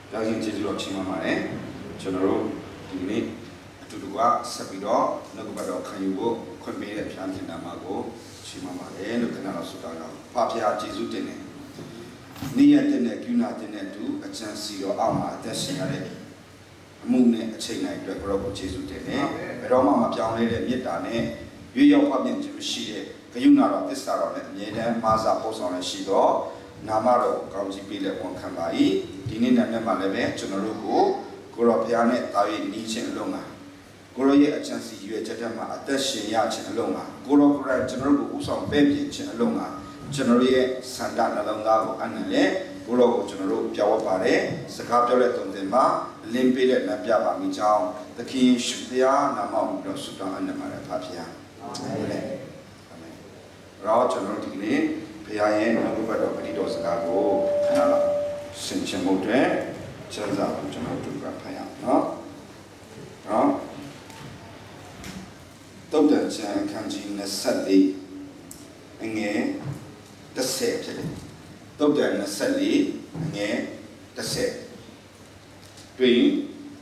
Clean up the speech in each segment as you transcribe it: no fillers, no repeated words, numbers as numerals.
ပြောင်းကျေးဇူးတော်ချီးမွမ်းပါတယ်ကျွန်တော်တို့ဒီနေ့အတူတူကဆက်ပြီးတော့နှုတ်ကပတ်တော်ခံယူဖို့ခွင့်ပေးတဲ့ဖျားမြင်နာမှာကိုချီးမွမ်းပါတယ်လို့ခဏတော့ဆုတောင်းကြအောင်ဖဖျားကျေးဇူးတင်တယ်နေ့ရက်တဲ့ကုဏတဲ့တူအချမ်းစီတော်အောက်မှာအသက်ရှင်ရတဲ့အမှုနဲ့အချိန်တိုင်းအတွက်ကိုကျေးဇူးတင်တယ်ဘယ်တော့မှမပြောင်းလဲတဲ့မေတ္တာနဲ့ရွေးရောက်ဖပြင်းခြင်းမရှိတဲ့ဂရုဏာတော်သစ္စာတော်နဲ့အမြဲတမ်းမာစာပို့ဆောင်ရရှိတော့နာမတော်ကောင်းကြီးပေးလက်ဝန်ခံပါ၏ဒီနေ့နဲ့မှလည်းပဲကျွန်တော်တို့ကိုရောဘုရားနဲ့တာ၍နီးခြင်းအလုံးမှာကိုရောရဲ့အချမ်းစီရွေချက်တဲ့မှာအသက်ရှင်ရခြင်းအလုံးမှာကိုရောကိုယ်ကျွန်တော်တို့ကိုဥဆောင်ပဲ့ပြင်ခြင်းအလုံးမှာကျွန်တော်ရဲ့စန္ဒနှလုံးသားကိုအနံ့နဲ့ကိုရောကိုကျွန်တော်တို့ပြောင်းပါတယ်စကားပြောတဲ့တုံတင်မှာလင်းပေးတဲ့နတ်ပြပါမိကြောင်းသခင်ရှုတရားနာမတော်ဆုတောင်းအနံ့ပါတယ်ဖခင်အာမင်အာမင်ရောကျွန်တော်ဒီနေ့ဘုရားရဲ့နှုတ်ဘတော်ပဋိတော်စကားကိုခဏလောက်ဆင်ခြင်ဖို့အတွက်ကျမ်းစာကိုကျွန်တော်တို့ကဖတ်ရအောင်နော်တုတ်တန်ချန်ခန်းကြီး24အငယ်10ဖြစ်တယ်တုတ်တန်24အငယ်10တွင်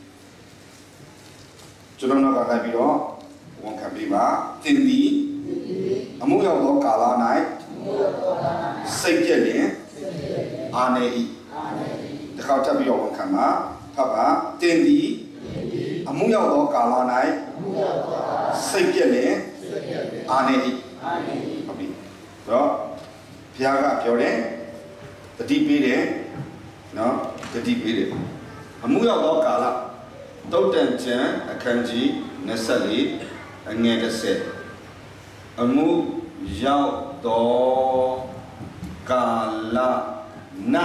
ကျွန်တော်ကလည်းပြီးတော့ဝန်ခံပေးပါတင်သည်အမှုရောက်သောကာလ၌စိတ်ပြည့်လျင်အာနေ၏တခါတက်ပြီးတော့ဝန်ခံပါဖတ်ပါတင်သည်အမှုရောက်သောကာလ၌စိတ်ပြည့်လျင်အာနေ၏ဟုတ်ပြီတော့ဘုရားကပြောတယ်တတိပေးတယ်နော်တတိပေးတယ်အမှုရောက်သောကာလတုတ်တန်ကျမ်းအခန်းကြီး24အငယ်10အမှုရောက်သောကာလ၌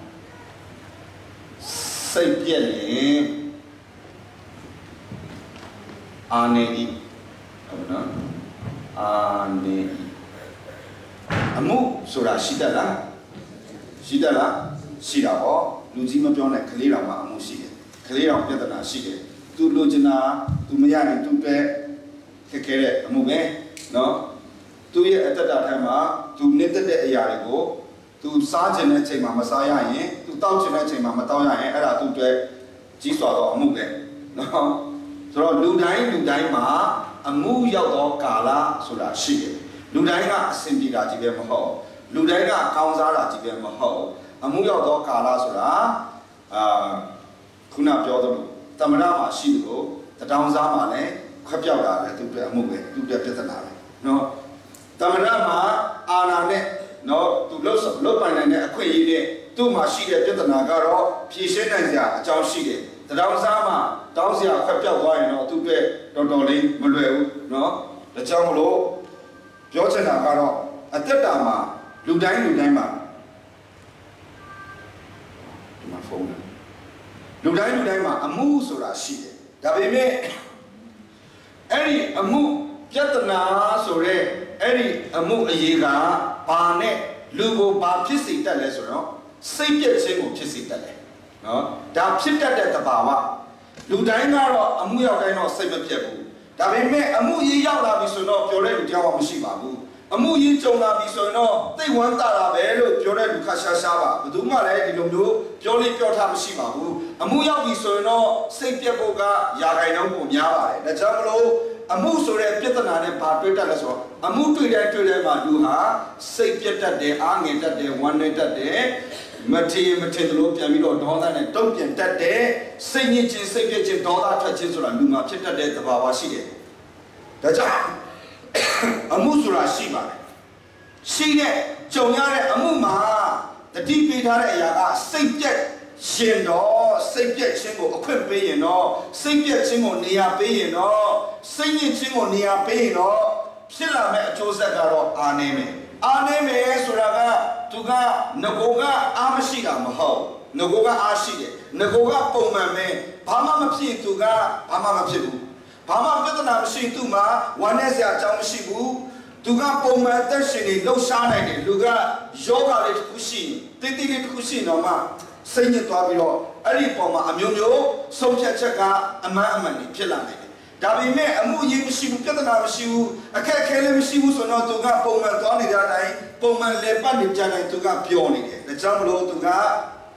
စိတ်ပြည့်လျင်အာနေ၏ဟုတ်နော်အာနေ၏အမှုဆိုတာရှိတတ်လားရှိတတ်လားရှိတာဟောလူကြီးမပြောနဲ့ကလေးတော်မှာအမှုရှိတယ်ကလေးတော်ပြဿနာရှိတယ်သူလိုချင်တာသူမရရင်သူပဲခက်ခဲတဲ့အမှုပဲနော်သူရဲ့အတ္တထဲမှာသူနေတတ်တဲ့အရာတွေကိုသူစားခြင်းတဲ့အချိန်မှာမစားရရင်သူတောက်ခြင်းတဲ့အချိန်မှာမတောက်ရရင်အဲ့ဒါသူ့အတွက်ကြီးစွာသောအမှုပဲနော်ဆိုတော့လူတိုင်းမှာအမှုရောက်သောကာလဆိုတာရှိတယ်လူတိုင်းကအဆင်ပြေတာကြီးပဲမဟုတ်လူတိုင်းကကောင်းစားတာကြီးပဲမဟုတ်အမှုရောက်သောကာလဆိုတာခုနပြောသလိုတမရမှာရှိသလိုတတောင်စားမှာလည်းခွက်ပြောက်တာလည်းသူ့အတွက်အမှုပဲသူ့အတွက်ပြဿနာပဲနော်တမရမှာအာနာနဲ့နော်သူလုတ်ပိုင်နိုင်တဲ့အခွင့်အရေးနဲ့သူ့မှာရှိတဲ့ပြဿနာကတော့ဖြေရှင်းနိုင်စရာအကြောင်းရှိတယ်တတောင်စားမှာတောင်းစရာခွက်ပြောက်သွားရင်တော့သူ့အတွက်တော်တော်လေးမလွယ်ဘူးနော်ဒါကြောင့်မလို့ပြောချင်တာကတော့အသက်တာမှာလူတိုင်းမှာဒီမှာဖုန်းလူတိုင်းမှာအမှုဆိုတာရှိတယ်ဒါပေမဲ့အဲ့ဒီအမှုပြဿနာဆိုတဲ့အဲ့ဒီအမှုအရေးကဘာနဲ့လူကိုဘာဖြစ်စေတတ်လဲဆိုတော့စိတ်ပြည့်ခြင်းကိုဖြစ်စေတတ်တယ်နော်ဒါဖြစ်တတ်တဲ့သဘာဝလူတိုင်းကတော့အမှုရောက်တိုင်းတော့စိတ်မပြတ်ဘူးဒါပေမဲ့အမှုရေးရောက်လာပြီဆိုတော့ပြောတဲ့လူတယောက်မှမရှိပါဘူးအမှုရေးကြုံလာပြီဆိုရင်တော့သိဝမ်းသာတာပဲလို့ပြောတဲ့လူခါရှားပါဘယ်သူမှလည်းဒီလိုမျိုးပြောလေးပြောထားမရှိပါဘူးအမှုရောက်ပြီဆိုရင်တော့စိတ်ပြတ်ဖို့ကယာခိုင်နှုန်းပုံများပါတယ်ဒါကြောင့်မလို့အမှုဆိုတဲ့ပြဿနာနဲ့ဘာတွေ့တတ်လဲဆိုတော့အမှုတွေ့တိုင်းမှာလူဟာစိတ်ပြတ်တတ်တယ်အားငယ်တတ်တယ်ဝမ်းနည်းတတ်တယ်မထင်လို့ပြန်ပြီးတော့ဒေါသနဲ့တုံ့ပြန်တတ်တယ်စိတ်ညစ်ခြင်းစိတ်ပြည့်ခြင်းဒေါသထွက်ခြင်းဆိုတာလူမှာဖြစ်တတ်တဲ့သဘာဝရှိတယ်ဒါကြောင့်အမှုဆိုတာရှိပါတယ်ရှိတဲ့ကြုံရတဲ့အမှုမှာတတိပေးထားတဲ့အရာကစိတ်ပြည့်ရှင်တော့စိတ်ပြည့်ခြင်းကိုအခွင့်ပေးရင်တော့စိတ်ပြည့်ခြင်းကိုနေရာပေးရင်တော့စိတ်ညစ်ခြင်းကိုနေရာပေးရင်တော့ဖြစ်လာမယ့်အကျိုးဆက်ကတော့အာနေမယ်ဆိုတာကသူကငကိုကအားမရှိတာမဟုတ်ငကိုကအားရှိတယ်ငကိုကပုံမှန်ပဲဘာမှမဖြစ်သူကဘာမှမဖြစ်ဘူးဘာမှပြဿနာမရှိသူမှာဝမ်းနည်းစရာအကြောင်းမရှိဘူးသူကပုံမှန်သက်ရှင်နေလှုပ်ရှားနိုင်တယ်လူကယောဂလေးတစ်ခုရှိတိတိလေးတစ်ခုရှိတော့မှစိတ်ညစ်သွားပြီးတော့အဲ့ဒီပုံမှာအမျိုးမျိုးဆုံးဖြတ်ချက်ကအမှန်ကြီးဖြစ်လာနိုင်တယ်ဒါပေမဲ့အမှုရေးမရှိဘူးပြဿနာမရှိဘူးအခက်အခဲလည်းမရှိဘူးဆိုတော့သူကပုံမှန်သွားနေတဲ့အတိုင်းပုံမှန်လေပတ်နေကြတိုင်းသူကပျော်နေတယ်ဒါကြောင့်မလို့သူက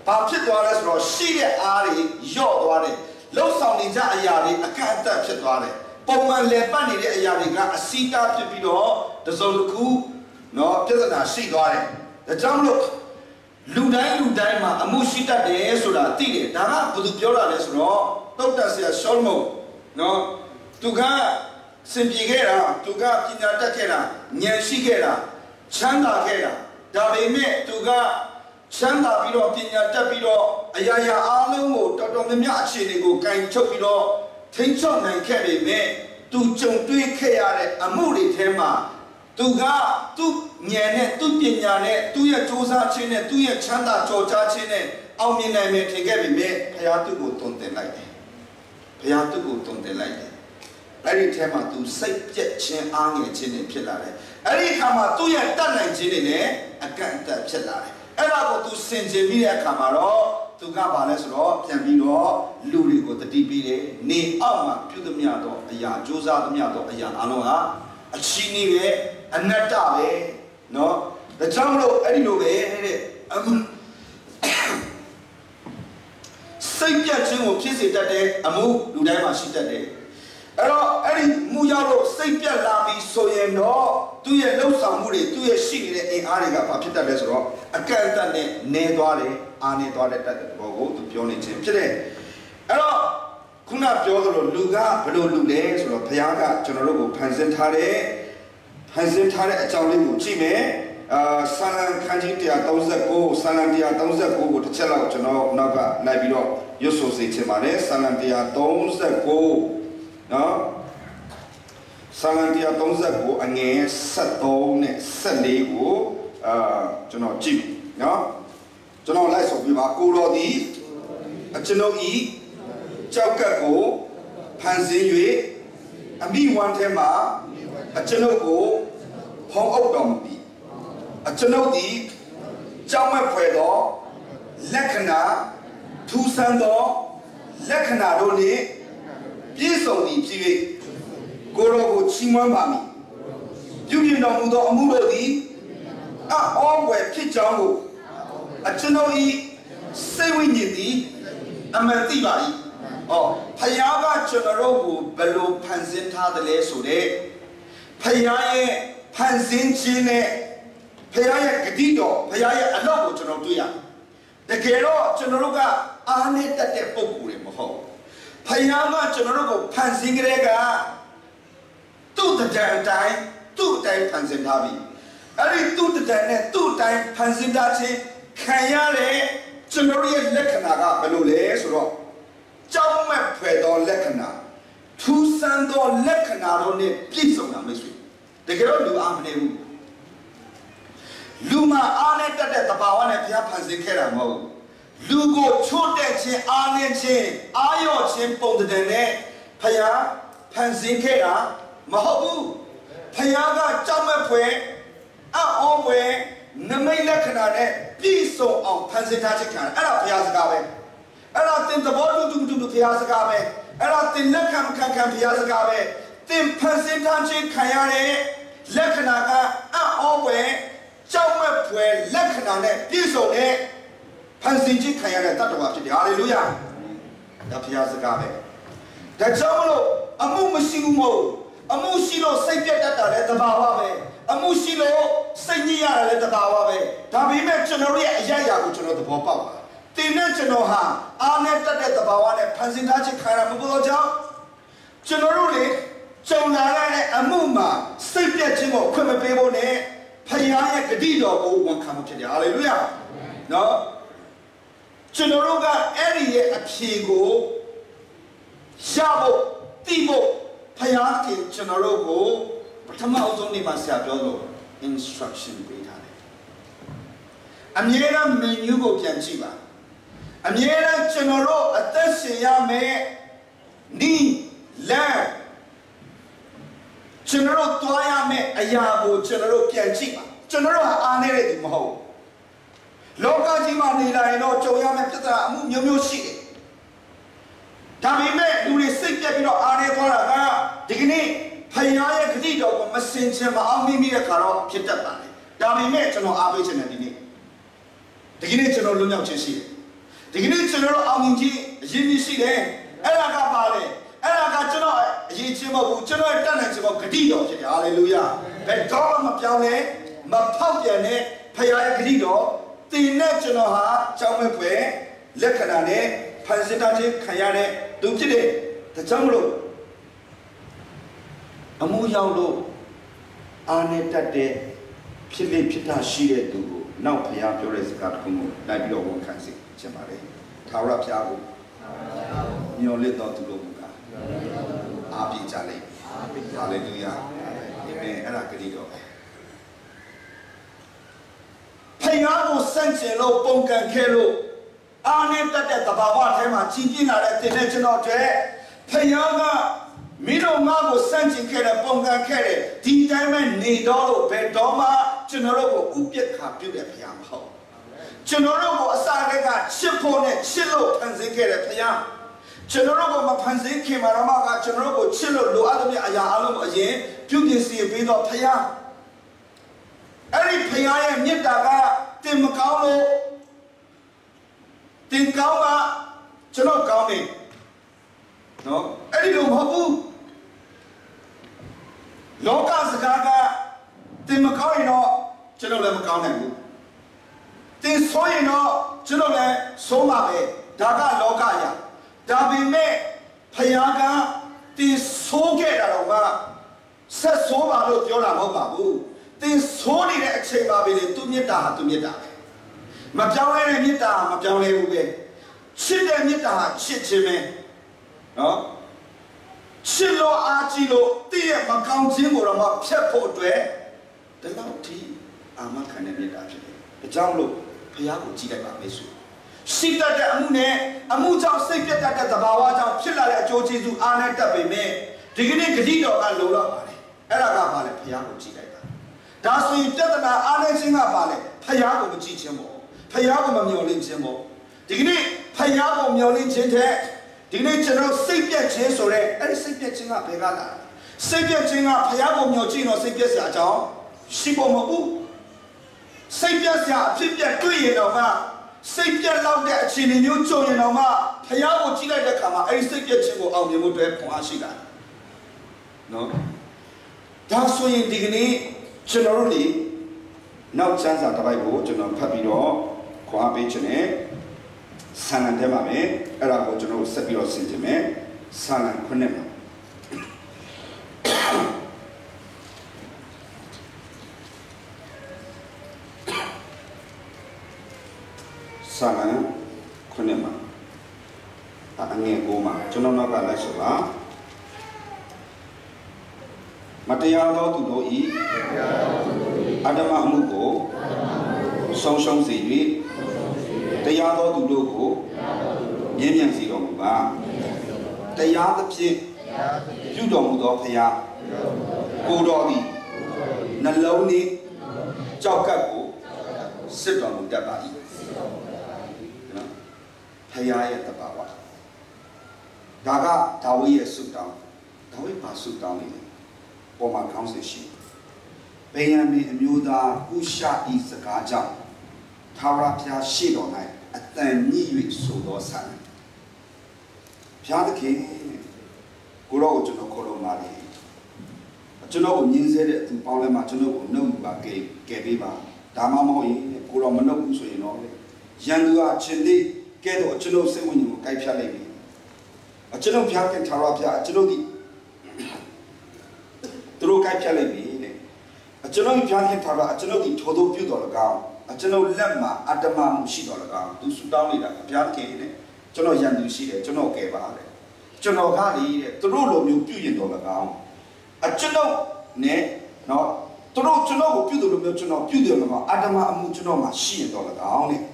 ဘာဖြစ်သွားလဲဆိုတော့ရှိတဲ့အားတွေယော့သွားတယ်လှုပ်ဆောင်နေကြအရာတွေအခက်အသက်ဖြစ်သွားတယ်ပုံမှန်လည်ပတ်နေတဲ့အရာတွေကအစီးတားဖြစ်ပြီးတော့တစုံတစ်ခုနော်ပြဿနာရှိသွားတယ်ဒါကြောင့်မလို့လူတိုင်းမှာအမှုရှိတတ်တယ်ဆိုတာသိတယ်ဒါကဘယ်သူပြောတာလဲဆိုတော့တုတ်တက်ဆရာရှောလမုန်နော်သူကစင်ပြေခဲ့တာသူကပညာတတ်ခဲ့တာဉာဏ်ရှိခဲ့တာချမ်းသာခဲ့တာဒါပေမဲ့သူကချမ်းသာပြီးတော့ပညာတတ်ပြီးတော့အရာရာအားလုံးကိုတော်တော်များများအခြေအနေကိုကင်ချုပ်ပြီးတော့ထိန်းချုပ်နိုင်ခဲ့ပေမဲ့သူကြုံတွေ့ခဲ့ရတဲ့အမှုတွေထဲမှာသူကသူ့ဉာဏ်နဲ့သူ့ပညာနဲ့သူ့ရဲ့စူးစမ်းခြင်းနဲ့သူ့ရဲ့ချမ်းသာကြော်ကြားခြင်းနဲ့အောင်မြင်နိုင်မယ်ထင်ခဲ့ပေမဲ့ဘုရားသူ့ကိုတုံ့တင်လိုက်တယ်ဘုရားသူ့ကိုတုံ့တင်လိုက်တယ်အဲ့ဒီထဲမှာသူစိတ်ပြက်ခြင်းအားငယ်ခြင်းတွေဖြစ်လာတယ်အဲ့ဒီအခါမှာသူ့ရဲ့တတ်နိုင်ခြင်းတွေလည်းအကန့်အသတ်ဖြစ်လာတယ်အဲ့ဒါကိုသူစင်ကြင်ပြီးတဲ့အခါမှာတော့သူကဘာလဲဆိုတော့ပြန်ပြီးတော့လူတွေကိုတတိပေးတယ်နေအောက်မှာပြုသမျှတော့အရာစူးစမ်းသမျှတော့အရာအလုံးဟာအချီးနှီးပဲအနတ္တပဲเนาะဒါကြောင့်မလို့အဲ့ဒီလိုပဲတဲ့စိတ်ပြတ်ခြင်းကိုဖြစ်စေတတ်တဲ့အမှုလူတိုင်းမှာရှိတတ်တယ်အဲ့တော့အဲ့ဒီမူရောက်လို့စိတ်ပြတ်လာပြီးဆိုရင်တော့သူ့ရဲ့လှုပ်ဆောင်မှုတွေသူ့ရဲ့ရှိနေတဲ့အင်အားတွေကဘာဖြစ်တတ်လဲဆိုတော့အကန့်အသတ်နဲ့နေသွားတယ်အားနေသွားတဲ့တတ်တဲ့ဘောကိုသူပြောနေခြင်းဖြစ်တယ်အဲ့တော့ခုနပြောသလိုလူကဘယ်လိုလူလဲဆိုတော့ဘုရားကကျွန်တော်တို့ကိုဖန်ဆင်းထားတဲ့အကြောင်းလေးကိုကြည့်မယ်ဆာလံခန်းကြီး139ဆာလံ139ကိုတစ်ချက်လောက်ကျွန်တော်နောက်ကလိုက်ပြီးတော့ရွတ်ဆိုစေချင်ပါတယ်ဆာလံ139နော်ဆာလံ139အငယ်73နဲ့74ကိုကျွန်တော်ကြည့်နော်ကျွန်တော်လိုက်ဆိုပြပါကိုတော်သည်အကျွန်ုပ်ဤကြောက်ကပ်ကိုဖန်ဆင်း၍အမိဝမ်းထဲမှာအကျွန်ုပ်ကိုဖုံးအုပ်တော်မူသည်အကျွန်ုပ်သည်ကြောက်မဲ့ဖွယ်သောလက္ခဏာထူးဆန်းသောလက္ခဏာတို့နှင့်ပြည့်စုံသည်ဖြစ်၍ကိုယ်တော်ကိုချီးမွမ်းပါမည်ပြုပြင်တော်မူသောအမှုတို့သည်အောဝယ်ဖြစ်ကြောင်းကိုအကျွန်ုပ်၏စိတ်ဝိညာဉ်သည်အမှန်သိပါ၏ဖယားကကျွန်တော်တို့ကိုဘယ်လိုဖန်ဆင်းထားသလဲဆိုတဲ့ဖယားရဲ့ဖန်ဆင်းခြင်းနဲ့ဖယားရဲ့ဂတိတော်ဖယားရဲ့အလုပ်ကိုကျွန်တော်တွေ့ရတယ်တကယ်တော့ကျွန်တော်တို့ကအားနဲ့တတ်တဲ့ပုံကိုယ်တွေမဟုတ်ဖယားကကျွန်တော်တို့ကိုဖန်ဆင်းကြတဲ့ကသူ့တံအတိုင်းသူ့အတိုင်းဖန်ဆင်းထားပြီအဲ့ဒီသူ့တံနဲ့သူ့အတိုင်းဖန်ဆင်းထားခြင်းခံရတဲ့ကျွန်တော်ရဲ့လက္ခဏာကဘယ်လိုလဲဆိုတော့ကြောက်မဲ့ဖွယ်သောလက္ခဏာထူးဆန်းသောလက္ခဏာတို့နဲ့ပြည့်စုံတာမိတ်ဆွေတကယ်တော့လူအားမနေဘူးလူမှာအားနဲ့တက်တဲ့သဘာဝနဲ့ဘုရားဖန်ဆင်းခဲ့တာမဟုတ်လူကိုချို့တဲ့ခြင်းအားနဲ့ခြင်းအာရော့ခြင်းပုံတည်းနဲ့ဘုရားဖန်ဆင်းခဲ့တာမဟုတ်ဘူးဘုရားကကြောက်မဲ့ဖွယ်အောဝယ်နမိတ်လက္ခဏာနဲ့ပြည့်စုံအောင်ဖန်ဆင်းထားခြင်းခံအဲ့ဒါဘုရားစကားပဲအဲ့ဒါသင်သဘောတူဘုရားစကားပဲအဲ့ဒါသင်လက်ခံခံဘုရားစကားပဲသင်ဖန်ဆင်းထားခြင်းခံရတဲ့လက္ခဏာကအောဝယ်ကြောက်မဲ့ဖွယ်လက္ခဏာနဲ့ပြည့်စုံတဲ့ဖန်ဆင်းခြင်းခံရတဲ့တတ္တဝါဖြစ်တယ်ဟာလေလုယာဒါဘုရားစကားပဲဒါကြောင့်မလို့အမှုမရှိဘူးမဟုတ်အမှုရှိလို့စိတ်ပြတ်တတ်တာလည်းသဘာဝပဲအမှုရှိလို့စိတ်ညစ်ရတာလည်းသဘာဝပဲဒါပေမဲ့ကျွန်တော်ရဲ့အရာရာကိုကျွန်တော်သဘောပေါက်ပါတင်နဲ့ကျွန်တော်ဟာအားနဲ့တတ်တဲ့သဘာဝနဲ့ဖန်ဆင်းထားခြင်းခံရမှာမဟုတ်ကြောင်းကျွန်တော်တို့လေကြုံလာတဲ့အမှုမှာစိတ်ပြတ်ခြင်းကိုခွင့်မပေးဖို့နဲ့ဖခင်ရဲ့ဂတိတော်ကိုဝန်ခံမှုဖြစ်တယ်ဟာလေလုယာနော်ကျွန်တော်တို့ကအဲ့ဒီရဲ့အဖြေကိုရဖို့သိဖို့ဖခင်ကျွန်တော်တို့ကိုပထမအဆုံးနေ့မှာဆရာပြောလို့ instruction ပေးထားတယ်အမြဲတမ်း menu ကိုပြန်ကြည့်ပါအမြဲတမ်းကျွန်တော်တို့အသက်ရှင်ရမယ်နီးလမ်းကျွန်တော်တို့တွားရမယ်အရာကိုကျွန်တော်တို့ပြန်ကြည့်ပါကျွန်တော်တို့ဟာအားနေတဲ့သူမဟုတ်လောကကြီးမှာနေလာရင်တော့ကြုံရမယ့်ပြဿနာအမှုမျိုးမျိုးရှိတယ်ဒါပေမဲ့လူတွေစိတ်ပြတ်ပြီးတော့အားနေသွားတာကဒီကနေ့ဖခင်ရဲ့ဂတိတော်ကိုမစင်ချင်မအောင်မိတဲ့ခါတော့ဖြစ်တတ်ပါတယ်ဒါပေမဲ့ကျွန်တော်အားပေးချင်တယ်ဒီနေ့ကျွန်တော်လွတ်မြောက်ခြင်းရှိတယ်ဒီကနေ့ကျွန်တော်တို့အောင်မြင်ခြင်းအရေးကြီးရှိတယ်အဲ့ဒါကပါလေအဲ့ဒါကကျွန်တော်အရေးကြီးမဟုတ်ဘူးကျွန်တော်တတ်နိုင်ခြင်းပေါ့ဂတိတော်ဖြစ်တယ်ဟာလေလုယာဘယ်တော့မှမပြောင်းလဲမဖောက်ပြန်တဲ့ဖခင်ရဲ့ဂတိတော်တင်နဲ့ကျွန်တော်ဟာကြောင်းမဲ့ဖွယ်လက္ခဏာနဲ့ဖန်ဆင်းထားခြင်းခံရတဲ့သူဖြစ်တယ်ဒါကြောင့်မလို့အမှုရောက်လို့အာနဲ့တတ်တဲ့ဖြစ်လေဖြစ်တာရှိတဲ့သူကိုနောက်ဖခင်ပြောတဲ့စကားတစ်ခုကိုလိုက်ပြီးတော့ဝန်ခံစေချင်ပါတယ်ထာဝရဘုရားကိုမျှော်လင့်တော်သူတို့ကအားပြကြလိမ့်ဟာလေလုယာအာမင်အဲ့ဒါဂတိတော်ပဲဖခင်ကိုစန့်ကျင်လို့ပုံကန်ခဲ့လို့အာနဲ့တတ်တဲ့သဘာဝထဲမှာကြီးပြင်းလာတဲ့တင်တဲ့ကျွန်တော်တွေဖခင်ကမင်းတို့ငါ့ကိုစန့်ကျင်ခဲ့တဲ့ပုံကန်ခဲ့တဲ့ဒီတိုင်းပဲနေတော့လို့ဘယ်တော့မှကျွန်တော်တို့ကိုဥပက္ခပြုတဲ့ဖခင်မဟုတ်ကျွန်တော်တို့ကိုအစာကချစ်ဖို့နဲ့ချစ်လို့ဖန်ဆင်းခဲ့တဲ့ဖခင်ကျွန်တော်တို့ကိုမဖန်ဆင်းခင်မှာတော့မှကျွန်တော်တို့ကိုချစ်လို့လိုအပ်တဲ့အရာအလုံးကိုအရင်ပြုပြင်စီပေးတော့ဖခင်အဲ့ဒီဖခင်ရဲ့မေတ္တာကတင်မကောင်းလို့တင်ကောင်းကကျွန်တော်ကောင်းနေနော်အဲ့ဒီလိုမဟုတ်ဘူးလောကစကားကတင်မကောင်းရင်တော့ကျွန်တော်လည်းမကောင်းနိုင်ဘူးတင်ဆိုးရင်တော့ကျွန်တော်လည်းဆိုးမှာပဲဒါကလောကရာဒါပေမဲ့ဖခင်ကတင်ဆိုးခဲ့တာတော့ကဆက်ဆိုးပါလို့ပြောတာမဟုတ်ပါဘူးတင်ဆိုးနေတဲ့အချိန်ပါပဲလေသူမေတ္တာဟာသူမေတ္တာပဲမပြောင်းလဲတဲ့မေတ္တာမပြောင်းလဲဘူးပဲချစ်တဲ့မေတ္တာဟာချစ်ခြင်းပဲနော်ချစ်လို့အားကြီးလို့တည့်ရဲ့မကောင်းခြင်းကိုတော့မှဖျက်ဖို့အတွက်ဒီလောက်ထိအာမခံတဲ့မေတ္တာဖြစ်တယ်ဒါကြောင့်လို့ဘုရားကိုကြည်လိုက်ပါမယ်ဆိုရှိတတ်တဲ့အမှုနဲ့အမှုကြောင့်စိတ်ပြတ်တတ်တဲ့သဘာဝကြောင့်ဖြစ်လာတဲ့အကျိုးကျေးဇူးအားနဲ့တတ်ပေမဲ့ဒီကနေ့ဂတိတော်ကလုံလောက်ပါလေအဲ့ဒါကပါလေဘုရားကိုကြည်လိုက်တာဒါဆိုရင်ပြဿနာအားနဲ့ခြင်းကပါလေဘုရားကိုမကြည်ခြင်းပေါ့ဘုရားကိုမမျှော်လင့်ခြင်းပေါ့ဒီကနေ့ဘုရားကိုမျှော်လင့်ခြင်းတဲ့ဒီနေ့ကျွန်တော်စိတ်ပြတ်ခြင်းဆိုတဲ့အဲ့ဒီစိတ်ပြတ်ခြင်းကဘယ်ကလာစိတ်ပြတ်ခြင်းကဘုရားကိုမျှော်ကြည့်တော့စိတ်ပြတ်စရာအကြောင်းရှိဖို့မဟုတ်ဘူးစိတ်ပြတ်စရာအဖြစ်ပြတ်တွေ့ရင်တော့မှစိတ်ပြတ်လောက်တဲ့အခြေအနေမျိုးကြုံရင်တော့မှဘုရားကိုကြည့်လိုက်တဲ့အခါမှာအဲ့ဒီစိတ်ပြတ်ခြင်းကိုအောင်မြင်ဖို့အတွက်ခွန်အားရှိတာနော်ဒါဆိုရင်ဒီကနေ့ကျွန်တော်တို့ဒီနောက်ချမ်းစာတစ်ပိုက်ကိုကျွန်တော်ဖတ်ပြီးတော့ခွန်အားပေးခြင်းနဲ့ဆာလံထဲမှာပဲအဲ့ဒါကိုကျွန်တော်ဆက်ပြီးတော့ဆင်ခြင်မယ်ဆာလံ9မှာဆာလံ9မှာအငယ်9မှာကျွန်တော်နောက်ကလိုက်ဆိုပါမတရားသောသူတို့ဤအတ္တမအမှုကိုဆုံးရှုံးစေ၍တရားသောသူတို့ကိုမြင့်မြတ်စေတော်မူပါတရားသဖြင့်ပြုတော်မူသောဘုရားကိုတော်သည်နှလုံးနှင့်ကြောက်ကပ်ကိုစစ်တော်မူတတ်ပါ၏နော်ဘုရားရဲ့တပါဝါဒါကဒါဝိရဲ့ဆုတောင်းဒါဝိပါဆုတောင်းနေတယ်ပေါ်မှာခေါင်းစဉ်ရှိဗေယံမင်းအမျိုးသားကုရှာဤစကားကြောင့်ထာဝရဘုရားရှေ့တော်၌အတန်မြည်၍ဆိုသောဆာလံဘုရားသခင်ကိုရောကိုကျွန်တော်ခေါ်တော်မှာလေကျွန်တော်ကိုညင်းဆဲတဲ့အသူပေါင်းလဲမှာကျွန်တော်ကိုနှုတ်ပါကဲပေးပါဒါမှမဟုတ်ရင်ကိုရောမနှုတ်ဘူးဆိုရင်တော့ရန်သူကချင်းလေးကဲတော့ကျွန်တော်စိတ်ဝိညာဉ်ကိုကိုက်ဖြတ်လိုက်ပြီကျွန်တော်ဘုရားခင်ထာဝရဘုရားကျွန်တော်ဒီသူတို့ကိုက်ဖြတ်လိုက်ပြီတဲ့ကျွန်တော်ဘုရားခင်ထာဝရကျွန်တော်ဒီထိုးထိုးပြုတော်၎င်းကျွန်တော်လက်မှာအတ္တမမှုရှိတော်၎င်းသူဆူတောင်းနေတာဘုရားခင်နဲ့ကျွန်တော်ရန်သူရှိတယ်ကျွန်တော်ကဲပါတယ်ကျွန်တော်ကလေတဲ့သူတို့လိုမျိုးပြုရင်တော်၎င်းကျွန်တော်နဲ့နော်သူတို့ကျွန်တော်ကိုပြုတယ်လို့မျိုးကျွန်တော်ပြုတယ်လို့အတ္တမအမှုကျွန်တော်မှာရှိရင်တော်၎င်းတဲ့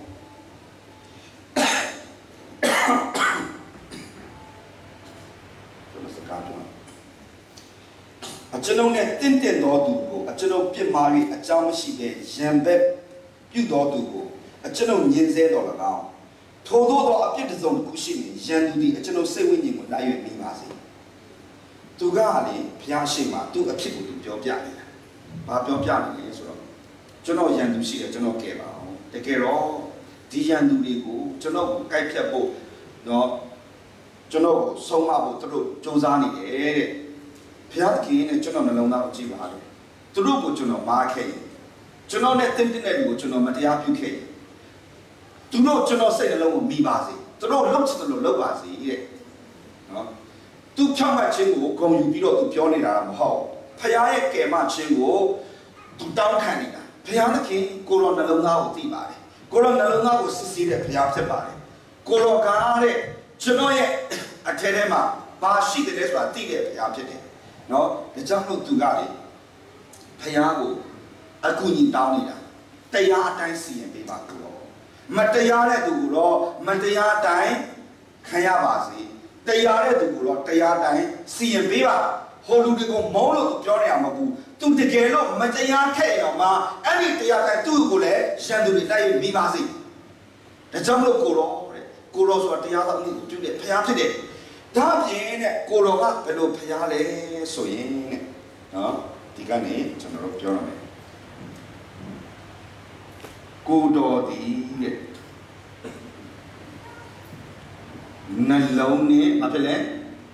ကျွန်တော်နဲ့တင့်တယ်တော်သူကိုကျွန်တော်ပြစ်မှားပြီးအကြောင်းမရှိတဲ့ရံဘက်ပြုတော်သူကိုကျွန်တော်ညင်ဆဲတော်၎င်းထို့သောအပြစ်တစ်စုံတစ်ခုရှိရင်ရန်သူသည်ကျွန်တော်စိတ်ဝိညာဉ်ကိုလိုက်ရွေးနေပါစေသူကလေဘုရားရှိခိုးသူ့အဖြစ်ကိုသူပြောပြနေတာဘာပြောပြနေလဲဆိုတော့ကျွန်တော်ရန်သူရှိတယ်ကျွန်တော်ကဲပါအောင်တကယ်တော့ဒီရန်သူတွေကိုကျွန်တော်ကိုကိုက်ဖြတ်ဖို့နော်ကျွန်တော်ကိုဆုံးမဖို့သူတို့စူးစမ်းနေတယ်တဲ့ဘုရားသခင်နဲ့ကျွန်တော်နှလုံးသားကိုကြည့်ပါလေသူတို့ကိုကျွန်တော်မားခဲ့ကျွန်တော်နဲ့တင်းတင်းတဲ့လူကိုကျွန်တော်မတရားပြုခဲ့သူတို့ကျွန်တော်စိတ်နှလုံးကိုမိပါစေသူတို့လှုပ်ချင်တယ်လို့လှုပ်ပါစေတဲ့နော်သူဖြောင့်မတ်ခြင်းကိုဂုဏ်ယူပြီးတော့သူပြောနေတာမဟုတ်ဖခင်ရဲ့ကယ်မခြင်းကိုသူတောင်းခံနေတာဘုရားသခင်ကိုရောနှလုံးသားကိုသိပါတယ်ကိုရောနှလုံးသားကိုစစ်ဆေးတဲ့ဘုရားဖြစ်ပါတယ်ကိုရောကားတဲ့ကျွန်တော်ရဲ့အထက်ထဲမှာဘာရှိတယ်လဲဆိုတာသိတဲ့ဘုရားဖြစ်တယ်နော်ဒါကြောင့်လို့သူကလေဘုရားကိုအကူအညီတောင်းနေတာတရားအတိုင်းစီရင်ပေးပါကိုရောမတရားတဲ့သူကိုတော့မတရားအတိုင်းခံရပါစေတရားတဲ့သူကိုတော့တရားတိုင်းစီရင်ပေးပါဟိုလူတွေကိုမုန်းလို့ပြောနေရမှာဘူးသူတကယ်လို့မတရားခဲ့ရမှာအဲ့ဒီတရားတိုင်းသူ့ကိုလည်းရန်သူတွေတိုက်မိပါစေဒါကြောင့်လို့ကိုရောတဲ့ကိုရောဆိုတာတရားတော်ကိုပြုတဲ့ဖျားဖြစ်တယ်ဒါပြင်တဲ့ကိုရောကဘယ်လိုဖျားလဲဆိုရင်တဲ့နော်ဒီကနေကျွန်တော်တို့ပြောရမယ်ကိုတော်ဒီတဲ့နှလုံးနဲ့ဘာဖြစ်လဲ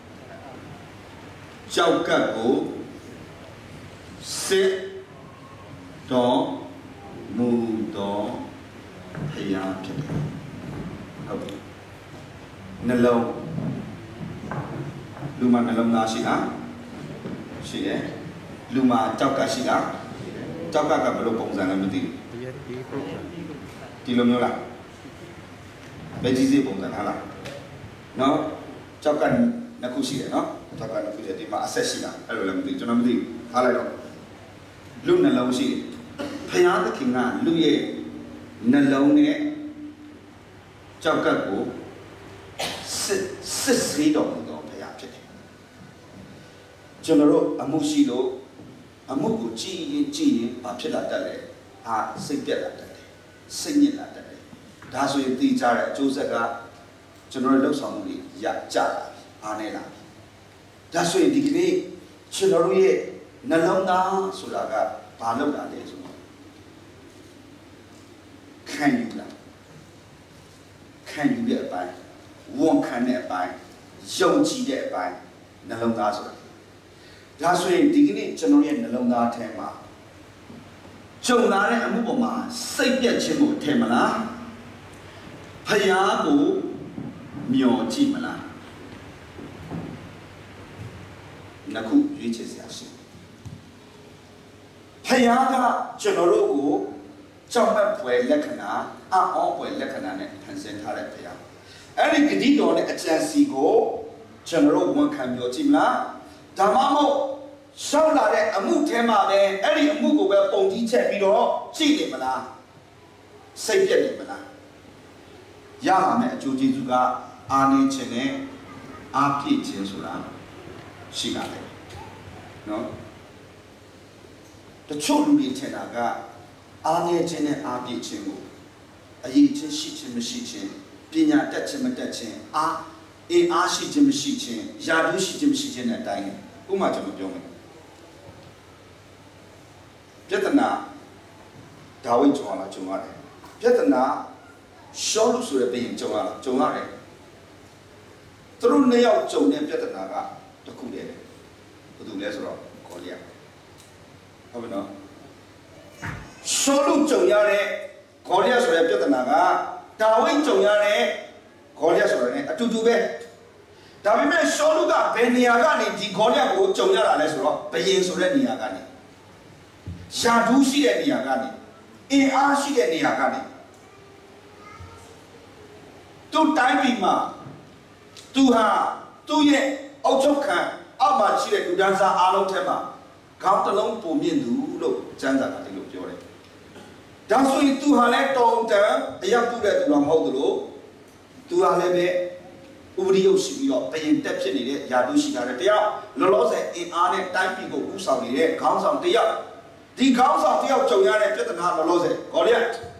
ကြောက်ကပ်ကိုစစ်တော်မူတော်ဖျားဖြစ်တယ်ဟုတ်ပြီနှလုံးလူမှာနှလုံးသားရှိလားရှိတယ်လူမှာကြောက်ကပ်ရှိလားကြောက်ကပ်ကဘယ်လိုပုံစံလဲမသိဘူးဒီလိုမျိုးလားဘယ်ကြီးစီပုံစံလားနော်ကြောက်ကနှစ်ခုရှိတယ်နော်ကြောက်ကနှစ်ခုရှိတယ်ဒီမှာအဆက်ရှိတာအဲ့လိုလည်းမသိကျွန်တော်မသိဘူးအားလိုက်တော့လူနှလုံးရှိတယ်ဘုရားသခင်ကလူရဲ့နှလုံးနဲ့ကြောက်ကကိုစစ်ဆေးတော်မူသောဘုရားဖြစ်တယ်ကျွန်တော်တို့အမှုရှိလို့အမှုကိုကြည်ရင်ဘာဖြစ်လာတတ်လဲစိတ်ပြက်လာတတ်တယ်စိတ်ညစ်လာတတ်တယ်ဒါဆိုရင်သိကြတဲ့အကျိုးဆက်ကကျွန်တော်တို့လှုပ်ဆောင်မှုတွေရကြလာပြီအားနေလာပြီဒါဆိုရင်ဒီကနေ့ကျွန်တော်တို့ရဲ့နှလုံးသားဆိုတာကဘာလုပ်တာလဲဆိုတော့ခံယူတဲ့အပိုင်းဝန်ခံတဲ့အပိုင်းယုံကြည်တဲ့အပိုင်းနှလုံးသားဆိုတာဒါဆိုရင်ဒီကနေ့ကျွန်တော်ရဲ့နှလုံးသားထဲမှာကြုံလာတဲ့အမှုပေါ်မှာစိတ်ပြက်ခြင်းကိုထင်မလားဖယားကိုမျောကြည့်မလားနှစ်ခုရွေးချယ်စရာရှိဖယားကကျွန်တော်တို့ကိုကြောက်မက်ဖွယ်လက္ခဏာအောဖွယ်လက္ခဏာနဲ့ဖန်ဆင်းထားတဲ့ဖယားအဲ့ဒီဂတိတော်နဲ့အကြံစီကိုကျွန်တော်တို့ဝန်ခံမျောကြည့်မလားဒါမှမဟုတ်ရှောက်လာတဲ့အမှုထဲမှာပဲအဲ့ဒီအမှုကိုပဲပုံကြီးချက်ပြီးတော့ကြည့်နေမလားစိတ်ပြက်နေမလားရပါမယ်အကျိုးကျေးဇူးကအာနေခြင်းနဲ့အားပြည့်ခြင်းဆိုတာရှိတာလေနော်တချို့လူတွေထင်တာကအားနေခြင်းနဲ့အားပြည့်ခြင်းကိုအရေးချင်းရှိခြင်းမရှိခြင်းပညာတတ်ခြင်းမတတ်ခြင်းအင်အားရှိခြင်းမရှိခြင်းယာတုရှိခြင်းမရှိခြင်းနဲ့အတိုင်းဥပမာကျွန်တော်ပြောမယ်ပြဿနာဒါဝိဒ်ကြုံလာကြုံရတယ်ပြဿနာရှောလူဆိုတဲ့ဘုရင်ကြုံရတယ်သူတို့နှစ်ယောက်ကြုံတဲ့ပြဿနာကတစ်ခုတည်းဘယ်သူလဲဆိုတော့ဂေါလိယဟုတ်ပြီနော်ရှောလူကြုံရတဲ့ဂေါလိယဆိုတဲ့ပြဿနာကဒါဝိဒ်ကြုံရတဲ့ဂေါလိယဆိုတဲ့ အတူတူပဲဒါပေမဲ့ရှောလူကဘယ်နေရာကနေဒီဂေါလိယကိုကြုံရတာလဲဆိုတော့ဘုရင်ဆိုတဲ့နေရာကနေရှာဒူးရှိတဲ့နေရာကနေအင်အားရှိတဲ့နေရာကနေသူ့တိုင်းပြည်မှာသူဟာသူ့ရဲ့အောက်ချုပ်ခံအောက်မှာရှိတဲ့လူဒန်းစားအားလုံးထဲမှာခေါင်းတစ်လုံးပုံမြင့်သူလို့ကျမ်းစာကဒီလိုပြောတယ်။ဒါဆိုရင်သူဟာလည်းတုံတန်အရောက်ပြုတဲ့သူတော့မဟုတ်သလိုသူဟာလည်းပဲဥပဒေရုပ်ရှိပြီးတော့ဘယင်တက်ဖြစ်နေတဲ့ယာတုရှိတာတဲ့တရားလောလောဆယ်အင်အားနဲ့တိုင်းပြည်ကိုဥဆောင်နေတဲ့ခေါင်းဆောင်တရားဒီခေါင်းဆောင်တယောက်ကြုံရတဲ့ပြဿနာလောလောဆယ်ဂေါလိယ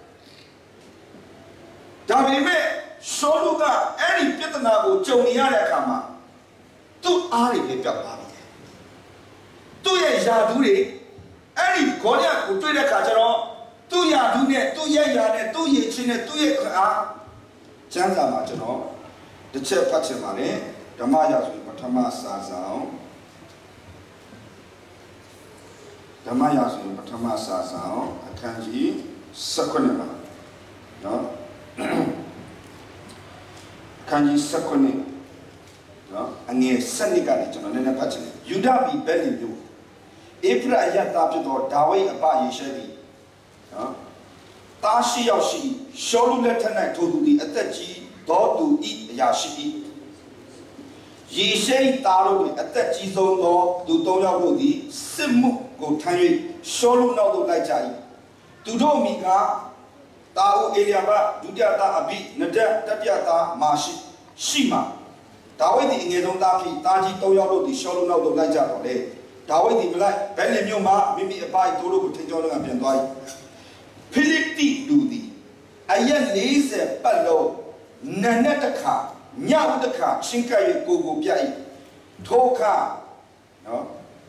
ဒါပေမဲ့ရှောလူကအဲ့ဒီပြဿနာကိုကြုံနေရတဲ့အခါမှာသူ့အားတွေလည်းပြောက်သွားပြီသူ့ရဲ့ယာတုတွေအဲ့ဒီဂေါလိယကိုတွေ့တဲ့အခါကျတော့သူ့ယာတုနဲ့သူ့ရဲ့ယာနဲ့သူ့ရဲ့ချချင်းနဲ့သူ့ရဲ့ခွန်အားကျမ်းစာမှာကျွန်တော်တစ်ချက်ဖတ်ချင်ပါတယ်ဓမ္မရာဇဝင်ပထမစာဆောင်ဓမ္မရာဇဝင်ပထမစာဆောင်အခန်းကြီး19မှာနော်အခန်းကြီး19နော်အငယ်7ကနေကျွန်တော်နည်းနည်းဖတ်ချင်တယ်ယူဒပြည်ဗက်လင်မြို့ဧဖရယတ်သားဖြစ်သောဒါဝိဒ်အဖယေရှဲသည်နော်တာရှိရောက်ရှိရှောလုလက်ထက်၌ထိုသူသည်အသက်ကြီးသောသူဤအရာရှိ၏ယေရှဲသားတို့သည်အသက်ကြီးဆုံးသောသူ3ယောက်တို့သည်စစ်မှုကိုထမ်း၍ရှောလုနောက်သို့လိုက်ကြ၏သူတို့မိကတာအိုအေလျာဘဒုတိယသားအဘိနဒတ်တတိယသားမာရှိမာဒါဝိဒ်သည်အငယ်ဆုံးသားဖြစ်တာကြီး3ယောက်တို့သည်ရှောလုနောက်သို့လိုက်ကြတော့လေဒါဝိဒ်သည်မလိုက်ဗက်လင်မြို့မှာမိမိအပိုင်တို့ကိုထင်ကြောလုံးကပြန်သွား၏ဖိလိပ္တိလူသည်အရက်40ပတ်လုံးနံနက်တစ်ခါညဦးတစ်ခါချင်းကပ်၍ကိုပြတ်၏ထိုအခါနော်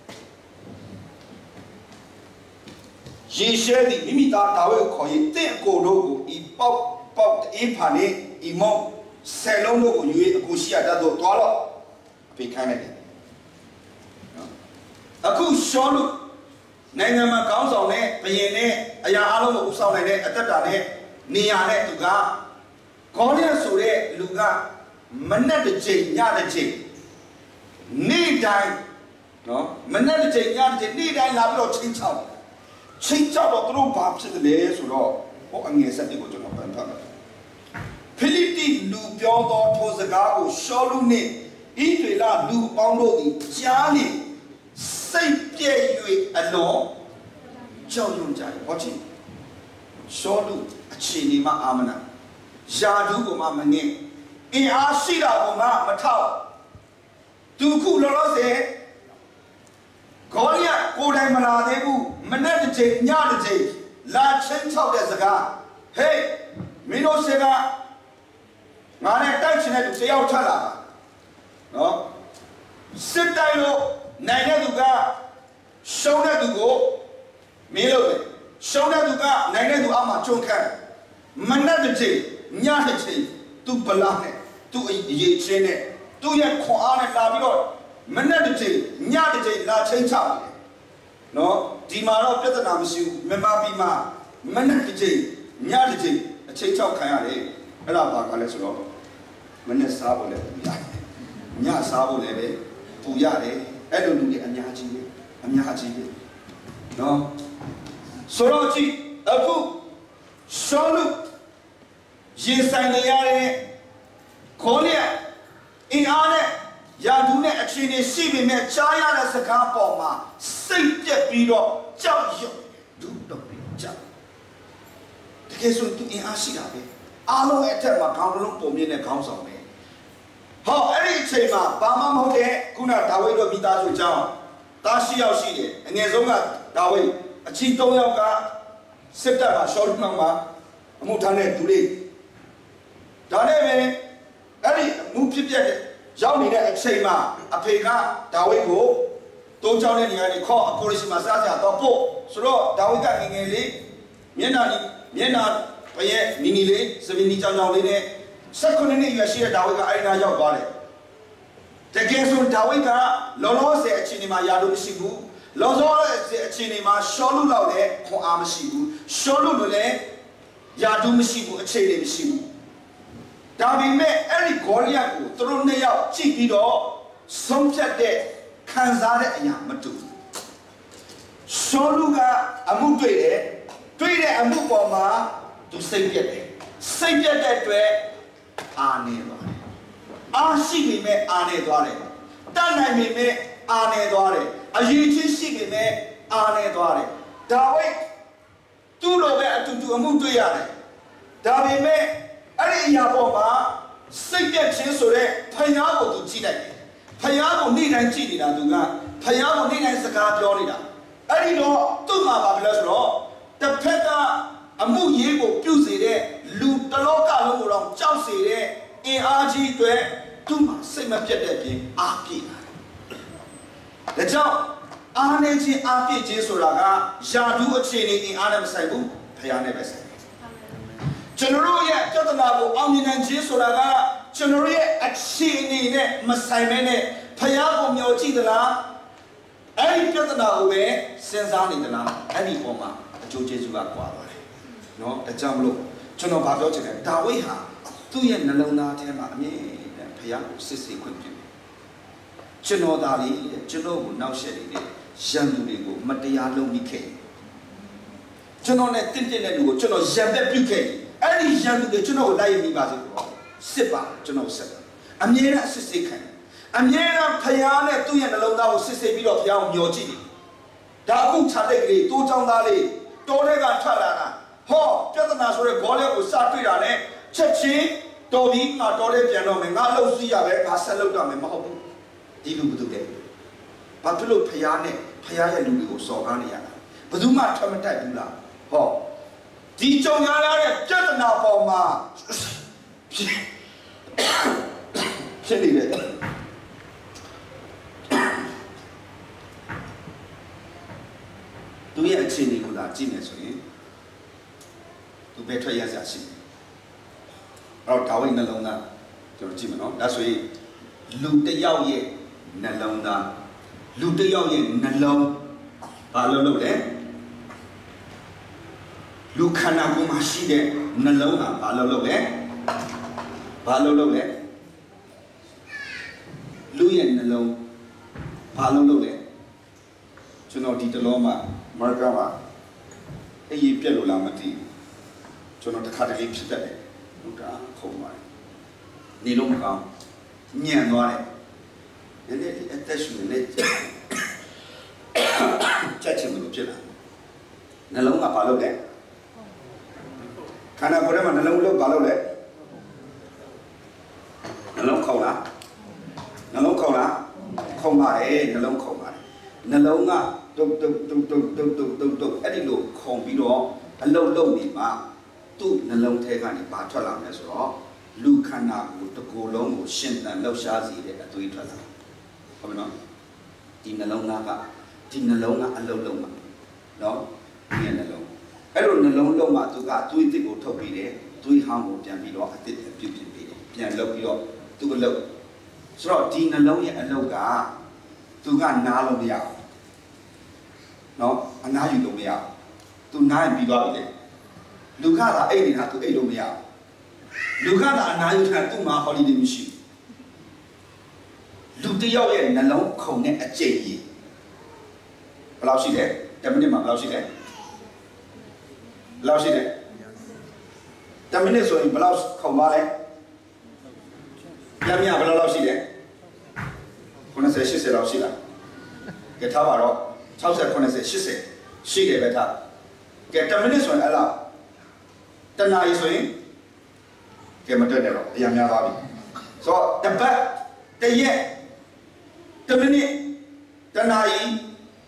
ယေရှဲသည်မိမိသားဒါဝိဒ်ကိုခေါ်၍တင့်အကိုတို့ကိုဤပေါက်အေးဖာနှင့်ဤမောက်ဆယ်လုံးတို့ကိုယူ၍အကိုရှိရတတ်သောသွားတော့အဖေခိုင်းလိုက်တယ်နော်အခုရှောလုနိုင်ငံမှာခေါင်းဆောင်နဲ့ဘုရင်နဲ့အရာအလုံးကိုဥဆောင်နိုင်တဲ့အသက်တာနဲ့နေရာနဲ့သူကခေါင်းရဆိုတဲ့လူကမနက်တစ်ချိန်ညတစ်ချိန်နေ့တိုင်းနော်မနက်တစ်ချိန်ညတစ်ချိန်နေ့တိုင်းလာပြီးတော့ချင်းချောက်တော့သူတို့ဘာဖြစ်တယ်လဲဆိုတော့ဟိုအငယ်ဆက်တွေကိုကျွန်တော်ပြန်ဖတ်မယ်ဖိလိပ္တိလူပြောသောထိုစကားကိုရှောလုနှင့်ဣသရေလလူပေါင်းတို့သည်ကြားလျင်စိတ်ပြည့်၍အလွန်ကြောက်ရွံ့ကြတယ်ဟောချင်ရှောလုအခြေအနေမှာအာမနာယာဒုကိုမှမငင်းအင်အားရှိတာကိုမှမထောက်သူခုလောလောဆယ်ဂေါလိယကိုယ်တိုင်မလာသေးဘူးမနေ့တစ်ချိန်ညတစ်ချိန်လာချင်းချောက်တဲ့စကားဟေးမင်းတို့ကငါနဲ့တိုက်ချင်တဲ့သူတယောက်ထလာတာနော်စစ်တိုင်းလို့နိုင်တဲ့သူကရှုံးတဲ့သူကိုမင်းလို့ရှုံးတဲ့သူကနိုင်တဲ့သူအောက်မှာကျုံခတ်မနေ့တစ်ချိန်ညတစ်ချိန်သူပလာနဲ့သူအရေးချင်းနဲ့သူရဲ့ခွန်အားနဲ့လာပြီးတော့မနေ့တစ်ချိန်ညတစ်ချိန်လာချင်းချတယ်နော်ဒီမှာတော့ပြဿနာမရှိဘူးမြန်မာပြည်မှာမနေ့တစ်ချိန်ညတစ်ချိန်အချိန်ချောက်ခံရတယ်အဲ့ဒါဘာကလဲဆိုတော့မနေ့စားဖို့လည်းပူရတယ်ညစားဖို့လည်းပဲပူရတယ်အဲ့လိုလူတွေအများကြီးပဲနော်ဆိုတော့ကြည့်အခုရှောလုရင်ဆိုင်နေရတဲ့ခေါ်ရအင်အားနဲ့ယာဒုနဲ့အခြေအနေရှိပေမဲ့ကြားရတဲ့စကားပေါ်မှာစိတ်ပြက်ပြီးတော့ကြောက်ရွံ့ဒုတော့ပြီးကြောက်တကယ်ဆိုသူအင်အားရှိတာပဲအားလုံးအထက်မှာခေါင်းလုံးပုံမြင့်တဲ့ခေါင်းဆောင်ပဲဟောအဲ့ဒီအချိန်မှာဘာမှမဟုတ်တဲ့ခုနဒါဝိဒ်တို့မိသားစုကြောင့်တားရှိရောက်ရှိတယ်အငယ်ဆုံးကဒါဝိဒ်အချီ3ယောက်ကစစ်တပ်မှာရှောလုမှာအမှုထမ်းတဲ့သူတွေဒါနဲ့ပဲအဲ့ဒီအမှုဖြစ်ပြတဲ့ရောက်နေတဲ့အချိန်မှာအဖေကဒါဝိဒ်ကိုတုံးချောင်းတဲ့နေရာတွေခေါ်အကိုရရှိမှာစားကြတော့ပို့ဆိုတော့ဒါဝိဒ်ကငယ်ငယ်လေးမျက်နှာပရဲ့နီနီလေးစပင်းနီချောင်းချောင်းလေးနဲ့19နှစ်ရွယ်ရှိတဲ့ဒါဝိဒ်ကအဲ့ဒီနာရောက်သွားတယ်တကယ်ဆိုဒါဝိဒ်ကလောလောဆယ်အချိန်ဒီမှာယာဒုမရှိဘူးလောလောဆယ်အချိန်ဒီမှာရှောလုလောက်လည်းခွန်အားမရှိဘူးရှောလုလိုလည်းယာဒုမရှိဘူးအခြေအနေမရှိဘူးဒါပေမဲ့အဲ့ဒီဂေါလိယကိုသူတို့နှစ်ယောက်ကြည့်ပြီးတော့ဆုံးဖြတ်တဲ့ခံစားတဲ့အရာမတူဘူးရှောလုကအမှုတွေ့တဲ့အမှုပေါ်မှာသူစိတ်ပြတ်တယ်စိတ်ပြတ်တဲ့အတွက်အာနေသွားတယ်အားရှိပေမဲ့အာနေသွားတယ်တတ်နိုင်ပေမဲ့အာနေသွားတယ်အရေးချင်းရှိပေမဲ့အာနေသွားတယ်ဒါဝိဒ်သူ့လိုပဲအတူတူအမှုတွေ့ရတယ်ဒါပေမဲ့အဲ့ဒီအရာပေါ်မှာစိတ်ပြတ်ခြင်းဆိုတဲ့ဖယားကိုသူကြည့်လိုက်တယ်ဖယားကိုနေ့တိုင်းကြည့်နေတာသူကဖယားကိုနေ့တိုင်းစကားပြောနေတာအဲ့ဒီတော့သူ့မှာဘာဖြစ်လဲဆိုတော့တစ်ဖက်ကအမှုရေးကိုပြုစေတဲ့လူတလောကလုံးကိုတော့ကြောက်စေတဲ့အင်အားကြီးတွေသူ့မှာစိတ်မပြတ်တဲ့ပြင်အားပြည့်လာတယ်ဒါကြောင့်အားနေခြင်းအားပြည့်ခြင်းဆိုတာကယာဒုအခြေအနေအင်အားနဲ့မဆိုင်ဘူးဖယားနဲ့ပဲဆိုင် General yet, Jotanago, Omnian Jisoraga, General yet, at Shini, Massimene, Payago Miochidala, any Jotanago way, Senzani the Lam, any woman, a Jojesuga Quava. No, a Jamlo, Jono Bagotin, Dawiha, 2 years Nalona Tema, me, Payago, Sissy Quinty. General Dali, General now shedding it, Shandugo, Matiano Mike. General Tintin, General Zabet Buke. Any young the general life in Basil, Sipa, General Seven. I'm near a sister. I'm near a Payana, 2 years alone now, sister below Young Yoji. Dabu Tadegri, 2 Town Valley, Torega Talana, Ho, Jatanas were a goalie with Sapirane, Chechi, Toby, my daughter Piano, and Malo Siave, Marcelo and Mahobu. Dilu today. Patulo Payane, Payaya Lugo, Sorania. Paduma Tomatabula, Ho. The Jonah just now for ma. Do we have chili with our genius? To better yes, I see. Our towing alone, Jimino. That's why loot the yaw ye, Nalona. Loot the yaw ye, Nalon. Palo there. Lucana Gumashide, Nalona, Palolo, Louis and Nalo, Palolo, Juno di Loma, Margava, a Yellow Lamati, Juno the Catholic Stelle, Luca, Homa, Nilonga, Nianware, and then attachment, Chachim Jilla, Nalonga Palole. Can I put him on a low ballet? Nalong cola, Nalong cola, Coma, Nalong coma, Nalonga, Edilo, Combido, a low ma, 2 Nalong take on the Batalam as well, Lucana with the Golong, Shin and Low Shazi at 2 Itala. Come on, Tinalonga, Tinalonga, a low, no, Nalong. I don't know Loma to got 2 people to be there, 3 humble can be locked at the beauty, can look you to a low. So, Tina Loya and Loga to got Nalomia. No, and now you do me out. To 9 be lovely. Lucana 8 had to 8 me out. Lucana and now you have 2 more holiday machine. Lutia and Nalon connect a J. Blousy there, the minimum blousy there. Blousy there. The minutes in blouse comale. Yamia blousy there. When I say she said, Lausila. Get Tavaro, Tausa when I say she said, she gave it up. Get the minutes on allow. The night is in. Get maternal, Yamia Babi. So the back, the year, the minute, the night,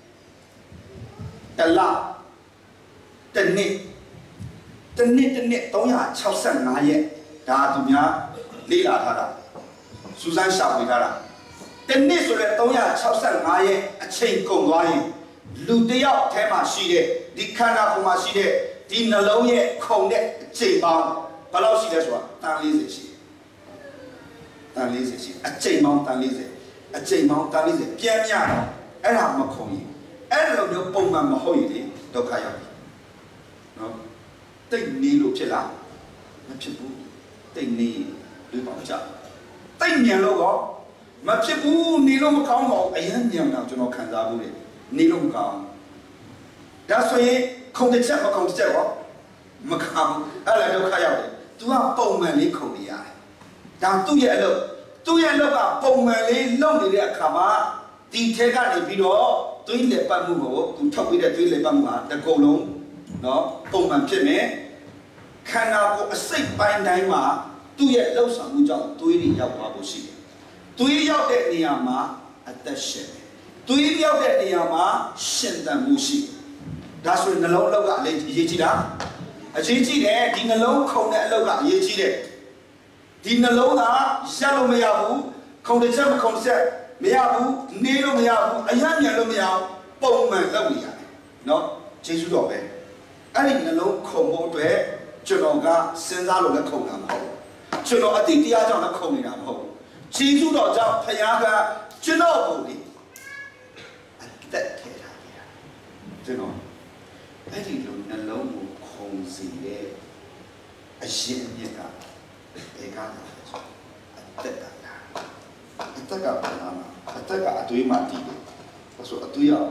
the la, the knit. The knit, don't ya, Chausan, not yet. Datumia, Lila Tada. Susan Shah with her. The knit so that don't ya, Chausan, not yet, a chain go lying. Ludia, Tema, she did, the Kana Kuma she did, the Naloye, Cone, chain bound. Palau she does what? Tan lazy. Tan lazy. A chain mount, tan lazy. A chain mount, tan lazy. Piamiano, and I'm a coin. And of your Poma Mahoidi, Dokaya. No. They need to chill out. They need to do job. They need a logo. Machibu, Nilo Congo, a young now to know Kandabu. Nilo Kong. That's why come the chapel comes there. Macam, Aladokaya. Do a Pomali Kodia. Down 2 years low. 2 years low, Pomali, lonely there, Kama. The Tegani Pido, doing the Bamugo, to talk with the Trile Bamba, the Golong. No, Poman Jimmy. Can I go a sick by Naima? 2 years low, some job, 2 years out Babushi. 2 years out there, Niama, at the shed. 2 years out there, Niama, Shinda Mushi. That's when the low got late Yechida. A Chichi there, Dina low, Kona Loga, Yechide. Dina Loga, Shallow Meabu, Kona Jam concept, Meabu, Nero Meabu, a young yellow meow, Bowman Lovia. No, Jesus Dobe. I think the low combo to ကျွန်တော်ကစဉ်းစားလို့လည်းခုံတာမဟုတ်ကျွန်တော်အတိတရားကြောင့်လည်းခုံနေတာမဟုတ်ခြေစုတော်ကြောင့်ဖခင်ကကျွန်တော်ကိုလေအသက်ထဲထားခဲ့တာကျွန်တော်အဲ့ဒီလိုနှလုံးကိုခုံစီတဲ့အရင်မြစ်ကဘယ်ကလာလဲအသက်ကလာအသက်ကဘာလဲအသက်ကအသွေးမှတည်တယ်ဒါဆိုအသွေးရ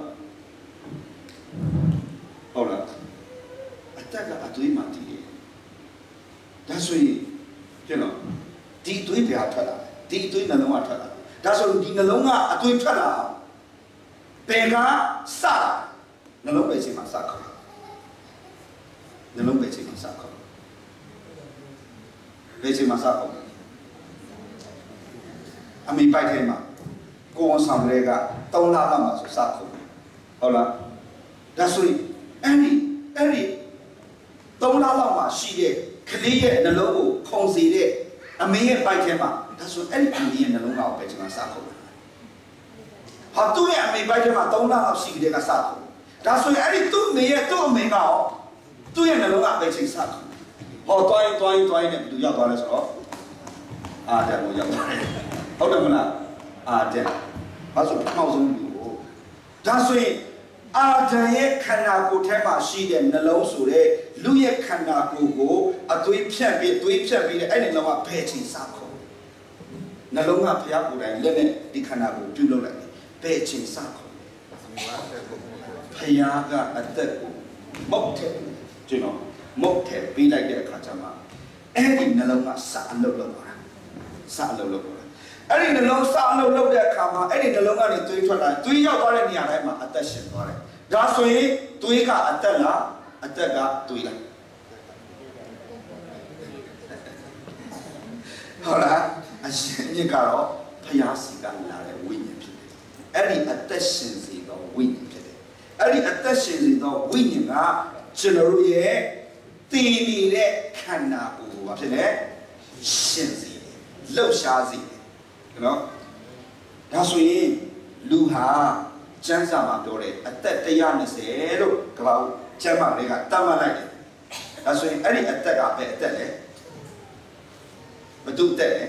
ဟုတ်လားအသက်ကအသွေးမှတည်တယ်ဒါဆိုရင်ကျွန်တော်ဒီအသွေးဘယ်ဟာထွက်လာလဲဒီအသွေးနှလုံးကထွက်လာဒါဆိုဒီနှလုံးကအသွေးထွက်လာဘယ်ကစနှလုံးပဲချိန်မှာစခေါ်နှလုံးပဲချိန်မှာစခေါ်ဘယ်ချိန်မှာစခေါ်အမေပိုက်ထဲမှာကိုယ်ဝန်ဆောင်တွေက3လလောက်မှဆိုစခေါ်ဟုတ်လားဒါဆိုရင်အဲ့ဒီ3လလောက်မှရှိတဲ့ကလေးရဲ့နှလုံးကိုခုံစေတဲ့အမေရဲ့ပိုက်ထဲမှာဒါဆိုအဲ့ဒီအမေရဲ့နှလုံးကိုပဲချိန်မှာစခေါ်ဟာသူ့ရဲ့အမေပိုက်ထဲမှာ3လလောက်ရှိတဲ့ကစခေါ်ဒါဆိုရင်အဲ့ဒီသူ့အမေရဲ့သူ့အမေကရောသူ့ရဲ့နှလုံးကပဲချိန်စခေါ်ဟောတွိုင်းနဲ့ဘယ်သူရောက်သွားလဲဆိုတော့အာဒမ်ကိုရောက်သွားတယ်ဟုတ်တယ်မလားအာဒမ်ဘာလို့နောက်ဆုံးလူကိုဒါဆိုရင်အာဒမ်ရဲ့ခန္ဓာကိုယ်ထဲမှာရှိတဲ့နှလုံးဆိုတဲ့လူရဲ့ခန္ဓာကိုယ်ကိုအသွေးဖြတ်ပြီးအဲ့ဒီနှလုံးကဘယ်ချိန်စခေါ်နှလုံးကဖျားကိုယ်တိုင်လက်နဲ့ဒီခန္ဓာကိုယ်ပြုလုပ်လိုက်ဘယ်ချိန်စခေါ်ဖျားကအသက်ကိုမုတ်တယ်ကျွန်တော်မုတ်တယ်ပေးလိုက်တဲ့အခါကျမှအဲ့ဒီနှလုံးကစအလုပ်လုပ်သွားတာအဲ့ဒီနှလုံးစအလုပ်လုပ်တဲ့အခါမှာအဲ့ဒီနှလုံးကနေသွေးထွက်လာသွေးရောက်သွားတဲ့နေရာတိုင်းမှာအသက်ရှင်သွားတယ်ဒါဆိုရင်သွေးကအသက်လားအသက်ကသွေးလားဟုတ်လားအရှင်မြစ်ကတော့ဖျားစီကလာတဲ့ဝိညာဉ်ဖြစ်တယ်အဲ့ဒီအသက်ရှင်စေသောဝိညာဉ်ဖြစ်တယ်အဲ့ဒီအသက်ရှင်စေသောဝိညာဉ်ကကျွန်တော်တို့ရဲ့တည်နေတဲ့ခန္ဓာကိုယ်ဘာဖြစ်လဲရှင်စေတယ်လှုပ်ရှားစေတယ်နော်ဒါဆိုရင်လူဟာကျမ်းစာမှာပြောတယ်အသက်120လို့ကမ္ဘာကျမ်းမာတွေကတတ်မှတ်လိုက်တယ်ဒါဆိုရင်အဲ့ဒီအသက်ကပဲအသက်လဲဘယ်သူအသက်လဲ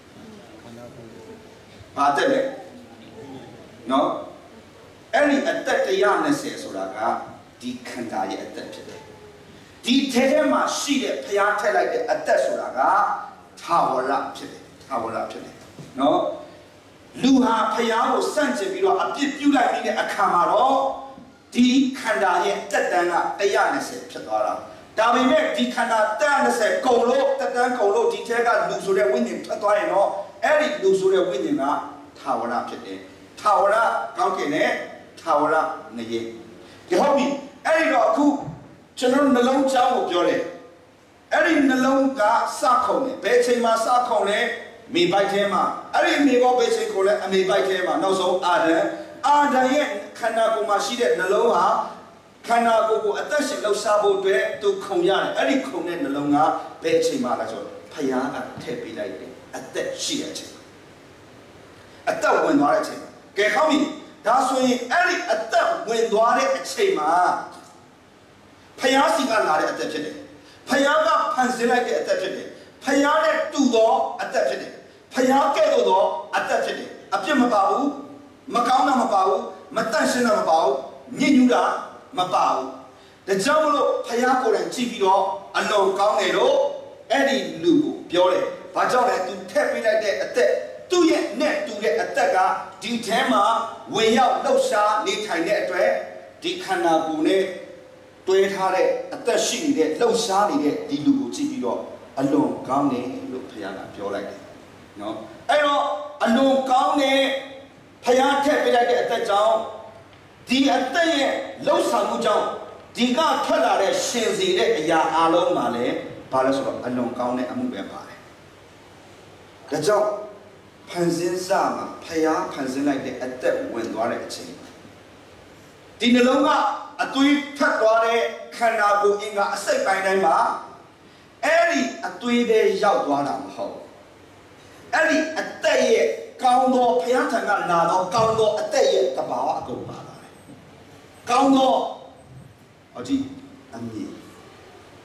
ဘာအသက်လဲနော်အဲ့ဒီအသက်120ဆိုတာကဒီခန္ဓာရဲ့အသက်ဖြစ်တယ်ဒီထဲထဲမှာရှိတဲ့ဖျားထက်လိုက်တဲ့အသက်ဆိုတာကထာဝရဖြစ်တယ်နော်လူဟာဖျားကိုစန့်ကျင်ပြီးတော့အပြစ်ပြုလိုက်ပြီးတဲ့အခါမှာတော့ဒီခန္ဓာရဲ့တက်တန်းက120ဖြစ်သွားတာဒါပေမဲ့ဒီခန္ဓာ120ကုန်လို့တက်တန်းကုန်လို့ဒီထဲကလူဆိုတဲ့ဝိညာဉ်ထွက်သွားရင်တော့အဲ့ဒီလူဆိုတဲ့ဝိညာဉ်ကထာဝရဖြစ်တယ်ထာဝရကောင်းကင်နဲ့ထာဝရငရေဒီဟုတ်ပြီအဲ့ဒီတော့အခုကျွန်တော်နှလုံးချောင်းကိုပြောတယ်အဲ့ဒီနှလုံးကစခုံတယ်ဘယ်ချိန်မှာစခုံလဲမိပိုက်ထဲမှာအဲ့ဒီမိဘောဘယ်ချိန်ကိုလဲအမိပိုက်ထဲမှာနောက်ဆုံးအာဒံရဲ့ခန္ဓာကိုယ်မှာရှိတဲ့နှလုံးဟာခန္ဓာကိုယ်ကိုအသက်ရှင်လှုပ်ရှားဖို့အတွက်သူခုံရတယ်အဲ့ဒီခုံတဲ့နှလုံးကဘယ်ချိန်မှာလဲဆိုတော့ဖယားကထည့်ပေးလိုက်တယ်အသက်ရှိတဲ့အချိန်အသက်ဝင်သွားတဲ့အချိန်ကဲခေါင်းပြီဒါဆိုရင်အဲ့ဒီအသက်ဝင်သွားတဲ့အချိန်မှာဖယားစီကလာတဲ့အသက်ဖြစ်တယ်ဖယားကဖန်ဆင်းလိုက်တဲ့အသက်ဖြစ်တယ်ဖယားနဲ့တူသောအသက်ဖြစ်တယ်ဖယားကဲ့သို့သောအသက်ဖြစ်တယ်အပြစ်မပါဘူးမကောင်းတာမပါဘူးမတန့်ရှင်းတာမပါဘူးညစ်ညူးတာမပါဘူးဒါကြောင့်မလို့ဖယားကိုယ်တိုင်ကြည့်ပြီးတော့အလွန်ကောင်းတယ်လို့အဲ့ဒီလူကိုပြောတယ်ဘာကြောင့်လဲသူထည့်ပေးလိုက်တဲ့အသက်သူ့ရဲ့နဲ့တူတဲ့အသက်ကဒီထဲမှာဝင်ရောက်လှုပ်ရှားနေထိုင်တဲ့အတွက်ဒီခန္ဓာကိုယ်နဲ့တွဲထားတဲ့အသက်ရှိနေတဲ့လှုပ်ရှားနေတဲ့ဒီလူကိုကြည့်ပြီးတော့အလွန်ကောင်းတယ်လို့ဖယားကပြောလိုက်တယ်နော်အဲ့တော့အလွန်ကောင်းတဲ့ဖယားထည့်ပေးလိုက်တဲ့အသက်ကြောင့်ဒီအသက်ရဲ့လှုပ်ဆောင်မှုကြောင့်ဒီကထွက်လာတဲ့ရှင်စီတဲ့အရာအလုံးမှာလည်းဘာလဲဆိုတော့အလွန်ကောင်းတဲ့အမှုပဲပါတယ်ဒါကြောင့်ဖန်ဆင်းစမှာဖယားဖန်ဆင်းလိုက်တဲ့အသက်ဝင်သွားတဲ့အချိန်ဒီနှလုံးကအသွေးထပ်သွားတဲ့ခန္ဓာကိုယ်အင်္ဂါအစိတ်ပိုင်းတိုင်းမှာအဲ့ဒီအသွေးပဲရောက်သွားတာမဟုတ်အဲ့ဒီအသက်ရဲ့ကောင်းသောဖယားထံကလာသောကောင်းသောအသက်ရဲ့တဘာဝအကုန်ပါလာတယ်ကောင်းသောအကြည့်အမြင်ဒ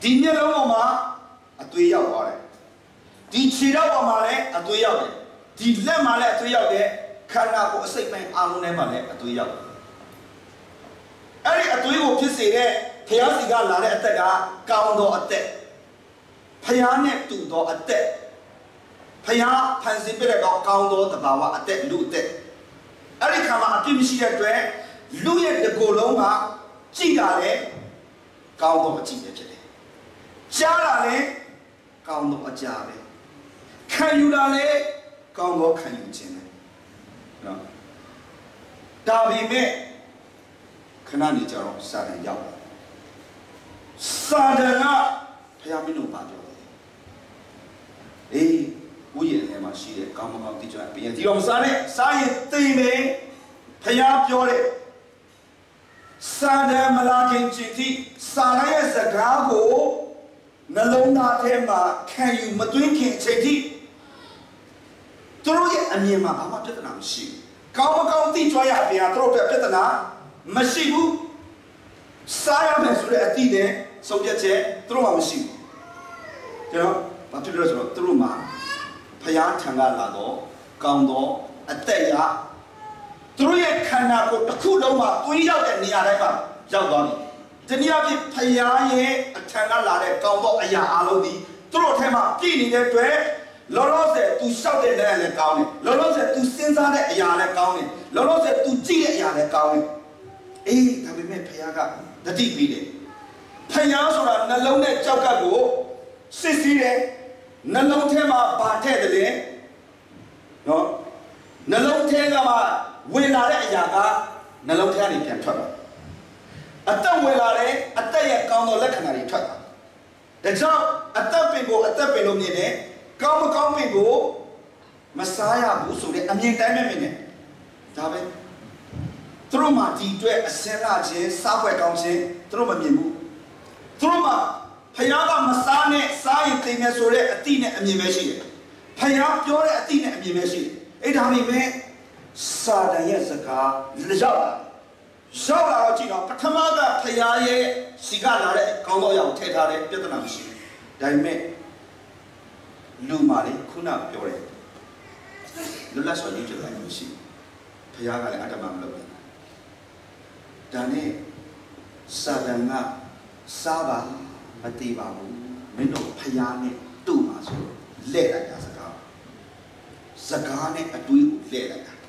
ဒီမျက်လုံးပေါ်မှာအသွေးရောက်သွားတယ်ဒီခြေထောက်ပေါ်မှာလည်းအသွေးရောက်တယ်ဒီလက်မှာလည်းအသွေးရောက်တယ်ခန္ဓာကိုယ်အစိတ်ပိုင်းအာလုံးထဲမှာလည်းအသွေးရောက်အဲ့ဒီအသွေးကိုဖြစ်စေတဲ့ဘုရားစီကလာတဲ့အသက်ကကောင်းသောအသက်ဘုရားနဲ့တူသောအသက်ဘုရားဖန်ဆင်းပြတဲ့ကောင်းသောတဘာဝအသက်လူအသက်အဲ့ဒီခါမှာအပြစ်မရှိတဲ့အတွက်လူရဲ့တကိုယ်လုံးကကြည်တာလေကောင်းသောအကြည့်ပဲဖြစ်တယ်ကြားတာလေကောင်းသောအကြားပဲခံယူတာလေကောင်းသောခံယူခြင်းပဲနော်ဒါပေမဲ့ခဏနေကြတော့စာတန်ရောက်တယ်စာတန်ကဘုရားမင်းတို့ပါပြောတယ်အေးဥယျာဉ်ထဲမှာရှိတဲ့ကောင်းကောင်းတိကျဘယ်ဒီတော့မစားနဲ့စားရင်သိမယ်ဘုရားပြောတယ်စာတန်မလာခင်ချိန်ထိစာရရဲ့စကားကိုနှလုံးသားထဲမှာခံယူမသွင်းခင်ချိန်ထိသူတို့ရဲ့အမြင်မှာဘာမှပြဿနာမရှိဘူးကောင်းမကောင်းသိကြရပြန်သူတို့အတွက်ပြဿနာမရှိဘူးစားရမယ်ဆိုတဲ့အသည့်နဲ့ဆုံးဖြတ်ချက်သူတို့မှမရှိဘူးကျွန်တော်ဘာဖြစ်လို့လဲဆိုတော့သူတို့မှာဖျားထံကလာတော့ကောင်းတော့အသက်ရသူတို့ရဲ့ခန္ဓာကိုယ်တစ်ခုလုံးမှာသွေးရောက်တဲ့နေရာတိုင်းမှာရောက်သွားပြီဒီနေရာပြဖျားရဲ့အထံကလာတဲ့ကောင်းတော့အရာအလုံးဒီသူတို့အထက်မှာပြည့်နေတဲ့အတွက်လောလောဆယ် तू ရှောက်တဲ့နေရာလည်းကောင်းတယ်လောလောဆယ် तू စဉ်းစားတဲ့အရာလည်းကောင်းတယ်လောလောဆယ် तू ကြည့်တဲ့အရာလည်းကောင်းတယ်အေးဒါပေမဲ့ဖျားကတတိပြီးတယ်ဖျားဆိုတာနှလုံးနဲ့ကြောက်ကပ်ကိုစစ်စီးတယ်နှလုံးထဲမှာဗာထည့်တယ်လေနော်နှလုံးထဲကမှဝင်လာတဲ့အရာကနှလုံးထဲကနေပြန်ထွက်လာအသက်ဝင်လာတယ်အသက်ရဲ့ကောင်းသောလက္ခဏာတွေထွက်လာဒါကြောင့်အသက်ပင်ကိုအသက်ပင်လို့မြင်တယ်ကောင်းမကောင်းပင်ကိုမစားရဘူးဆိုတဲ့အမြင်တိုင်းပဲမြင်တယ်ဒါပဲသူတို့မှဒီအတွက်အစင်လာခြင်းစားပွဲကောင်းခြင်းသူတို့မမြင်ဘူးသူတို့မှဖယားကမစားနဲ့စားရင်သိမယ်ဆိုတဲ့အတိနဲ့အမြင်ပဲရှိတယ်ဖယားပြောတဲ့အတိနဲ့အမြင်ပဲရှိတယ်အဲ့ဒါပေမဲ့စာတန်ရဲ့စကားရောက်လာတော့ကြည့်တော့ပထမကဖယားရဲ့စီကလာတဲ့ကောင်းသောအရာကိုထည့်ထားတဲ့ပြဿနာမရှိဘူးဒါပေမဲ့လူမာလေးခုနပြောတယ်လွတ်လပ်စွာညှိကြတယ်မရှိဖယားကလည်းအတ္တမမလုပ်ဘူးဒါနဲ့စာတန်ကစားပါမတည်ပါဘူးမင်းတို့ဖယားနဲ့တူပါဆိုလဲ့လိုက်တာစကားနဲ့အတွေးကိုလဲ့လိုက်တာ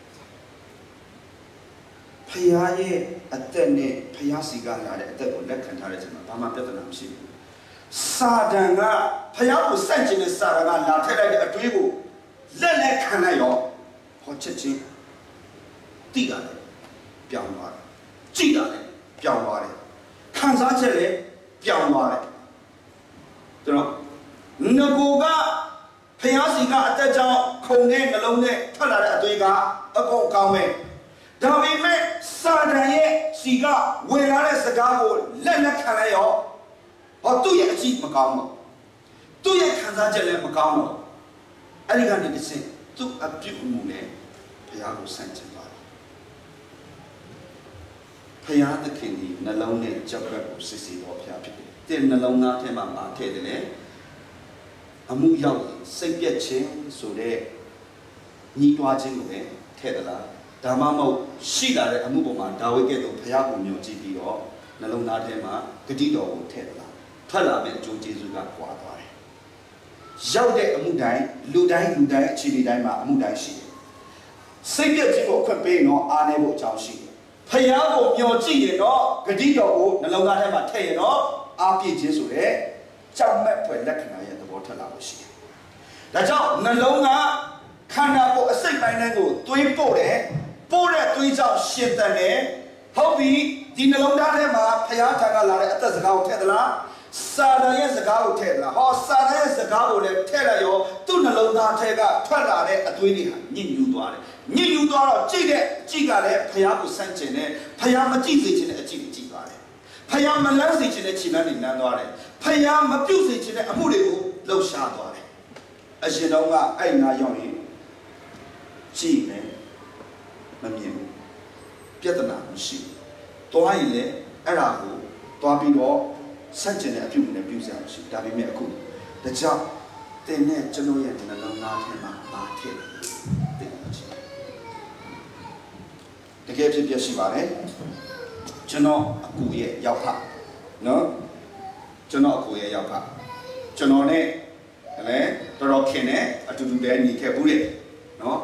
ဖယားရဲ့အသက်နဲ့ဖယားစီကလာတဲ့အသက်ကိုလက်ခံထားတဲ့ချိန်မှာဘာမှပြဿနာမရှိဘူးစာတန်ကဖယားကိုစန့်ကျင်တဲ့စာတန်ကလာထည့်လိုက်တဲ့အတွေးကိုလက်ခံလိုက်ရောဟောချက်ချင်းတိတာလေပြောင်းသွားတယ်ကြည့်တာလေပြောင်းသွားတယ်ခံစားချက်လေပြောင်းသွားတယ်ကျွန်တော်ငကိုကဖျားစီကအတက်ကြောင့်ခုံနဲ့နှလုံးနဲ့ထွက်လာတဲ့အသွေးကအကုန်ကောင်းမဲ့ဒါပေမဲ့စာတန်ရဲ့စီကဝင်လာတဲ့စကားကိုလက်ခံလိုက်ရောဟောသူ့ရဲ့အကြည့်မကောင်းတော့သူ့ရဲ့ခံစားချက်လည်းမကောင်းတော့အဲ့ဒီကနေတစ်ဆင့်သူ့အပြုတ်မှုနဲ့ဖျားကိုဆန့်ကျင်သွားတယ်ဖျားသခင်ဒီနှလုံးနဲ့ကြောက်ကပ်ကိုစစ်စီတော်ဖျားဖြစ်တယ်တဲ့နှလုံးသားထဲမှာထည့်တယ်လေအမှုရောက်စိတ်ပြက်ခြင်းဆိုတဲ့ညီးတွားခြင်းကိုပဲထည့်သလားဒါမှမဟုတ်ရှိလာတဲ့အမှုပေါ်မှာဒါဝိဒ်ကဲ့သို့ဘုရားကိုမြှောက်ကြည့်ပြီးတော့နှလုံးသားထဲမှာဂတိတော်ကိုထည့်သလားထွက်လာမယ့်အကျိုးကျေးဇူးကကွာသွားတယ်ရောက်တဲ့အမှုတိုင်းလူတိုင်းအခြေအနေတိုင်းမှာအမှုတိုင်းရှိတယ်စိတ်ပြက်ခြင်းကိုအခွင့်ပေးတော့အားနည်းဖို့အကြောင်းရှိတယ်ဘုရားကိုမျှော်ကြည့်ရင်တော့ဂတိတော်ကိုနှလုံးသားထဲမှာထည့်ရင်တော့အားပြည့်ခြင်းဆိုတဲ့ကြောက်မဲ့ဖွယ်လက္ခဏာရဲ့သဘောထက်လာလို့ရှိတယ်။ဒါကြောင့်နှလုံးကခန္ဓာကိုယ်အစိတ်ပိုင်းတွေကိုသွေးပို့တယ်။ပို့တဲ့သွေးကြောင့်ရှင်သန်တယ်။ဟုတ်ပြီဒီနှလုံးသားထဲမှာဖျားထံကလာတဲ့အသက်စကားကိုထည့်သလား။စာတန်ရဲ့စကားကိုထည့်သလား။ဟောစာတန်ရဲ့စကားကိုလည်းထည့်လိုက်ရောသူ့နှလုံးသားထဲကထွက်လာတဲ့အသွေးတွေဟာညစ်ညူးသွားတယ်။ညစ်ညူးသွားတော့ကြည့်တဲ့အကြည့်ကလည်းဖျားကိုဆန့်ကျင်တယ်။ဖျားမကြည့်စေချင်တဲ့အကြည့်ကိုကြည့်သွားတယ်။ဖယားမလန်းစေချင်တဲ့ခြေလမ်းတွေလမ်းသွားတယ်ဖယားမပြုတ်စေချင်တဲ့အမှုတွေကိုလှုပ်ရှားသွားတယ်အရှင်တော်ကအဲ့ငါရောက်ရင်ကြည့်မယ်မမြင်ဘူးပြဿနာမရှိဘူးတွားရင်လည်းအဲ့ဒါကိုတွားပြီးတော့ဆက်ကျင်တဲ့အပြုအမူနဲ့ပြုစရာမရှိဒါပေမဲ့အခုတကြောင်တင်နဲ့ကျွန်တော်ရဲ့နှလုံးသားထဲမှာပါထည့်တယ်တကယ်ဖြစ်ဖြစ်ရှိပါတယ်ကျွန်တော်အကူရဲ့ရောက်ဖနော်ကျွန်တော်အကူရဲ့ရောက်ဖကျွန်တော်နဲ့လည်းတော်တော်ခင်နဲ့အတူတူတည်းနေခဲ့ဘူးလေနော်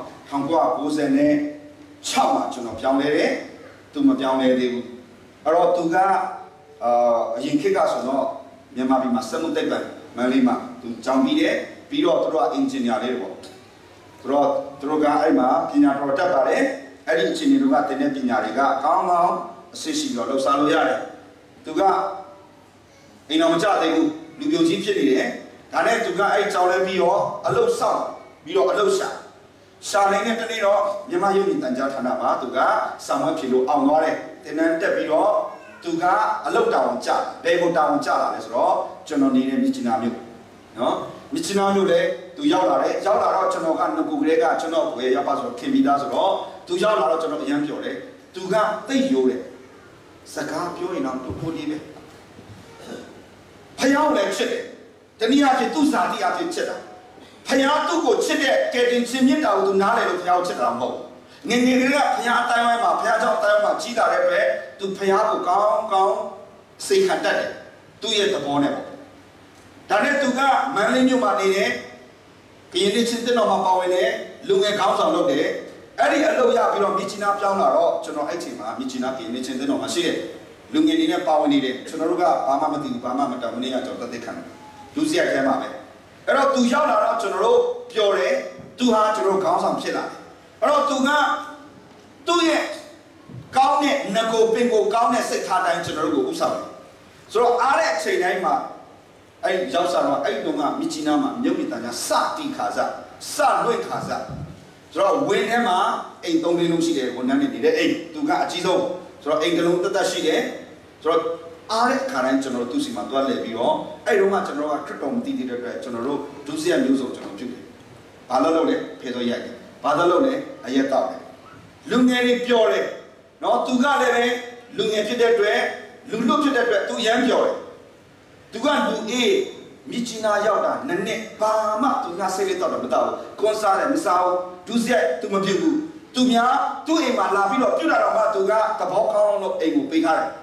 1996မှာကျွန်တော်ပြောင်းလဲတယ်သူမပြောင်းလဲသေးဘူးအဲ့တော့သူကအရင်ခေတ်ကဆိုတော့မြန်မာပြည်မှာစက်မှုသိပ္ပံမန္တလေးမှာသူကျောင်းပြီးတယ်ပြီးတော့သူတို့ကအင်ဂျင်နီယာလေးပေါ့သူတို့ကအဲ့မှာပညာတော်တတ်ပါတယ်အဲ့ဒီအချိန်တွေကတင်တဲ့ပညာတွေကကောင်းကောင်းအစစ်ရှိတော့လှုပ်ရှားလို့ရတယ်သူကအိမ်တော်မကြသေးဘူးလူပြိုကြီးဖြစ်နေတယ်ဒါနဲ့သူကအဲ့ကျောင်းလဲပြီးတော့အလုတ်ဆောင်ပြီးတော့အလုတ်ရှာနေတဲ့တနေ့တော့မြန်မာရုပ်မြင်သံကြားဌာနမှာသူကစာမဖြေလို့အောင်သွားတယ်တင်နန်းတက်ပြီးတော့သူကအလုတ်တောင်ကြဘယ်ကိုတောင်ကြလာလဲဆိုတော့ကျွန်တော်နေတဲ့မြစ်ချနာမြို့နော်မြစ်ချနာမြို့လဲသူရောက်လာတယ်ရောက်လာတော့ကျွန်တော်ကငကူကလေးကကျွန်တော်ကိုရောက်ပါဆိုခင်ပြီးသားဆိုတော့သူရောက်လာတော့ကျွန်တော်အရန်ပြောတယ်သူကသိရိုးတယ်စကားပြောရင်တော့တူတူလေးပဲဖျောင်းလည်းချစ်တယ်တနည်းအားဖြင့်သူ့ဇာတိအားဖြင့်ချစ်တာဖျားသူ့ကိုချစ်တဲ့ကယ်တင်ရှင်မြတ်တာကိုသူနားလေလို့ဖျားကိုချစ်တာမဟုတ်ငယ်ငယ်ကလေးကဖျားအတိုင်းဝိုင်းမှာဖျားเจ้าအတိုင်းဝိုင်းမှာကြီးတာတဲ့ပဲသူဖျားကိုကောင်းကောင်းစိတ်ခံတတ်တယ်သူ့ရဲ့သဘောနဲ့ပေါ့ဒါနဲ့သူကမန္တလေးမြို့မှာနေတယ်ကရင်လေးချင်းတင်တော်မှာပါဝင်တယ်လူငယ်ခေါင်းဆောင်လုပ်တယ်အဲ့ဒီအလုပ်ရပြီးတော့မြချီနာပြောင်းလာတော့ကျွန်တော်အဲ့ချိန်မှာမြချီနာကရင်လေးချင်းတင်တော်မှာရှိတယ်လူငယ်တွေနဲ့ပါဝင်နေတယ်ကျွန်တော်တို့ကဘာမှမသိဘူးဘာမှမတောင်းမနေရကျွန်တော်သက်ခံတယ်လူစရိုက်ခဲမှာပဲအဲ့တော့သူရောက်လာတော့ကျွန်တော်တို့ပျော်တယ်သူဟာကျွန်တော်ခေါင်းဆောင်ဖြစ်လာတယ်အဲ့တော့သူကသူ့ရဲ့ကောင်းတဲ့ငကိုပင်ကိုကောင်းတဲ့စိတ်ထားတိုင်းကျွန်တော်တို့ကိုဥဆောင်တယ်ဆိုတော့အားတဲ့အချိန်တိုင်းမှာအဲ့ရောက်စားတော့အဲ့တုန်းကမြချီနာမှာမြုပ်မိသားများစတီခါစားစလွင့်ခါစားဆိုတော့ဝင်းထဲမှာအိမ်၃လုံးရှိတယ်ဝန်ထမ်းတွေနေတဲ့အိမ်သူကအကြီးဆုံးဆိုတော့အိမ်တစ်လုံးတက်တက်ရှိတယ်ဆိုတော့အားတဲ့ခါတိုင်းကျွန်တော်တို့သူ့စီမှာတွားလဲပြီးတော့အဲ့တုန်းကကျွန်တော်ကခရစ်တော်မသိတဲ့အတွက်ကျွန်တော်တို့ဒုစရိုက်မျိုးစုံကျွန်တော်ပြုတယ်ဘာလို့လဲဖေသောရိုက်တယ်ဘာလို့လဲအရက်တောက်တယ်လူငယ်တွေပျော်တယ်နော်သူကလည်းပဲလူငယ်ဖြစ်တဲ့အတွက်လူလွတ်ဖြစ်တဲ့အတွက်သူရမ်းပျော်တယ်သူကလူအေးမြချီနာရောက်တာနည်းနည်းဘာမှသူကဆေးလေးတော့မတောက်ဘူးကွန်ဆာလည်းမစားဘူးဒုစရိုက်သူမပြုတ်ဘူးသူများသူ့အိမ်မှာလာပြီးတော့ပြုတ်လာတော့မှသူကသဘောကောင်းလို့အိမ်ကိုပေးထားတယ်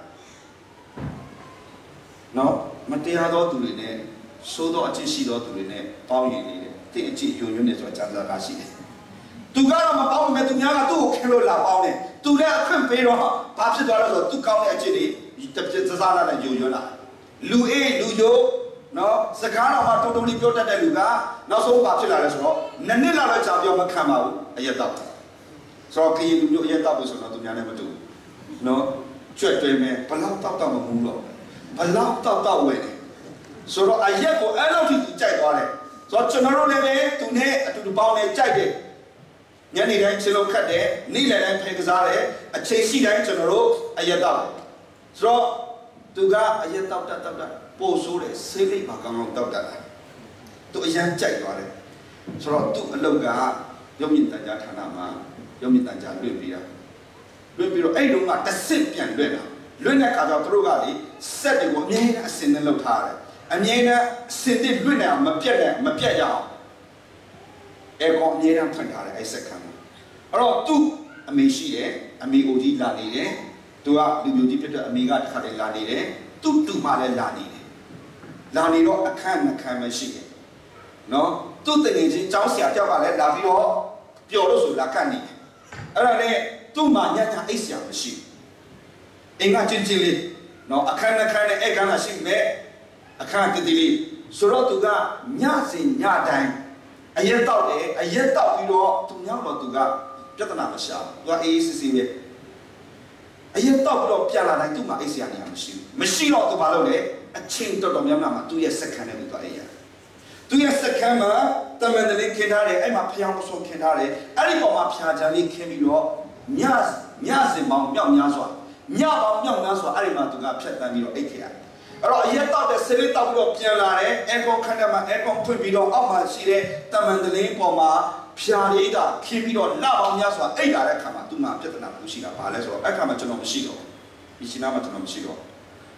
နော်မတရားသောသူတွေနဲ့သိုးသောအချစ်ရှိသောသူတွေနဲ့ပေါင်းရည်နေတယ်တိအချစ်ယုံညွန့်နေဆိုတာကြာစာကရှိတယ်သူကတော့မပေါင်းဘူးသူများကသူ့ကိုခင်လို့လာပေါင်းတယ်သူလည်းအခွင့်ပေးတော့ဘာဖြစ်သွားလဲဆိုတော့သူကောင်းတဲ့အချစ်တွေတစ်ပြက်စစားလာနဲ့ယုံညွန့်လာလူအေးလူယိုနော်စကားတော်မှာတုံတုံလေးပြောတတ်တဲ့လူကနောက်ဆုံးဘာဖြစ်လာလဲဆိုတော့နှစ်လာတော့ကြာပြောမခံပါဘူးအရက်တော့ဆိုတော့ခရင်လူမျိုးအရက်တော့ဆိုတော့သူများနဲ့မတူဘူးနော်ကျွတ်တွဲမယ်ဘလောက်တော့မမှုတော့ဘလောက်တော့ဝယ်တယ်ဆိုတော့အရက်ကိုအဲ့လောက်ထိကြိုက်သွားတယ်ဆိုတော့ကျွန်တော်တို့လည်းပဲသူနဲ့အတူတူပေါင်းနေကြိုက်တယ်ညနေတိုင်းချင်းလုံးခတ်တယ်နေ့လယ်တိုင်းဖိကစားတယ်အချိန်ရှိတိုင်းကျွန်တော်တို့အရက်တော့ဆိုတော့သူကအရက်တော့တတ်ပို့ဆိုးတယ်ဆေးလိပ်မှာကောင်းကောင်းတောက်တတ်တယ်သူအရန်ကြိုက်သွားတယ်ဆိုတော့သူ့အလုပ်ကရုပ်မြင်သံကြားဌာနမှာရုပ်မြင်သံကြားလွှင့်ပြီးတော့အဲ့တုန်းကတစ်စစ်ပြန်လွှင့်တာလွှင့်တဲ့အခါကျတော့သူတို့ကလေစက်တွေကိုအမြဲတမ်းအစင်နဲ့လှုပ်ထားတယ်အမြဲတမ်းအစင်တွေလွှင့်နေအောင်မပြတ်ရအောင်အဲကောင်အမြဲတမ်းဖွင့်ထားတယ်အဲ့စက်ခံမှာအဲ့တော့သူ့အမေရှိတယ်အမေကိုကြီးလာနေတယ်သူကလူမျိုးကြီးဖြစ်တဲ့အမေကတစ်ခါတည်းလာနေတယ်သူ့တူမလည်းလာနေတယ်လာနေတော့အခန်းနှခမ်းပဲရှိတယ်နော်သူ့တကယ်ချင်းကျောင်းဆရာကြောက်ကလည်းလာပြီးတော့ပျော်လို့ဆိုလာကတ်နေတယ်အဲ့ဒါနဲ့သူ့မှာညအိတ်ဆရာမရှိဘူးအင်္ဂါချင်းလေးနော်အခန်းနှခမ်းနဲ့အဲ့ကန်းလာရှိမယ်အခန်းတတိလေးဆိုတော့သူကညစဉ်ညတိုင်းအရက်တောက်တယ်အရက်တောက်ပြီးတော့သူများတော့သူကပြဿနာမရှာဘူးသူကအေးစစ်စစ်ပဲအရက်တောက်ပြီးတော့ပြန်လာတိုင်းသူ့မှာအိတ်ဆရာနေမှာမရှိတော့သူဘာလုပ်လဲအချင်းတော်တော်များများမှာသူ့ရဲ့စက္ကန့်နဲ့သူသွားအေးရသူ့ရဲ့စက္ကန့်မှာတမန်တလေးခင်းထားတယ်အဲ့မှာဖျောင်းဆိုခင်းထားတယ်အဲ့ဒီပေါ်မှာဖျာချမ်းလေးခင်းပြီးတော့ညစဉ်ပေါင်းမြောက်များစွာညပေါင်းမြောက်များစွာအဲ့ဒီမှာသူကဖြတ်တန်းပြီးတော့အိတ်ခဲ့ရတယ်အဲ့တော့အရက်တောက်တဲ့ဆေးလေးတောက်ပြီးတော့ပြန်လာတယ်အဲကွန်ခန်းထဲမှာအဲကွန်ဖွင့်ပြီးတော့အောက်မှာရှိတဲ့တမန်တလေးပေါ်မှာဖျာလေးကခင်းပြီးတော့လပေါင်းများစွာအိတ်လာတဲ့အခါမှာသူ့မှာပြဿနာမရှိတာဘာလဲဆိုတော့အဲ့ခါမှာကျွန်တော်မရှိတော့ဒီရှင်နာမှာကျွန်တော်မရှိတော့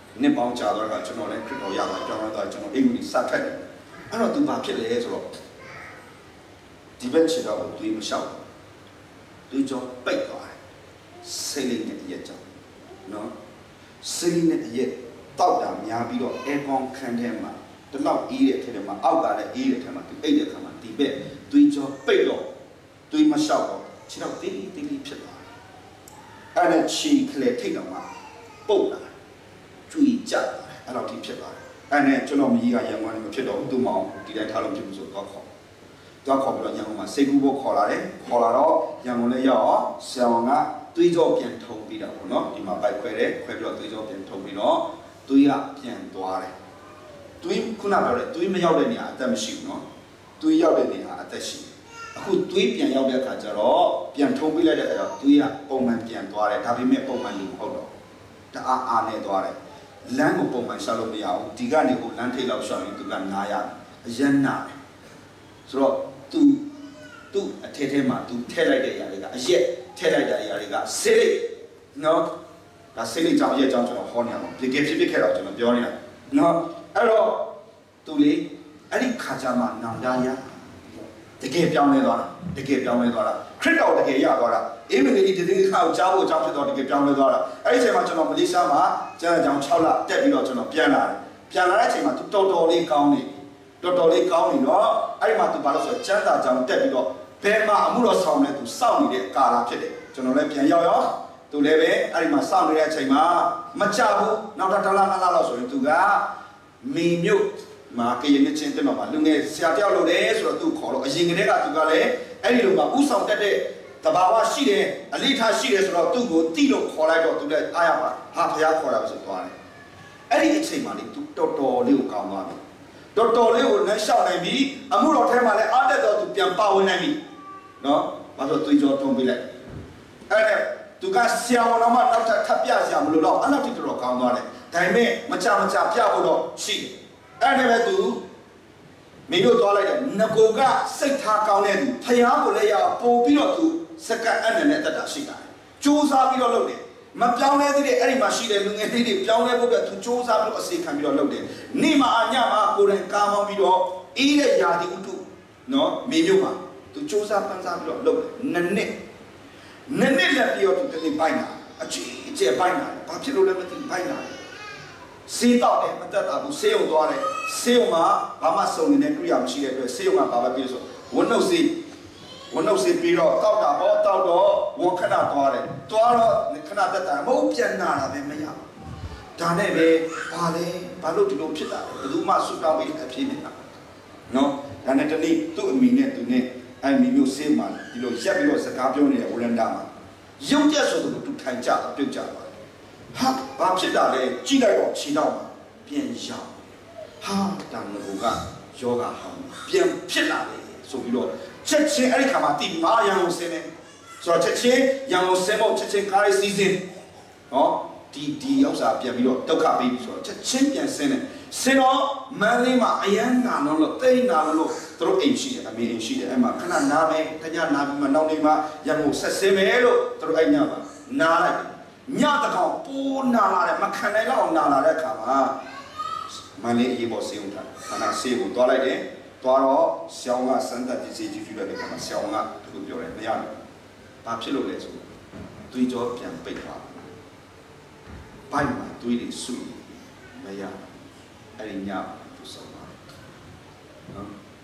နှစ်ပေါင်းကြာတော့ကကျွန်တော်လည်းခရစ်တော်ရတာကြောင်းတော့ကျွန်တော်အိမ်ကြီးစထက်တယ်အဲ့တော့သူဘာဖြစ်လဲဆိုတော့ဒီဘက်ခြေတော့သူမလျှောက်သူကြောပိတ်သွားတယ်စိတ်လေးနဲ့ရက်ကြောင်းနော်စိတ်လေးနဲ့ရက်တောက်တာများပြီးတော့အဲကွန်ခန်းထဲမှာတလောက်အေးတဲ့ထဲမှာအောက်ကလည်းအေးတဲ့ထဲမှာသူအိတ်တဲ့ခါမှာဒီဘက်သူကြောပိတ်တော့သူမလျှောက်တော့ခြေတော့တေးတေးလေးဖြစ်သွားတယ်အဲ့ဒါချီကလေးထိတ်တော့မှပုတ်လာကျွေကြအဲ့တော့ဒီဖြစ်သွားတယ်အဲ့နဲ့ကျွန်တော်မကြီးကရန်ကုန်နဲ့မဖြစ်တော့ဘူးသူ့မောင်ဒီတိုင်းထားလို့ဖြစ်ဘူးဆိုတော့ခေါ်ပြီးတော့ရန်ကုန်မှာစိတ်ကူးဖို့ခေါ်လာတယ်ခေါ်လာတော့ရန်ကုန်လည်းရောက်အောင်ဆရာဝန်ကသွေးကြောပြန်ထုံပြီးတာပေါ့နော်ဒီမှာပိုက်ခွဲတယ်ခွဲပြီးတော့သွေးကြောပြန်ထုံပြီးတော့သွေးကပြန်သွားတယ်သွေးခုနပြောတဲ့သွေးမရောက်တဲ့နေရာအသက်မရှိဘူးနော်သွေးရောက်တဲ့နေရာအသက်ရှိတယ်အခုသွေးပြန်ရောက်တဲ့အခါကျတော့ပြန်ထုံပြီးလိုက်တဲ့အခါကျတော့သွေးကပုံမှန်ပြန်သွားတယ်ဒါပေမဲ့ပုံမှန်လူမဟုတ်တော့တအားအားနေသွားတယ်လမ်းကိုပုံမှန်ရှောက်လို့မရဘူးဒီကနေကိုလမ်းထိပ်လောက်ရှောက်ရင်သူကနားရတယ်အရန်နာတယ်ဆိုတော့သူ့အထက်ထဲမှာသူထည့်လိုက်တဲ့အရာတွေကအရက်ထည့်လိုက်တဲ့အရာတွေကဆေးလိပ်နော်ဒါဆေးလိပ်ကြောင့်အရက်ကြောင့်ကျွန်တော်ဟောနေရအောင်ဖြစ်ခဲ့တော့ကျွန်တော်ပြောနေတာနော်အဲ့တော့သူလေအဲ့ဒီခါကြမှာနောင်တရတကယ်ပြောင်းလဲသွားတာခရစ်တော်တကယ်ရသွားတာအေးမင်းကြီးတည်ခါကိုကြားဖို့အကြောင်းဖြစ်တော့တကယ်ပြောင်းလဲသွားတာအဲ့ဒီအချိန်မှာကျွန်တော်မလေးရှားမှာကျန်းကြောင်6လတက်ပြီးတော့ကျွန်တော်ပြန်လာတဲ့အချိန်မှာသူတော်တော်လေးကောင်းနေတော့အဲ့ဒီမှာသူဘာလို့ဆိုတော့ကျန်းသာကြောင်တက်ပြီးတော့ဘယ်မှာအမှုတော်ဆောင်လဲသူစောင့်နေတဲ့ကာလဖြစ်တယ်ကျွန်တော်လည်းပြန်ရောက်သူလည်းပဲအဲ့ဒီမှာစောင့်နေတဲ့အချိန်မှာမကြဘူးနောက်တစ်လ2လလောက်ဆိုရင်သူကမိမြို့မာကရင်နဲ့ချင်းတဲ့မှာလူငယ်ဆရာတယောက်လုပ်တယ်ဆိုတော့သူ့ခေါ်တော့အရင်ကတည်းကသူကလည်းအဲ့ဒီလိုကဥဆောင်တက်တဲ့တဘာဝရှိတယ်အလေးထားရှိတယ်ဆိုတော့သူ့ကိုတိလို့ခေါ်လိုက်တော့သူလည်းအားရပါဟာဖရားခေါ်တာပဲဆိုသွားတယ်အဲ့ဒီအချိန်မှာလေသူတော်တော်လေးကိုကောင်းသွားတယ်တော်တော်လေးကိုနှမ်းလျှောက်နိုင်ပြီးအမှုတော်ထဲမှာလည်းအားတက်တော့သူပြန်ပါဝင်နိုင်ပြီနော်ဘာလို့သွေးကြောထုံးပေးလိုက်အဲ့ဒါသူကဆရာဝန်တော်မှနောက်ထပ်ပြဆရာမလို့တော့အဲ့လောက်တိတော်ကောင်းသွားတယ်ဒါပေမဲ့မကြပြဖို့တော့ရှိတယ်အဲ့ဒါပဲသူမင်းတို့သွားလိုက်တယ်ငကိုကစိတ်ထားကောင်းတဲ့သူဖယားကိုလည်းရပို့ပြီးတော့သူစကတ်အနနဲ့တက်တာရှိတာစူးစမ်းပြီးတော့လုပ်တယ်မပြောင်းလဲသေးတဲ့အဲ့ဒီမှာရှိတဲ့လူငယ်လေးတွေပြောင်းလဲဖို့အတွက်သူစူးစမ်းပြီးတော့အစီခံပြီးတော့လုပ်တယ်နေ့မှာညမှာကိုယ်တိုင်ကားမောင်းပြီးတော့အေးတဲ့ယာတီဥတုနော်မင်းမျိုးမှာသူစူးစမ်းပန်းစားပြီးတော့လုပ်တယ်နှစ်နှစ်လက်ပြီးတော့သူတနေ့ပိုင်းတာအကျယ်ပိုင်းတာဘာဖြစ်လို့လဲမသိပိုင်းတာစေးတော့တယ်မတက်တာဘူးဆေးရုံသွားတယ်ဆေးရုံမှာဘာမှစုံနေတဲ့တွေ့ရမရှိတဲ့အတွက်ဆေးရုံကဘာပဲပြီးဆိုဝနှုတ်ဆေးပြီးတော့တောက်တာဟောတောက်တော့ဝန်ခဏသွားတယ်သွားတော့ခဏတက်တာမဟုတ်ပြန်နာတာပဲမရဘူးဒါနဲ့ပဲဘာလို့ဒီလိုဖြစ်တာလဲဘယ်သူမှဆွတောင်းပြီးအဖြစ်နေတာနော်ဒါနဲ့တနေ့သူ့အမိနဲ့သူနဲ့အဲ့မိမျိုးဆေးမှဒီလိုရက်ပြီးတော့စကားပြောနေတဲ့ဝရန်တာမှာရုပ်ရက်ဆိုသူထိုင်ကြပြုတ်ကြပါဟာဘာဖြစ်တာလဲကြည့်လိုက်တော့ခြေတော့ပြန်ရောက်ဟာဒါငကိုကယောဂဟောင်းပြန်ဖြစ်လာတယ်ဆိုပြီးတော့ချက်ချင်းအဲ့ဒီခါမှာတိမာရန်ကိုဆင်းနေဆိုတော့ချက်ချင်းရန်ကိုဆင်းဖို့ချက်ချင်းကားရေးစီးစင်းနော်ဒီဥစ္စာပြန်ပြီးတော့ဒုက္ခပေးပြီးဆိုတော့ချက်ချင်းပြန်ဆင်းတော့မန်းလေးမှာအယမ်းနာလို့တိတ်နာလို့သူတို့အိမ်ရှိတယ်အမေအိမ်ရှိတယ်အဲ့မှာခဏနားမယ်တညနားပြီးမှနောက်နေ့မှရန်ကိုဆက်ဆင်းမယ်လို့သူတို့အဲ့ညမှာနားလိုက်ညတကောင်ပိုးနာလာတယ်မခံနိုင်တော့နာလာတဲ့အခါမှာမန်းလေးအေးပေါ်ဆေးဦးထားခဏဆေးကိုတွားလိုက်တယ်တွားတော့ဆောင်းကစမ်းသပ်ပစ္စည်းကြီးလိုက်တဲ့အခါမှာဆောင်းကသူပြောတယ်မရဘူးဘာဖြစ်လို့လဲဆိုသွေးကြောပြန်ပိတ်သွားဘိုက်မှာသွေးတွေစုမရအဲ့ဒီညသူဆုံးသွားနော်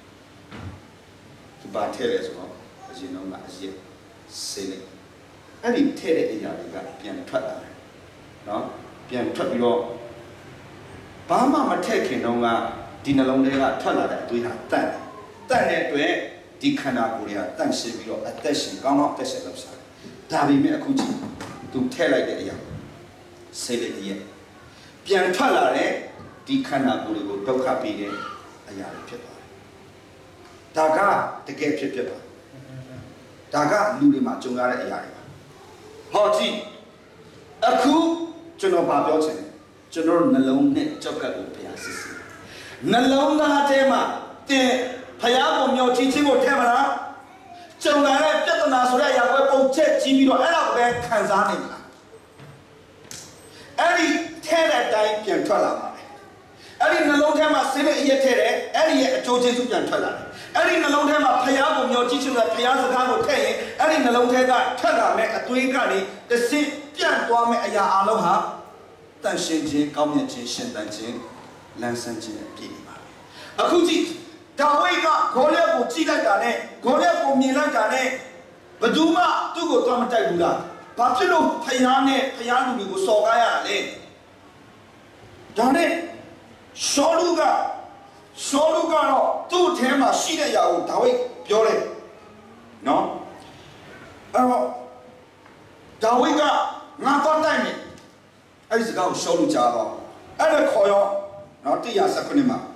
သူဘာထဲလဲဆိုတော့အရင်တော့ကအရက်ဆေးလိုက်အဲ့ဒီထဲတဲ့အရာတွေကပြန်ထွက်လာတယ်နော်ပြန်ထွက်ပြီးတော့ဘာမှမထည့်ခင်တော့ကဒီနှလုံးထဲကထွက်လာတဲ့အသွေးဟာတန့်တဲ့အတွက်ဒီခန္ဓာကိုယ်တွေကတန့်ရှင်းပြီးတော့အသက်ရှင်ကောင်းအသက်ရှင်လို့ဆိုတာဒါပေမဲ့အခုကြည့်သူထည့်လိုက်တဲ့အရာဆေးလိုက်ရဲ့ပြန်ထွက်လာတဲ့ဒီခန္ဓာကိုယ်တွေကိုဒုက္ခပေးတဲ့အရာတွေဖြစ်သွားတယ်ဒါကတကယ်ဖြစ်ပါဒါကလူတွေမှာကြုံရတဲ့အရာတွေဟောကြည့်အခုကျွန်တော်ပြောချင်တယ်ကျွန်တော်နှလုံးနဲ့ကြောက်ကပ်ကိုဘုရားစစ်စစ်နှလုံးသားထဲမှာတင်ဘုရားကိုမျှော်ကြည့်ခြင်းကိုထဲမလားကြုံလာတဲ့ပြဿနာဆိုတဲ့အရာကိုပုံချက်ကြည့်ပြီးတော့အဲ့ဒါကိုပဲခံစားနေမလားအဲ့ဒီထထဲတဲ့အတိုင်းပြန်ထွက်လာပါတယ်အဲ့ဒီနှလုံးထဲမှာစိတ်နဲ့အရက်ထဲတယ်အဲ့ဒီရဲ့အကျိုးကျေးဇူးပြန်ထွက်လာတယ်အဲ့ဒီနှလုံးထဲမှာဖျားကိုမျှော်ကြည့်ချင်တဲ့ဖျားစကားကိုထည့်ရင်အဲ့ဒီနှလုံးထဲကထွက်လာမဲ့အသွေးကနေတစ်စင်းပြန့်သွားမဲ့အရာအလုံးဟာတန်ရှင်းခြင်းကောင်းမြတ်ခြင်းရှင်သန်ခြင်းလန်းဆန်းခြင်းနဲ့ပြည့်နေပါပြီအခုကြည့်ဒါဝိဒ်ကဂေါလိယကိုကြည့်လိုက်တာနဲ့ဂေါလိယကိုမြင်လိုက်တာနဲ့ဘယ်သူမှသူ့ကိုသွားမတိုက်ဘူးလားဘာဖြစ်လို့ဖျားနဲ့ဖျားလူတွေကိုစော်ကားရတာလဲဒါနဲ့ရှောလူကတော့သူ့ထဲမှာရှိတဲ့အရာကိုဒါဝိဒ်ပြောတယ်နော်အဲ့တော့ဒါဝိဒ်ကငါတော့တိုက်မယ်အဲ့ဒီစကားကိုရှောလူကြားတော့အဲ့ဒါခေါ်ရောနော်119မှာ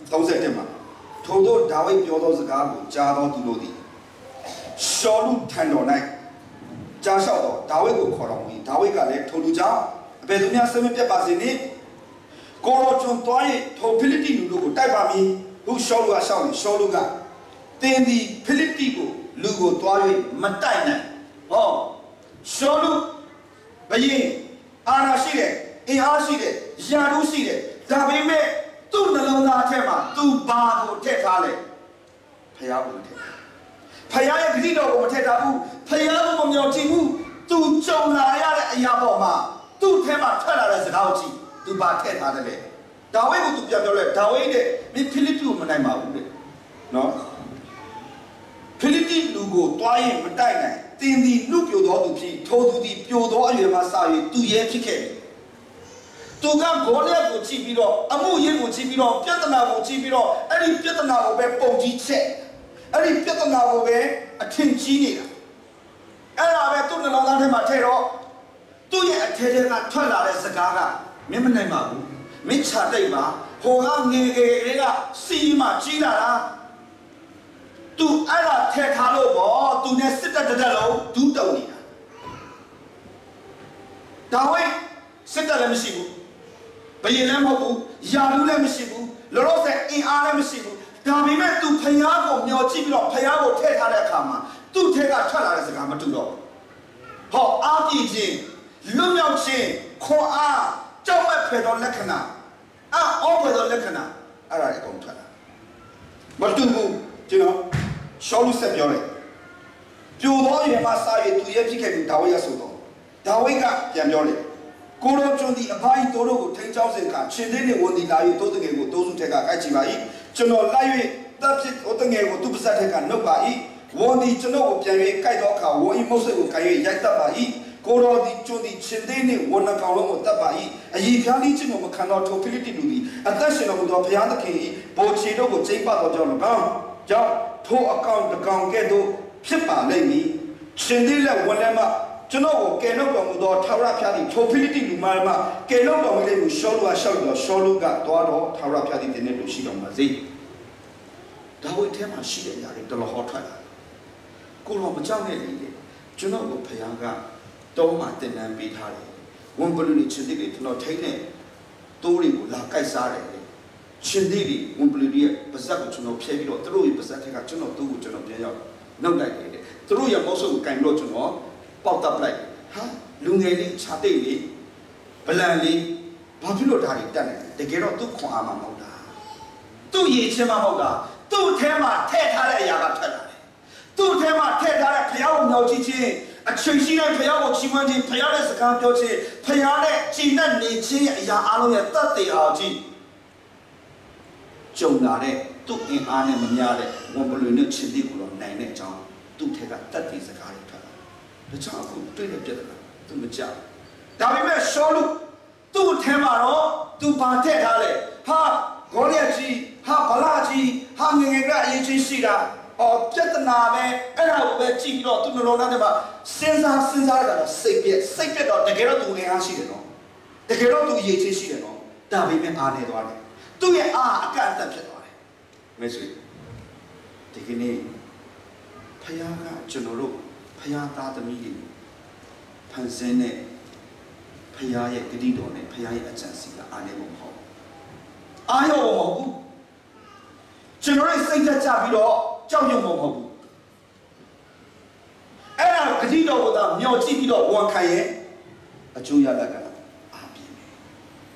31မှာထို့သောဒါဝိဒ်ပြောသောစကားကိုကြားသောသူတို့သည်ရှောလူထံတော်၌ကြားလျှောက်တော့ဒါဝိဒ်ကိုခေါ်တော်မူ၏ဒါဝိဒ်ကလည်းထိုလူကြောင့်အဘယ်သူများဆင်းမပြတ်ပါစေနှင့်ကိုရောကျွန်သွား၍ထိုဖိလိတိလူတို့ကိုတိုက်ပါမည်ဟုရှောလူကရှောက်တယ်ရှောလူကတင်းဒီဖိလိတိကိုလူကိုသွား၍မတိုက်နိုင်ဟောရှောလူဘယင်အာနာရှိတယ်အင်အားရှိတယ်ယာတို့ရှိတယ်ဒါပေမဲ့သူ့နှလုံးသားထဲမှာသူဘာကိုထည့်ထားလဲဖယားကိုထည့်ဖယားရဲ့ဂတိတော်ကိုမထည့်ထားဘူးဖယားကိုမမျှော်ကြည့်ဘူးသူကြုံလာရတဲ့အရာပေါ်မှာသူ့ထဲမှာထွက်လာတဲ့စကားကိုကြည့်သူဘာထည့်ထားတယ်လဲဒါဝိဒ်ကိုသူပြန်ပြောလဲဒါဝိဒ်တဲ့မင်းဖိလိပ္ပိကိုမနိုင်ပါဘူးတဲ့နော်ဖိလိပ္ပိလူကိုတွားရင်မတိုက်နိုင်တင်းဒီလူပြိုသောသူဖြစ်ထိုသူသည်ပြိုသောအရွယ်မှစ၍သူရဲဖြစ်ခဲ့တယ်သူကဂေါလိယကိုကြည့်ပြီးတော့အမှုရင်းကိုကြည့်ပြီးတော့ပြဿနာကိုကြည့်ပြီးတော့အဲ့ဒီပြဿနာကိုပဲပုံကြီးချက်အဲ့ဒီပြဿနာကိုပဲအထင်ကြီးနေတာအဲ့ဒါပဲသူ့နှလုံးသားထဲမှာထည့်တော့သူ့ရဲ့အထဲထဲကထွက်လာတဲ့စကားကမင်းမနိုင်ပါဘူးမင်းချတိတ်ပါဟိုကငယ်ငယ်လေးကစီမှကြီးလာတာသူအဲ့ဒါထည့်ထားလို့ပေါ့သူနဲ့စစ်တပ်တက်လုံးဒူးတုံနေတာဒါဝိဒ်စစ်တပ်လည်းမရှိဘူးဘယင်လည်းမဟုတ်ဘူးယာလူလည်းမရှိဘူးလောလောဆယ်အင်အားလည်းမရှိဘူးဒါပေမဲ့သူဖယားကိုမျှော်ကြည့်ပြီးတော့ဖယားကိုထည့်ထားတဲ့အခါမှာသူ့ထဲကထွက်လာတဲ့စကားမတူတော့ဟောအားပြည့်ခြင်းလွတ်မြောက်ခြင်းခွန်အားကြောက်မဲ့ဖယ်သောလက္ခဏာအောဖယ်သောလက္ခဏာအဲ့ဒါတွေအကုန်ထွက်လာမတူဘူးကျွန်တော်ရှောလူဆက်ပြောတယ်ပြိုသောရေမှာစာရည်သူရဲ့ဖြစ်ခဲ့ပြီးဒါဝိဒ်ရဆိုတော့ဒါဝိဒ်ကပြန်ပြောတယ်ကိုရောကျွန်သည်အဖိုင်းတို့ကိုထိန်းချောင်းစဉ်ကရှင်သေးနှင့်ဝန်သည်လာ၍တိုးတငယ်ကိုတိုးစုထက်ကကိုက်ချပါ၏ကျွန်တော်လိုက်၍တပ်ဖြစ်တိုးတငယ်ကိုသူ့ပါဇက်ထက်ကနှုတ်ပါ၏ဝန်သည်ကျွန်တော်ကိုပြန်၍ကိုက်သောအခါဝန်၏မုတ်ဆိတ်ကိုကိုက်၍ရိုက်တတ်ပါ၏ကိုရောသည်ကျွန်သည်ရှင်သေးနှင့်ဝန်နှကောင်လုံးကိုတတ်ပါ၏အည်ဖျားလိခြင်းကိုမခံတော့ထိုဖိလိတိလူသည်အသက်ရှင်တော်မူသောဘုရားသခင်၏ဘောချေတို့ကိုကျိတ်ပတ်တော်ကြောင့်၎င်းကြောင့်ထိုအကောင်တကောင်ကဲ့သို့ဖြစ်ပါလိမ့်မည်ရှင်သေးလက်ဝန်လည်းမကျွန်တော်ကိုကယ်လို့တော်မူသောထာဝရဘုရားသည်ထိုဖိလိတိလူမှကယ်လို့တော်မူတဲ့လူရှောလူကရှောက်တော်ရှောလူကသွားတော့ထာဝရဘုရားသည်တင်းနဲ့လူရှိတော်မှာစေဒါဝိဒ်ထဲမှာရှိတဲ့အရာတွေတော်တော်ဟောထွက်လာကိုတော်မကြောက်နဲ့လေကျွန်တော်ကိုဘုရားကတောမှာတင်နန်းပေးထားတယ်ဝန်ပလူတွေချင်းတိတွေကျွန်တော်ထိန်းတဲ့တိုးတွေကိုလာကိုက်စားတယ်ချင်းတိတွေဝန်ပလူတွေရဲ့ပါဇက်ကိုကျွန်တော်ဖျဲပြီးတော့သူတို့ရဲ့ပါဇက်ထက်ကကျွန်တော်တိုးကိုကျွန်တော်ပြန်ရောက်နှုတ်လိုက်တယ်သူတို့ရဲ့မောက်ဆုပ်ကိုကင်ပြီးတော့ကျွန်တော်ပေါက်တပ်လိုက်ဟာလူငယ်လေးခြာတိတ်လေးဗလန်လေးဘာဖြစ်လို့ဒါတွေတက်နေတကယ်တော့သူ့ခွန်အားမှမဟုတ်တာသူ့ရည်ချင်းမှမဟုတ်တာသူ့ထဲမှာထည့်ထားတဲ့အရာကထွက်လာတယ်သူ့ထဲမှာထည့်ထားတဲ့ဘုရားကိုမျှော်ကြည့်ခြင်းအချိန်ရှိတဲ့ဘုရားကိုချီးမွမ်းခြင်းဘုရားရဲ့စကားပြောခြင်းဘုရားနဲ့ကြည်နဲ့နေခြင်းရဲ့အရာအလုံးရဲ့တတ်သိအောင်ကြည့်ကြုံလာတဲ့သူ့အင်အားနဲ့မများတဲ့ဝန်ပလွေနဲ့ချင်းတိကိုတော့နိုင်တဲ့အကြောင်းသူ့ထက်ကတတ်သိစကားတွေထွက်လာဒါကြောင့်အခုတွေ့တဲ့ပြဿနာသူမကြောက်ဒါပေမဲ့ရှောလူသူ့ထဲမှာတော့သူဘာထည့်ထားလဲဟာဂေါလိယကြီးဟာဗလာကြီးဟာငငယ်ကအရေးချင်းရှိတာပြဿနာပဲအဲ့ဒါကိုပဲကြည့်ပြီးတော့သူနှလုံးသားထဲမှာစဉ်းစားရတာစိတ်ပြက်တော့တကယ်တော့သူငယ်အားရှိတယ်နော်တကယ်တော့သူရည်ချင်းရှိတယ်နော်ဒါပေမဲ့အားနေသွားတယ်သူ့ရဲ့အားအကန့်အသတ်ဖြစ်သွားတယ်မိတ်ဆွေဒီကနေ့ဖယားကကျွန်တော်တို့ဖယားသားသမီးတွေဖန်ဆင်းတဲ့ဖယားရဲ့ဂတိတော်နဲ့ဖယားရဲ့အကြံစီကအားနေဖို့မဟုတ်အားရောမဟုတ်ဘူးကျွန်တော်ရဲ့စိတ်သက်ကြပြီးတော့ကြောက်ရွံ့မဟုတ်ဘူးအဲ့ဒါဂတိတော်ကိုသာမျှော်ကြည့်ပြီးတော့ဝန်ခံရဲ့အကျိုးရလဒ်ကအားပြင်းတယ်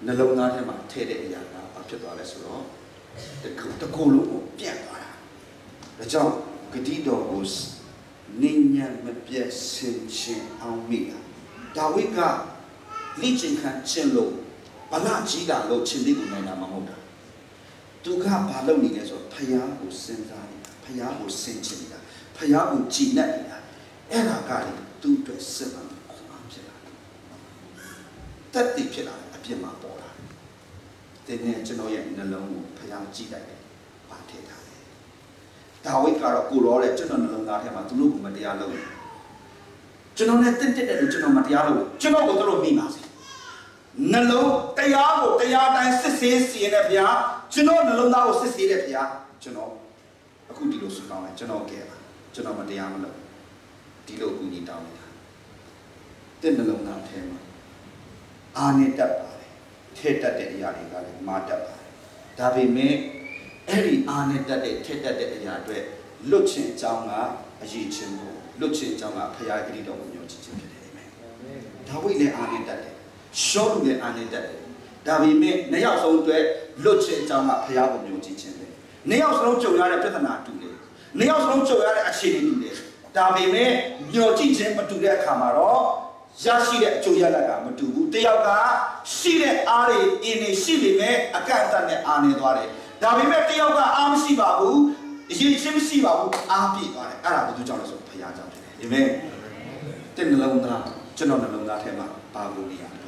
နှလုံးသားထဲမှာထည့်တဲ့အရာကဘာဖြစ်သွားလဲဆိုတော့တကူလုံးကိုပြတ်သွားတာဒါကြောင့်ဂတိတော်ကိုနိညာမပြတ်ဆင်ခြင်အောင်မိတာဒါဝိဒ်ကလိကျင်ခံခြင်းလို့ဗလာကြီးတာလို့ချင်းလေးကိုနိုင်တာမဟုတ်တာသူကဘာလုပ်နေလဲဆိုတော့ဖျားကိုစဉ်းစားနေတာဖျားကိုဆင်ခြင်နေတာဖျားကိုကြည်နပ်နေတာအဲ့ဒါကလေသူ့အတွက်စစ်မှန်ခွန်အားဖြစ်လာတယ်တက်တည်ဖြစ်လာတယ်အပြစ်မှာပေါ်လာတယ်ဒီနေ့ကျွန်တော်ရဲ့နှလုံးကိုဖျားကြည့်လိုက်တယ်ဘာထည့်ထားလဲဒါဝိဒ်ကတော့ကိုရောတဲ့ကျွန်တော်နှလုံးသားထဲမှာသူတို့ကမတရားလုပ်တယ်ကျွန်တော်နဲ့တင့်တဲ့လို့ကျွန်တော်မတရားလုပ်ကျွန်တော်ကိုသူတို့မိပါစေနှလုံးတရားကိုတရားတိုင်းစစ်ဆေးစီရင်တဲ့ဘုရားကျွန်တော်နှလုံးသားကိုစစ်ဆေးတဲ့ဘုရားကျွန်တော်အခုဒီလိုဆုတောင်းတယ်ကျွန်တော်ကဲပါကျွန်တော်မတရားမလုပ်ဒီလိုအကူအညီတောင်းနေတာတဲ့နှလုံးသားထဲမှာအာနေတတ်ပါတယ်ထဲတတ်တဲ့အရာတွေကလည်းမာတတ်ပါတယ်ဒါပေမဲ့အဲ့ဒီအာနေတတ်တဲ့ထဲတတ်တဲ့အရာတွေလွတ်ခြင်းအကြောင်းကအရေးချင်းကိုလွတ်ခြင်းအကြောင်းကဘုရားဂရုတော်ကိုညွှန်ခြင်းဖြစ်တယ်အာမင်ဒါဝိဒ်လည်းအာနေတတ်တယ်ရှောလူလည်းအာနေတတ်တယ်ဒါပေမဲ့နှစ်ယောက်ဆုံးအတွက်လွတ်ခြင်းအကြောင်းကဘုရားကိုညွှန်ခြင်းပဲနှစ်ယောက်စလုံးကြုံရတဲ့ပြဿနာတူတယ်နှစ်ယောက်စလုံးကြုံရတဲ့အခြေအနေတူတယ်ဒါပေမဲ့ညှော်ကြည့်ခြင်းမတူတဲ့အခါမှာတော့ရရှိတဲ့အကျိုးရလဒ်ကမတူဘူးတယောက်ကရှိတဲ့အားတွေအင်းနေရှိပေမဲ့အကန့်အသတ်နဲ့အားနေသွားတယ်ဒါပေမဲ့တယောက်ကအားမရှိပါဘူးအရေးချင်းမရှိပါဘူးအားပြည့်သွားတယ်အဲ့ဒါဘယ်သူကြောင့်လဲဆိုဘုရားကြောင့်ဖြစ်တယ်အာမင်တဲ့နှလုံးသားကျွန်တော်နှလုံးသားထဲမှာပါလို့နေရတယ်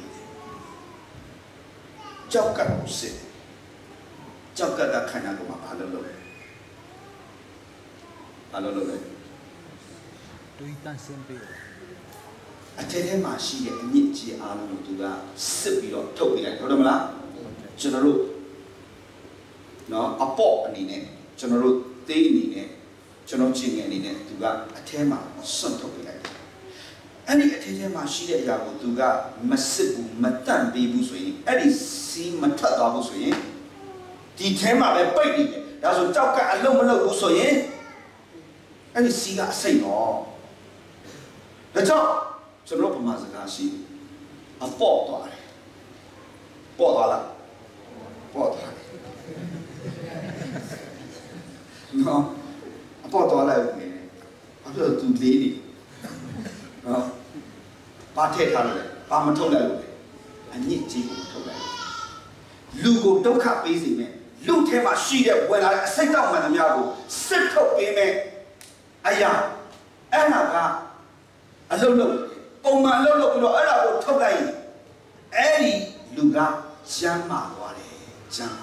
ကြောက်ကပ်ကိုစစ်ကြောက်ကပ်ကခန္ဓာကိုယ်မှာဘာလို့လုပ်လဲဘာလို့လုပ်လဲတွေးတန့်စင်ပေးအထက်ထဲမှာရှိတဲ့အညစ်အကြေးအားလုံးကိုသူကစစ်ပြီးတော့ထုတ်ပေးလိုက်ဟုတ်တယ်မလားကျွန်တော်တို့နော်အပေါ့အနေနဲ့ကျွန်တော်တို့သေးအနေနဲ့ကျွန်တော်ချင်းငယ်အနေနဲ့သူကအထဲမှာစွန့်ထုတ်ပေးလိုက်အဲ့ဒီအထဲထဲမှာရှိတဲ့အရာကိုသူကမစစ်ဘူးမတန့်ပေးဘူးဆိုရင်အဲ့ဒီစီးမထွက်သွားဘူးဆိုရင်ဒီထဲမှာပဲပိတ်နေတယ်ဒါဆိုကြောက်ကအလုံးမလုံးဘူးဆိုရင်အဲ့ဒီစီးကအစိမ့်တော့ဒါကြောင့်ကျွန်တော်ပမာစကားရှိအပေါ့သွားတယ်ပေါ့သွားလားပေါ့သွားတယ်နော်အပေါ့သွားလိုက်ဦးမယ်ဘာဖြစ်လို့သူလေးနေနော်ဘာထည့်ထားလို့လဲဘာမထုတ်လိုက်လို့လဲအညစ်အကြေးကိုထုတ်လိုက်လူကိုဒုက္ခပေးစေမယ်လူထဲမှာရှိတဲ့ဝင်လာတဲ့အစိတ်တောက်မှန်သမျှကိုစစ်ထုတ်ပေးမယ်အရာအဲ့ဒါကအလုံးလုံးပုံမှန်အလုံးလုံးပြီးတော့အဲ့ဒါကိုထုတ်လိုက်ရင်အဲ့ဒီလူကကျမ်းမာသွားတယ်ကျမ်းမာ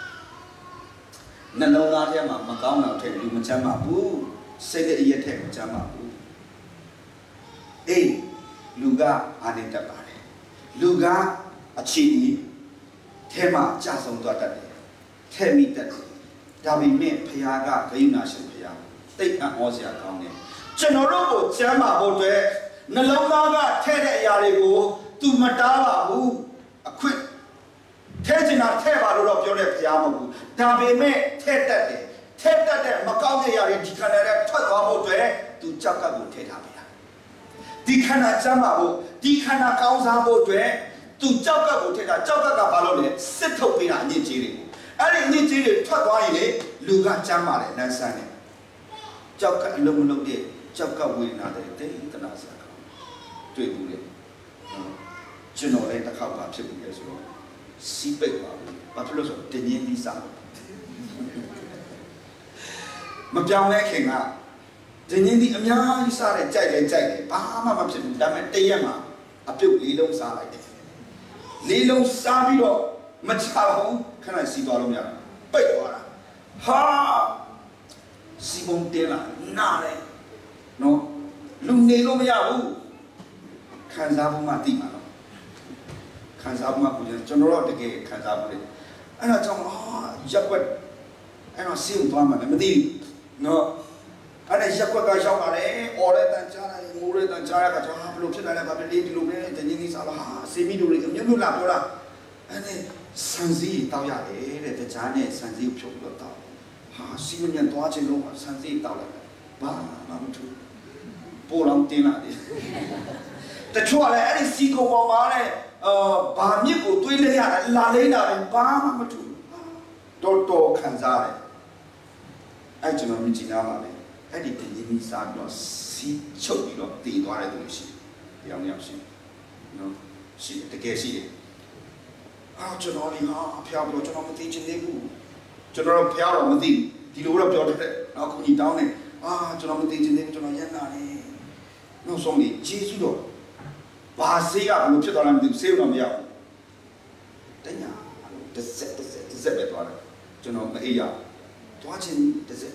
နှလုံးသားထဲမှာမကောင်းတာထည့်လူမချမ်းသာဘူးစိတ်ရဲ့အရက်ထည့်မချမ်းသာဘူးအေးလူကအာနေတတ်ပါတယ်လူကအခြေအနေထဲမှာကြာဆုံးသွားတတ်တယ်ထဲမိတတ်တယ်ဒါပေမဲ့ဖခင်ကဂရုဏာရှင်ဖခင်တိတ်အံ့ဩစရာကောင်းတယ်ကျွန်တော်တို့ကိုချမ်းသာဖို့အတွက်နှလုံးသားကထဲတဲ့အရာတွေကိုသူမတားပါဘူးအခွင့်ထဲချင်တာထဲပါလို့တော့ပြောတဲ့ဖခင်မဟုတ်ဘူးဒါပေမဲ့ထဲတတ်တယ်ထဲတတ်တဲ့မကောင်းတဲ့အရာတွေဒီခန္ဓာထဲထွက်သွားဖို့အတွက်သူကြောက်ကပ်ကိုထဲထားပေးတာဒီခန္ဓာချမ်းသာဖို့ဒီခန္ဓာကောင်းစားဖို့အတွက်သူကြောက်ကပ်ကိုထဲတာကြောက်ကပ်ကဘာလို့လဲစစ်ထုတ်ပေးတာအညစ်အကြေးတွေအဲ့ဒီအညစ်အကြေးတွေထွက်သွားရင်လေလူကချမ်းသာတယ်လမ်းဆန်းတယ်ကြောက်ကအလုံးမလုံးတဲ့ကြောက်ကဝေဒနာတဲ့တိတ်တနာစကားတွေ့ဘူးလေကျွန်တော်လည်းတစ်ခါမှဖြစ်ဘူးလေဆိုတော့စီးပိတ်ပါဘူးဘာဖြစ်လို့ဆိုတင်းရင်းပြီးစားမပြောင်းလဲခင်ကတင်းရင်းဒီအများကြီးစားတယ်ကြိုက်တယ်ဘာမှမဖြစ်ဘူးဒါပေမဲ့တရက်မှာအပြုတ်လေးလုံးစားလိုက်တယ်လေးလုံးစားပြီးတော့မချဘူးခဏစီးသွားလို့မရဘူးပိတ်သွားတာဟာစီပုံတဲလာနားတယ်နော်လူနေလို့မရဘူးခံစားမှုမှသိမှာနော်ခံစားမှုမှကျွန်တော်တို့တကယ်ခံစားမှုလေအဲ့ဒါကြောင့်ရက်ွက်အဲ့တော့စီးသွားမှလည်းမသိဘူးနော်အဲ့ဒါရက်ွက်ကရောက်လာတယ်အော်ရဲတန်ချားတယ်ငိုရဲတန်ချားရကကြောင့်ဘလို့ဖြစ်လာလဲဘာဖြစ်လေးဒီလိုပဲတင်းကြီးကြီးစားလို့စေမီတို့လေအမျိုးမျိုးလာပြောတာအဲ့ဒါဆန်စီတောက်ရတယ်တဲ့တကြားနဲ့ဆန်စီကိုဖြုတ်ပြီးတော့တောက်ဟာစီမညံသွားခြင်းလုံးဆန်စီတောက်လိုက်ဘာမှမထူးပို့တော့တင်းလာတယ်တချို့ကလည်းအဲ့ဒီစီကုံပေါ်မှာတဲ့ဘာမြစ်ကိုတွေးလိုက်ရတယ်လာလိမ့်တာပဲဘာမှမထူတော်ခံစားတယ်အဲ့ကျွန်တော်မြင်ချင်တာပါလေအဲ့ဒီတင်ရင်းကြီးစားပြီးတော့စီးချုပ်ပြီးတော့တည်သွားတဲ့သူရှိတယ်တရားမျိုးရှိနော်ရှိတကယ်ရှိတယ်ကျွန်တော်ဒီဟာအဖျားပြီးတော့ကျွန်တော်မသိချင်သေးဘူးကျွန်တော်ဖျားတော့မသိဒီလိုတော့ပြောတတ်တယ်နောက်ခုကြီးတောင်းနေကျွန်တော်မသိချင်သေးဘူးကျွန်တော်ရန်နာနေနောက်ဆုံးนี่ဂျေစုတော့ဘာဆေးကဘလို့ဖြစ်သွားလဲမသိဘူးဆေးတော့မရဘူးတညာတစ်စက်ပဲသွားတယ်ကျွန်တော်မအေးရသွားချင်းတစ်စက်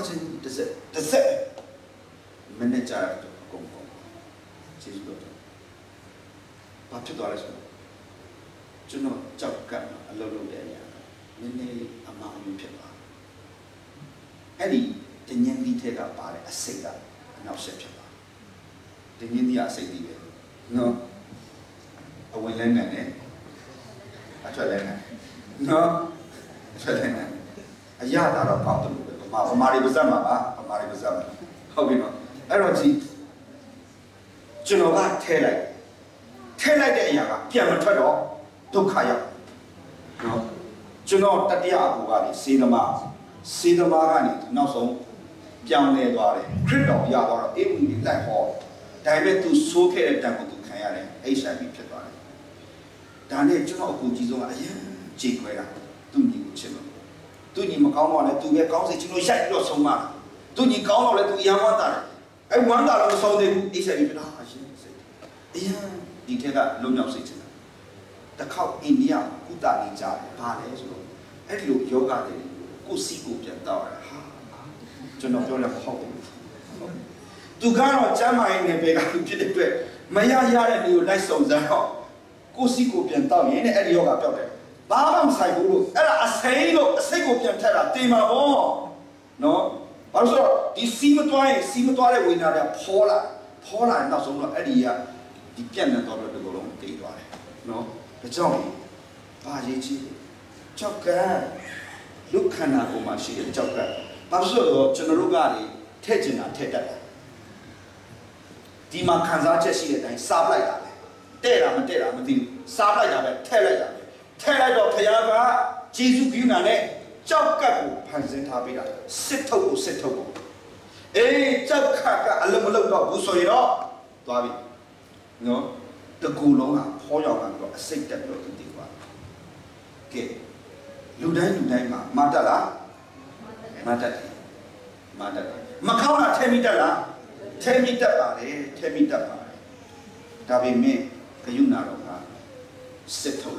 မနေ့ကျတော့ကုန်ဂျေစုတော့ဘာဖြစ်သွားလဲဆိုတော့ကျွန်တော်ကြောက်ကအလုပ်လုပ်တဲ့အရာနည်းနည်းအမှန်အဖြစ်ပါအဲ့ဒီတញ្ញင်းဒီထက်ကပါတဲ့အစိတ်ကအနောက်ဆက်ဖြစ်ပါတញ្ញင်းဒီအစိတ်ဒီပဲနော်အဝင်လဲနေတယ်အထွက်လဲနေနော်အထွက်လဲနေအရတာတော့ပေါက်တယ်လို့ပဲဗမာတွေပါစက်မှာပါဗမာတွေပါစက်မှာဟုတ်ပြီနော်အဲ့တော့ဒီကျွန်တော်ကထဲလိုက်တဲ့အရာကပြန်မထွက်တော့ဒုက္ခရောက်နော်ကျွန်တော်တတိယအကူကနေစေသမားကနေနောက်ဆုံးပြောင်းလဲသွားတယ်ခရစ်တော်ရသွားတော့အေဝံဂေလိလိုက်ဟောဒါပေမဲ့သူဆိုးခဲ့တဲ့တန်ကိုသူခံရတယ် HIV ဖြစ်သွားတယ်ဒါနဲ့ကျွန်တော်အကူကြီးဆုံးကအရင်ခြေခွဲတာသူညီကိုချစ်လို့သူညီမကောင်းတော့လည်းသူပဲကောင်းစေကျွန်တော်ရိုက်ပြီးတော့ဆုံးမတာသူညီကောင်းတော့လည်းသူရမ်းဝမ်းတာတယ်အဲ့ဝမ်းတာတော့မဆုံးသေးဘူး HIV ဖြစ်တာအရင်စိတ်အရင်ဒီထက်ကလုံးမြောက်စိတ်ချင်တာတစ်ခေါက်အိန္ဒိယကုသနေကြတယ်ဘာလဲဆိုတော့အဲ့ဒီလိုယောဂတွေကိုစီကိုပြန်တောက်ရတာကျွန်တော်ပြောလည်းမဟုတ်ဘူးသူကတော့ကျမ်းမာရေးနယ်ပယ်ကဖြစ်တဲ့အတွက်မရတဲ့နေကိုလိုက်စုံစမ်းတော့ကိုစီကိုပြန်တောက်ရင်အဲ့ဒီယောဂပျောက်တယ်ဘာမှမဆိုင်ဘူးလို့အဲ့ဒါအစိမ်းလို့အစိတ်ကိုပြန်ထက်တာတင်ပါဘောနော်ဘာလို့ဆိုတော့ဒီစီမသွားတဲ့ဝိညာဉ်ကဖောလာနောက်ဆုံးတော့အဲ့ဒီကဒီပြတ်နေတော့ဒီလိုလုံးတေးသွားတယ်နော်ဒါကြောင့်ဘာရေးကြီးကြောက်ကလူခန္ဓာကိုယ်မှာရှိတဲ့ကြောက်ကဘာလို့ဆိုတော့ကျွန်တော်တို့ကလေထည့်ကျင်တာထည့်တတ်တာဒီမှာခံစားချက်ရှိတဲ့အတိုင်းစားလိုက်တာပဲတဲ့တာမတဲ့တာမသိဘူးစားလိုက်တာပဲထည့်လိုက်တာပဲထည့်လိုက်တော့ဘုရားကဂျေဇုကရုဏာနဲ့ကြောက်ကပ်ကိုဖန်ဆင်းထားပေးတာစစ်ထုတ်ဖို့ကြောက်ကပ်ကအလုံးမလုံးတော့ဘူးဆိုရင်တော့သွားပြီနော်တကူလုံးကဖောရောက်လာတော့အစိတ်တက်ပြီးတော့တည်သွားကဲလူတိုင်းမှာမတတ်လားမတတ်တယ်မကောင်းတာထဲမိတတ်လားထဲမိတတ်ပါတယ်ဒါပေမဲ့ဂယုဏတော်ကစစ်ထုတ်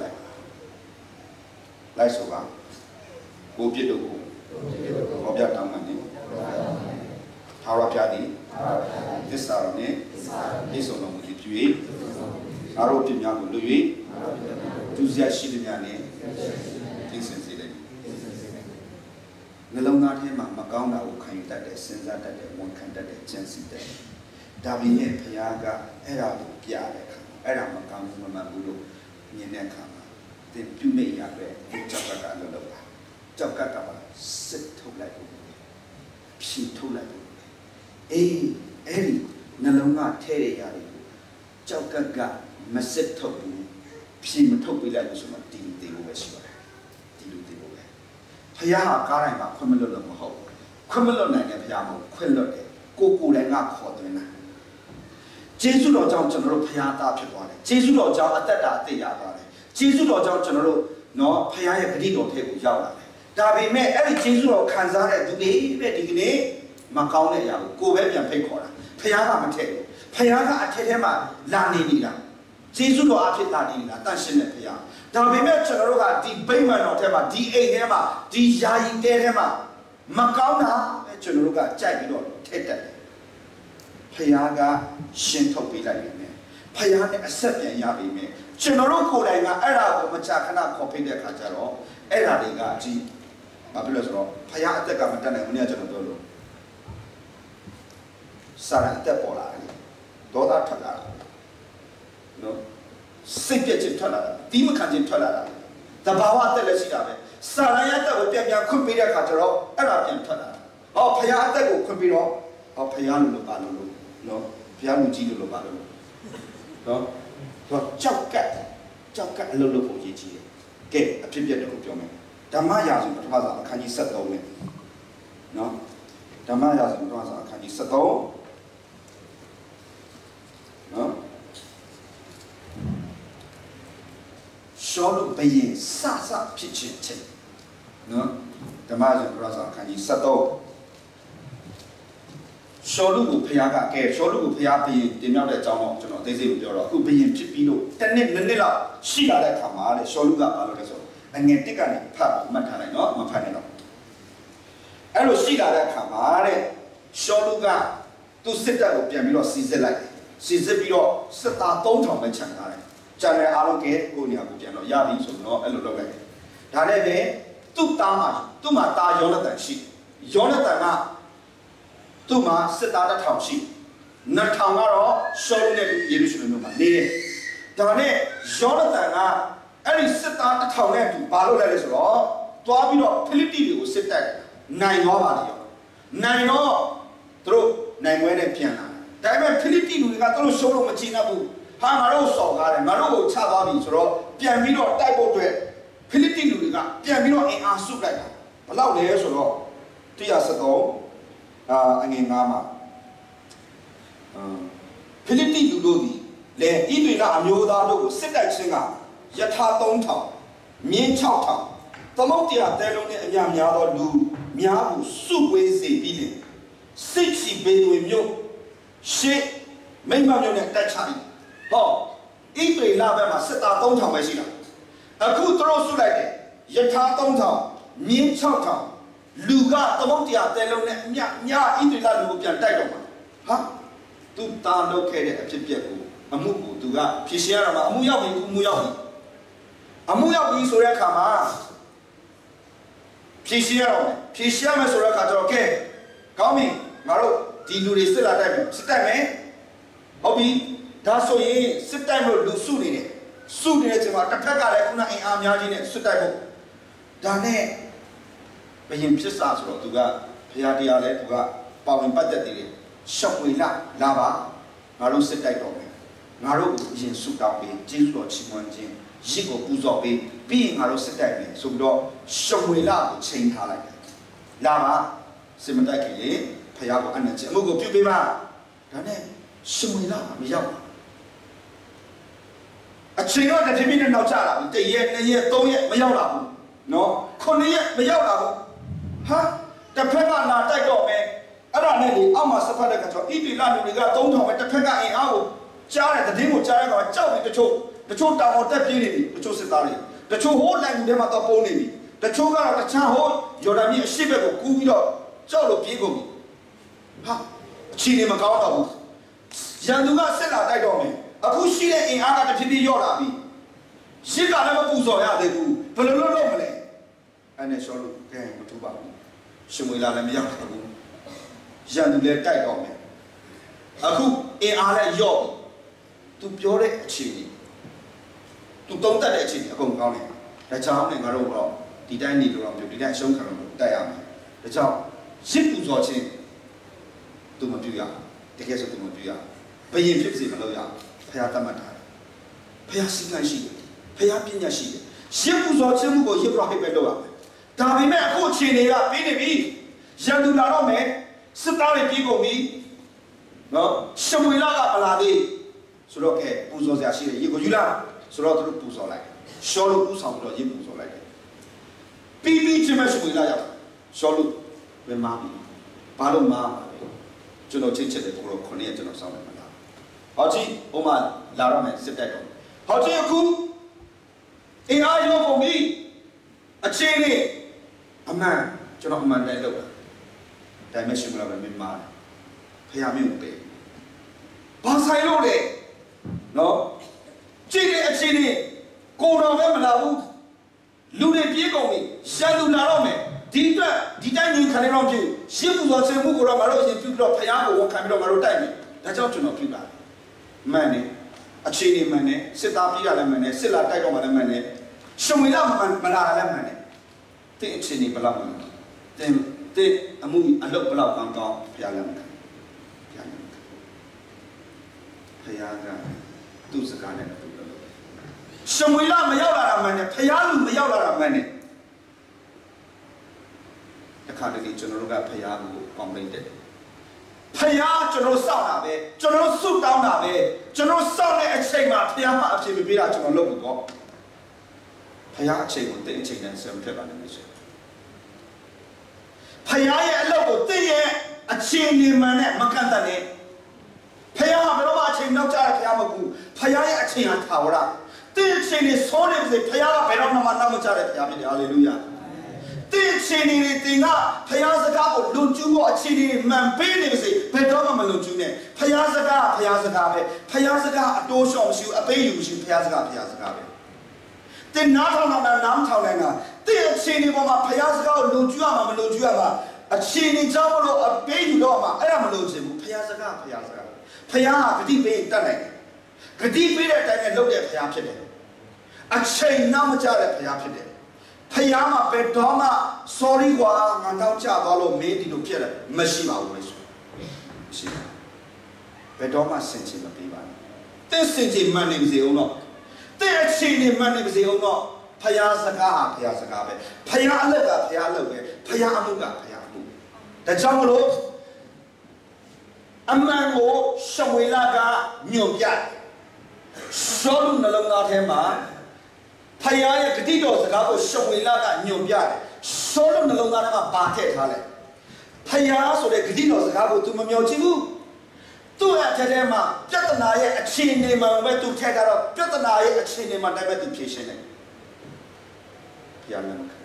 လိုက်ဆိုပါကိုပြစ်တို့ကိုဟောပြတောင်းမှနေထာဝရဘုရားသည်သစ္စာတော်နှင့်ပြည့်စုံတော်မူသည်ဖြစ်၍ငါတို့ပြစ်များကိုလွတ်၍သူစရာရှိသည်များနှင့်သိစင်စေလိုက်နှလုံးသားထဲမှာမကောင်းတာကိုခံယူတတ်တယ်စဉ်းစားတတ်တယ်ဝန်ခံတတ်တယ်ကြံစည်တတ်တယ်ဒါပေမဲ့ဘုရားကအဲ့ဒါကိုပြတဲ့အခါအဲ့ဒါမကောင်းဘူးမမှန်ဘူးလို့မြင်တဲ့အခါမှာသင်ပြုမိရပဲကြောက်ကလွတ်တော့တာကြောက်ကစစ်ထုတ်လိုက်ဖို့ဖြီထုတ်လိုက်ဖို့အဲ့ဒီနှလုံးသားထဲရရတယ်ကြောက်ကမစစ်ထုတ်ဘူးဖြီမထုတ်ပေးလိုက်လို့ဆိုမှဒီလိုသေးဖို့ပဲရှိပါတယ်ဘုရားကကားတိုင်းမှာခွင့်မလွတ်လို့မဟုတ်ခွင့်မလွတ်နိုင်တဲ့ဘုရားမဟုတ်ခွင့်လွတ်တယ်ကိုယ်တိုင်ကခေါ်သွင်းတာကျေးဇူးတော်ကြောင့်ကျွန်တော်တို့ဘုရားသားဖြစ်သွားတယ်ကျေးဇူးတော်ကြောင့်အသက်တာအသေးရသွားတယ်ကျေးဇူးတော်ကြောင့်ကျွန်တော်တို့နော်ဘုရားရဲ့ဂတိတော်ထဲကိုရောက်လာတယ်ဒါပေမဲ့အဲ့ဒီကျေးဇူးတော်ခံစားတဲ့သူတွေပဲဒီကနေ့မကောင်းတဲ့အရာကိုပဲပြန်ဖိတ်ခေါ်တာဘုရားကမထည့်ဘူးဘုရားကအထက်ထဲမှာလာနေနေတာကျေးဇူးတော်အဖြစ်လာနေနေတာတန်ရှင်းတဲ့ဘုရားဒါပေမဲ့ကျွန်တော်တို့ကဒီဗိမာန်တော်ထဲမှာဒီအိမ်ထဲမှာဒီယာယီတဲထဲမှာမကောင်းတာပဲကျွန်တော်တို့ကကြိုက်ပြီးတော့ထည့်တတ်တယ်ဘုရားကရှင်းထုတ်ပေးလိုက်ပြီမယ်ဘုရားနဲ့အဆက်ပြန်ရပြီမယ်ကျွန်တော်တို့ကိုယ်တိုင်ကအဲ့ဒါကိုမချခဏခေါ်ဖိတ်တဲ့အခါကျတော့အဲ့ဒါတွေကဒီဘာဖြစ်လဲဆိုတော့ဘုရားအသက်ကမတတ်နိုင်ဘူးเนี่ยကျွန်တော်ပြောလို့စာရအသက်ပေါ်လာတယ်ဒေါသထွက်လာတယ်နော်စိတ်ပြည့်ခြင်းထွက်လာတာတီးမခံခြင်းထွက်လာတာတဘာဝအသက်လည်းရှိတာပဲစာရရဲ့အသက်ကိုပြန်ခွင့်ပေးတဲ့အခါကျတော့အဲ့ဒါပြန်ထွက်လာတာဟောဘုရားအသက်ကိုခွင့်ပေးတော့ဟောဘုရားလို့ပါလို့နော်ဘုရားလူကြီးလို့ပါလို့နော်ကြောက်ကပ်ကြောက်ကအလုပ်လုပ်ဖို့ရည်ကြီးတယ်ကဲအဖြစ်ပြက်တော့ပြောမယ်ဓမ္မရာဇဝင်ပထမဆုံးအခန်းကြီး73နဲ့နော်ဓမ္မရာဇဝင်ပထမဆုံးအခန်းကြီး73နော်ရှောလုဘယင်စဖြစ်ခြင်းချင်းနော်ဓမ္မရာဇဝင်ပထမဆုံးအခန်းကြီး73ရှောလုကိုဖျားကကဲရှောလုကိုဖျားပြီးတင်မြောက်တဲ့အကြောင်းတော့ကျွန်တော်အသေးစိတ်ကိုပြောတော့အခုဘယင်ဖြစ်ပြီးလို့တစ်နှစ်လောက်ရှိလာတဲ့အခါမှာလေရှောလုကဘာလုပ်လဲဆိုအငယ်တစ်ကနေဖတ်မှတ်ထားလိုက်နော်မဖတ်နဲ့တော့အဲ့လိုရှိလာတဲ့အခါမှာတဲ့ရှောလုကသူစစ်တပ်ကိုပြန်ပြီးတော့စီစစ်လိုက်စီစစ်ပြီးတော့စစ်သား3000ပဲခြံထားတယ်ကျန်တဲ့အားလုံးကကိုနေရာကိုပြန်တော့ရပြီဆိုတော့အဲ့လိုလုပ်လိုက်ဒါနဲ့ပဲသူ့သားမှာသူ့မှာတာယောနသန်ရှိယောနသန်ကသူ့မှာစစ်သား1000ရှိ2000ကတော့ရှောလုနဲ့ယေရုရှလင်မြို့မှာနေတယ်ဒါနဲ့ယောနသန်ကအဲ့ဒီစစ်သား1000နဲ့သူဘာလုပ်လဲဆိုတော့တွားပြီးတော့ဖိလိပ္ပိတွေကိုစစ်တိုက်နိုင်သွားပါလေရောနိုင်တော့သူတို့နိုင်ပွဲနဲ့ပြန်လာဒါပေမဲ့ဖိလိပ္ပိလူတွေကသူတို့ရှုံးလို့မချင်ဘူးဟာငါတို့စော်ကားတယ်ငါတို့ကိုချသွားပြီဆိုတော့ပြန်ပြီးတော့တိုက်ဖို့အတွက်ဖိလိပ္ပိလူတွေကပြန်ပြီးတော့အင်အားစုလိုက်တာဘယ်လောက်လဲဆိုတော့173အငယ်9မှာဖိလိပ္ပိလူတို့ဒီလေဣသရေလအမျိုးသားတို့ကိုစစ်တိုက်ခြင်းကယထာ3000မြင်း6000သမုတ်တရားတဲလုံးနဲ့အများများသောလူများကိုစုဝေးစေပြီးလေစစ်ချီဘေးတွေမျိုးရှေ့မိမမျိုးနဲ့တက်ချ၏ဟောဣသရေလဘက်မှာစစ်သား3000ပဲရှိတာအခုသူတို့စုလိုက်တယ်ယထာ3000မြင်း6000လူကသမုတ်တရားတဲလုံးနဲ့အများဣသရေလလူကိုပြန်တိုက်တော့မှာဟာသူတာလုပ်ခဲ့တဲ့အဖြစ်ပြက်ကိုအမှုကိုသူကဖြေရှင်းရတော့မှအမှုရောက်ပြီအမှုရောက်ပြီဆိုတဲ့အခါမှာဖြေရှင်းရတော့ဖြေရှင်းမယ်ဆိုတဲ့အခါကျတော့ကဲကောင်းပြီငါတို့ဒီလူတွေစစ်လာတိုက်မယ်စစ်တိုက်မယ်ဟုတ်ပြီဒါဆိုရင်စစ်တိုက်လို့လူစုနေတယ်စုနေတဲ့ချိန်မှာတစ်ဖက်ကလည်းခုနအင်အားများကြီးနဲ့စစ်တိုက်ဖို့ဒါနဲ့ဘယင်ဖြစ်စာဆိုတော့သူကဖရာတရားလဲသူကပါဝင်ပတ်သက်တယ်ရှောက်ဝေလာပါငါတို့စစ်တိုက်တော့မယ်ငါတို့ကိုအရင်စုတောင်းပြီးကျေးဇူးတော်ချီးမွမ်းခြင်းရစ်ကိုပူဇော်ပြီးပြီးရင်ငါတို့စစ်တိုက်မယ်ဆိုပြီးတော့ရှောက်ဝေလာကိုချိန်ထားလိုက်တယ်လာပါစစ်မတိုက်ခင်လေဖရာကိုအနက်ချင်းအမှုကိုပြုပေးပါဒါနဲ့ရှောက်ဝေလာမရောက်ဘူးအချိန်တော့တစ်ပြည့်နဲ့နောက်ကျလာပြီ1ရက်2ရက်3ရက်မရောက်လာဘူးနော်9ရက်မရောက်လာဘူးဟာတစ်ဖက်ကလာတိုက်တော့မယ်အဲ့ဒါနဲ့လေအောက်မှာစဖတ်တဲ့ကကြောင့်ဣတိလလူတွေက3000ပဲတစ်ဖက်ကအင်အားကိုကြားတဲ့တည်င်းကိုကြားရတော့ကြောက်ပြီးတချို့တောင်အောင်တက်ပြေးနေပြီတချို့စစ်သားတွေတချို့ဟိုးလန်ကူထဲမှာတော့ပုံနေပြီတချို့ကတော့တခြားဟိုးယော်ဒန်မြစ်အရှိဘက်ကိုကူးပြီးတော့ကြောက်လို့ပြေးကုန်ပြီဟာအချိန်နေမကောင်းတော့ဘူးရန်သူကစစ်လာတိုက်တော့မယ်အခုရှိတဲ့အင်အားကတဖြည်းဖြည်းလျော့လာပြီရှစ်ကလည်းမပူဇော်ရသေးဘူးဘယ်လိုလုပ်မလဲအဲ့နဲ့ရှောလို့ကဲမထူပါဘူးရှင်မွေလာလည်းမရောက်ဘူးရန်သူလည်းတိုက်တော့မယ်အခုအင်အားလည်းလျော့သူပြောတဲ့အချိန်ကြီးသူတုံးတက်တဲ့အချိန်ကြီးအကုန်ကောင်းတယ်ဒါကြောင့်လည်းငါတို့တော့ဒီတိုင်းနေလို့တော့ဒီတိုင်းအရှုံးခံလို့တိုက်ရမယ်ဒါကြောင့်ရစ်ပူဇော်ခြင်းသူမပြုရတကယ်ဆိုသူမပြုရဘယင်ဖြစ်စီမလို့ရဖျားတတ်မှတ်တာဖျားစီကံရှိတယ်ဖျားပညာရှိတယ်ရစ်ပူဇော်ခြင်းမှုကိုယေဘရဟိပဲလုပ်ရမယ်ဒါပေမဲ့အခုအချိန်တွေကပြီးနေပြီရန်သူလာတော့မယ်စစ်သားတွေပြေးကုန်ပြီနော်ရှမွေလာကပလာသေးဆိုတော့ကဲပူဇော်စရာရှိတယ်ရေကိုယူလာဆိုတော့သူတို့ပူဇော်လိုက်ရှောလို့ပူဆောင်ပြီးတော့ရေပူဇော်လိုက်တယ်ပြီးချင်းမဲ့ရှမွေလာရောက်ရှောလို့ဘယ်မှာဘာလို့မှာကျွန်တော်ချင်းချက်တယ်ကိုတော့9ရက်ကျွန်တော်စောင့်နေမှာလားဟောကြည့်ဥမာလာတော့မယ်စစ်တိုက်တော့ဟောကြည့်အခုအင်အားရောကုန်ပြီအချင်းလေးအမှန်ကျွန်တော်အမှန်တိုင်းလုပ်တာဒါမှရှင်မလာပဲမြန်မာဖះမျိုးပဲဘာဆိုင်လို့လဲနော်ကြည့်တဲ့အချင်းလေးကိုတော်ပဲမလာဘူးလူတွေပြေးကုန်ပြီရှန်လူလာတော့မယ်ဒီအတွက်ဒီတိုင်းကြီးခံနေတော့ပြုရှင်းပူဇော်ခြင်းမှုကိုတော့ငါတို့အရင်ပြုပြီးတော့ဖះကိုဝန်ခံပြီးတော့ငါတို့တိုက်မယ်ဒါကြောင့်ကျွန်တော်ပြုတာမှန်တယ်အချင်းလေးမှန်တယ်စစ်သားပြေးတာလည်းမှန်တယ်စစ်လာတိုက်တော့မှလည်းမှန်တယ်ရှမွေလာမလာတာလည်းမှန်တယ်တင်းအချင်းလေးဘယ်လောက်မှန်တင်းအမှုအလုပ်ဘယ်လောက်ကောင်းဖះလည်းမှန်တယ်ဖះကသူ့စကားနဲ့သူ့လုပ်ရှမွေလမရောက်လာတာမှန်တယ်ဖယားလူမရောက်လာတာမှန်တယ်တခါတလေကျွန်တော်တို့ကဖယားကိုကောင်းလိုက်တယ်ဖယားကျွန်တော်စောင့်တာပဲကျွန်တော်ဆုတောင်းတာပဲကျွန်တော်စောင့်တဲ့အချိန်မှာဖယားမှအဖြစ်မပေးတာကျွန်တော်လုပ်ဘူးပေါ့ဖယားအချိန်ကိုတင်းအချိန်နဲ့ဆက်မဖြစ်ပါနဲ့မရှိဖယားရဲ့အလုပ်ကိုတင်းရဲ့အချိန်နေမှန်နဲ့မကန့်တတ်နဲ့ဖယားကဘယ်တော့မှအချိန်နောက်ကျတဲ့ဖယားမဟုတ်ဘူးဖယားရဲ့အချိန်ဟာထာဝရတင်းအချိန်နေဆိုးနေစေဖယားကဘယ်တော့မှနောက်မကျတဲ့ဖယားဖြစ်တယ်ဟာလေလုယာတင်းအချိန်နေတင်ကဖယားစကားကိုလွန်ကျူးဖို့အချိန်နေမှန်ပေးနေစေဘယ်တော့မှမလွန်ကျူးနဲ့ဖယားစကားဖယားစကားပဲဖယားစကားအတိုးရှော့မရှိဘူးအပေးယူမရှိဘူးဖယားစကားပဲတင်းနားထောင်တာနားထောင်နေတာတင်းအချိန်နေပေါ်မှာဖယားစကားကိုလွန်ကျူးရမှာမလွန်ကျူးရမှာအချိန်နေကြောင်းမလို့အပေးယူတော့မှာအဲ့ဒါမလွန်ချင်ဘူးဖယားစကားဖယားကဂတိပေးတတ်နိုင်တယ်ဂတိပေးတဲ့အတိုင်းနဲ့လုပ်တဲ့ဖယားဖြစ်တယ်အချိန်နောက်မကျတဲ့ဖယားဖြစ်တယ်ဖယားမှာဘယ်တော့မှ sorry ကွာငါနောက်ကျသွားလို့မင်းဒီလိုဖြစ်တယ်မရှိပါဘူးလေမရှိပါဘယ်တော့မှစင်ချင်မပေးပါနဲ့တဲ့စင်ချင်မှန်နေစေအောင်တော့တဲ့အချိန်နဲ့မှန်နေစေအောင်တော့ဖယားစကားဟာဖယားစကားပဲဖယားအလုပ်ကဖယားအလုပ်ပဲဖယားအမှုကဖယားအမှုဒါကြောင့်မလို့အမှန်ကိုရှမွေလကညွန်ပြရှောလူနှလုံးသားထဲမှာဖယားရဲ့ဂတိတော်စကားကိုရှမွေလကညွန်ပြတယ်ရှောလူနှလုံးသားထဲမှာပါထည့်ထားလိုက်ဖယားဆိုတဲ့ဂတိတော်စကားကို तू မမျှော်ကြည့်ဘူးသူ့ရဲ့အထက်ထဲမှာပြဿနာရဲ့အခြေအနေမှာပဲ तू ထည့်ထားတော့ပြဿနာရဲ့အခြေအနေမှာတိုင်းပဲ तू ဖြေရှင်းတယ်ဖယားလည်းမခံ